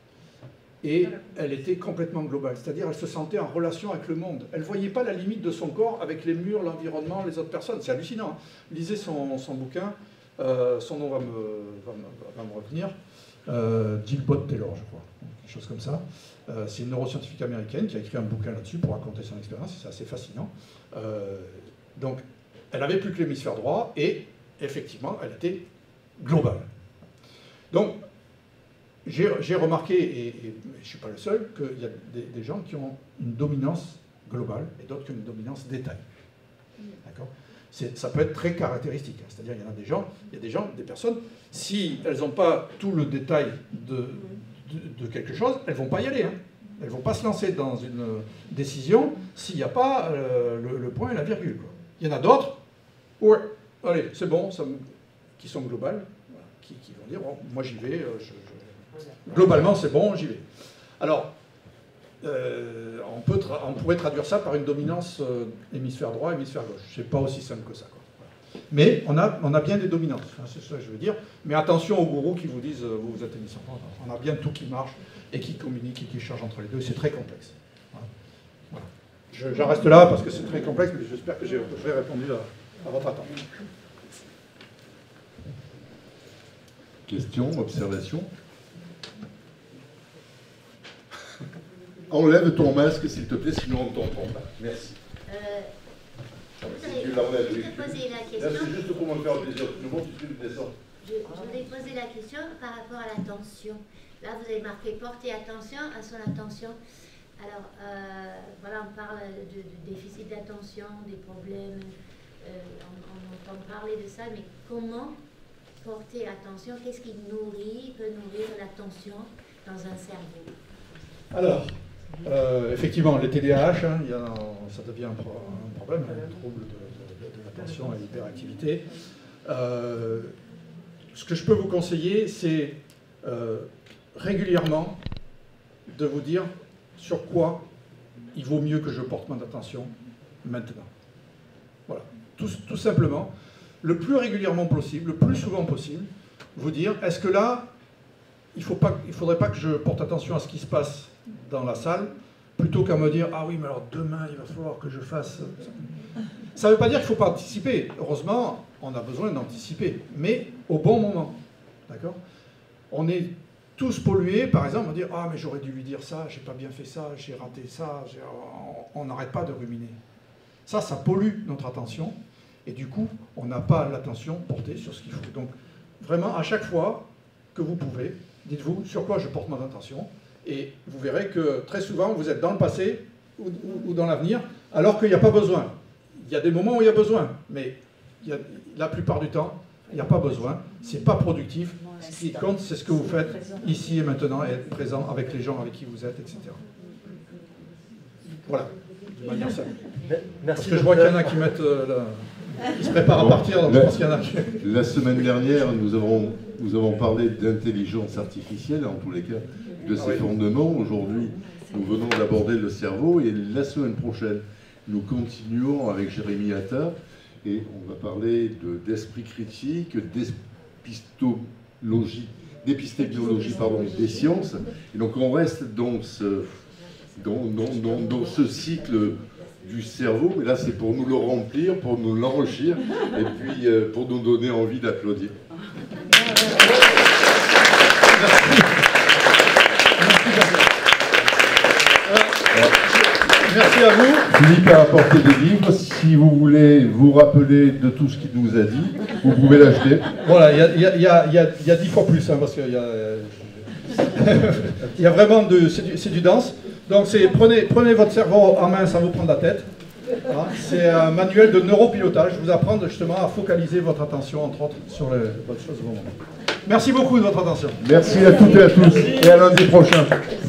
Et elle était complètement globale, c'est-à-dire elle se sentait en relation avec le monde. Elle ne voyait pas la limite de son corps avec les murs, l'environnement, les autres personnes. C'est hallucinant. Hein. Lisez son, son bouquin, euh, son nom va me, va me, va me revenir, euh, Jill Bott Taylor, je crois, quelque chose comme ça. Euh, c'est une neuroscientifique américaine qui a écrit un bouquin là-dessus pour raconter son expérience, c'est assez fascinant. Euh, donc, elle n'avait plus que l'hémisphère droit, et effectivement, elle était globale. Donc, j'ai remarqué, et, et je ne suis pas le seul, qu'il y a des, des gens qui ont une dominance globale, et d'autres qui ont une dominance détail. D'accord ? Ça peut être très caractéristique, c'est-à-dire il y en a des gens, il y a des gens, des personnes, si elles n'ont pas tout le détail de... De, de quelque chose, elles ne vont pas y aller. Hein. Elles ne vont pas se lancer dans une décision s'il n'y a pas euh, le, le point et la virgule. Quoi. Il y en a d'autres, ouais, allez, c'est bon, ça me, qui sont globales, voilà, qui, qui vont dire, bon, moi j'y vais, euh, je, je... globalement c'est bon, j'y vais. Alors, euh, on, peut on pourrait traduire ça par une dominance euh, hémisphère droit, hémisphère gauche. C'est pas aussi simple que ça. Quoi. Mais on a, on a bien des dominances, hein, c'est ça que je veux dire. Mais attention aux gourous qui vous disent, euh, vous vous êtes hémisphère droit. On a bien tout qui marche et qui communique et qui charge entre les deux. C'est très complexe. Voilà. Voilà. J'en reste là parce que c'est très complexe, mais j'espère que j'ai répondu à, à votre attente. Question, observation. Enlève ton masque, s'il te plaît, sinon on ne t'entend pas. Merci. Euh, je voudrais, tu je voudrais poser la question. C'est juste pour me faire plaisir. Je montre tout de suite descend. Je, je voudrais poser la question par rapport à l'attention. Là, vous avez marqué porter attention à son attention. Alors, euh, voilà, on parle de, de déficit d'attention, des problèmes. Euh, on, on entend parler de ça, mais comment porter attention? Qu'est-ce qui nourrit, peut nourrir l'attention dans un cerveau? Alors, Euh, effectivement, les T D A H, hein, il y a, ça devient un, pro, un problème, un trouble de, de, de l'attention et l'hyperactivité. Euh, ce que je peux vous conseiller, c'est euh, régulièrement de vous dire sur quoi il vaut mieux que je porte mon attention maintenant. Voilà, tout, tout simplement, le plus régulièrement possible, le plus souvent possible, vous dire, est-ce que là, il ne faudrait pas que je porte attention à ce qui se passe dans la salle, plutôt qu'à me dire, ah oui, mais alors demain, il va falloir que je fasse... Ça ne veut pas dire qu'il ne faut pas anticiper. Heureusement, on a besoin d'anticiper, mais au bon moment. D'accord ? On est tous pollués, par exemple, on dit, ah mais j'aurais dû lui dire ça, j'ai pas bien fait ça, j'ai raté ça, on n'arrête pas de ruminer. Ça, ça pollue notre attention, et du coup, on n'a pas l'attention portée sur ce qu'il faut. Donc, vraiment, à chaque fois que vous pouvez, dites-vous sur quoi je porte mon attention, et vous verrez que très souvent, vous êtes dans le passé ou, ou, ou dans l'avenir, alors qu'il n'y a pas besoin. Il y a des moments où il y a besoin, mais il y a, la plupart du temps, il n'y a pas besoin, c'est pas productif. Ce qui compte, c'est ce que vous faites ici et maintenant, et être présent avec les gens avec qui vous êtes, et cetera. Voilà, de manière simple. Parce que je vois qu'il y en a qui mettent... Euh, la... Ils se préparent à partir, donc la, je pense qu'il y en a qui... La semaine dernière, nous avons, nous avons parlé d'intelligence artificielle, en tous les cas, de ses ah oui. fondements. Aujourd'hui, nous venons d'aborder le cerveau, et la semaine prochaine, nous continuons avec Jérémy Attard, et on va parler d'esprit de, critique, d'épistologie, d'épistémologie pardon, des sciences. Et donc on reste dans ce, dans, dans, dans, dans ce cycle du cerveau, mais là c'est pour nous le remplir, pour nous l'enrichir, et puis euh, pour nous donner envie d'applaudir. Merci à vous. Philippe a apporté des livres. Si vous voulez vous rappeler de tout ce qu'il nous a dit, vous pouvez l'acheter. Voilà, il y a, y, a, y, a, y a dix fois plus, hein, parce qu'il y a, il y a vraiment de... C'est du, du dense. Donc prenez, prenez votre cerveau en main sans vous prendre la tête. Hein, c'est un manuel de neuropilotage. Je vous apprends justement à focaliser votre attention, entre autres, sur les bonnes choses au moment. Merci beaucoup de votre attention. Merci à toutes et à tous. Et à lundi prochain.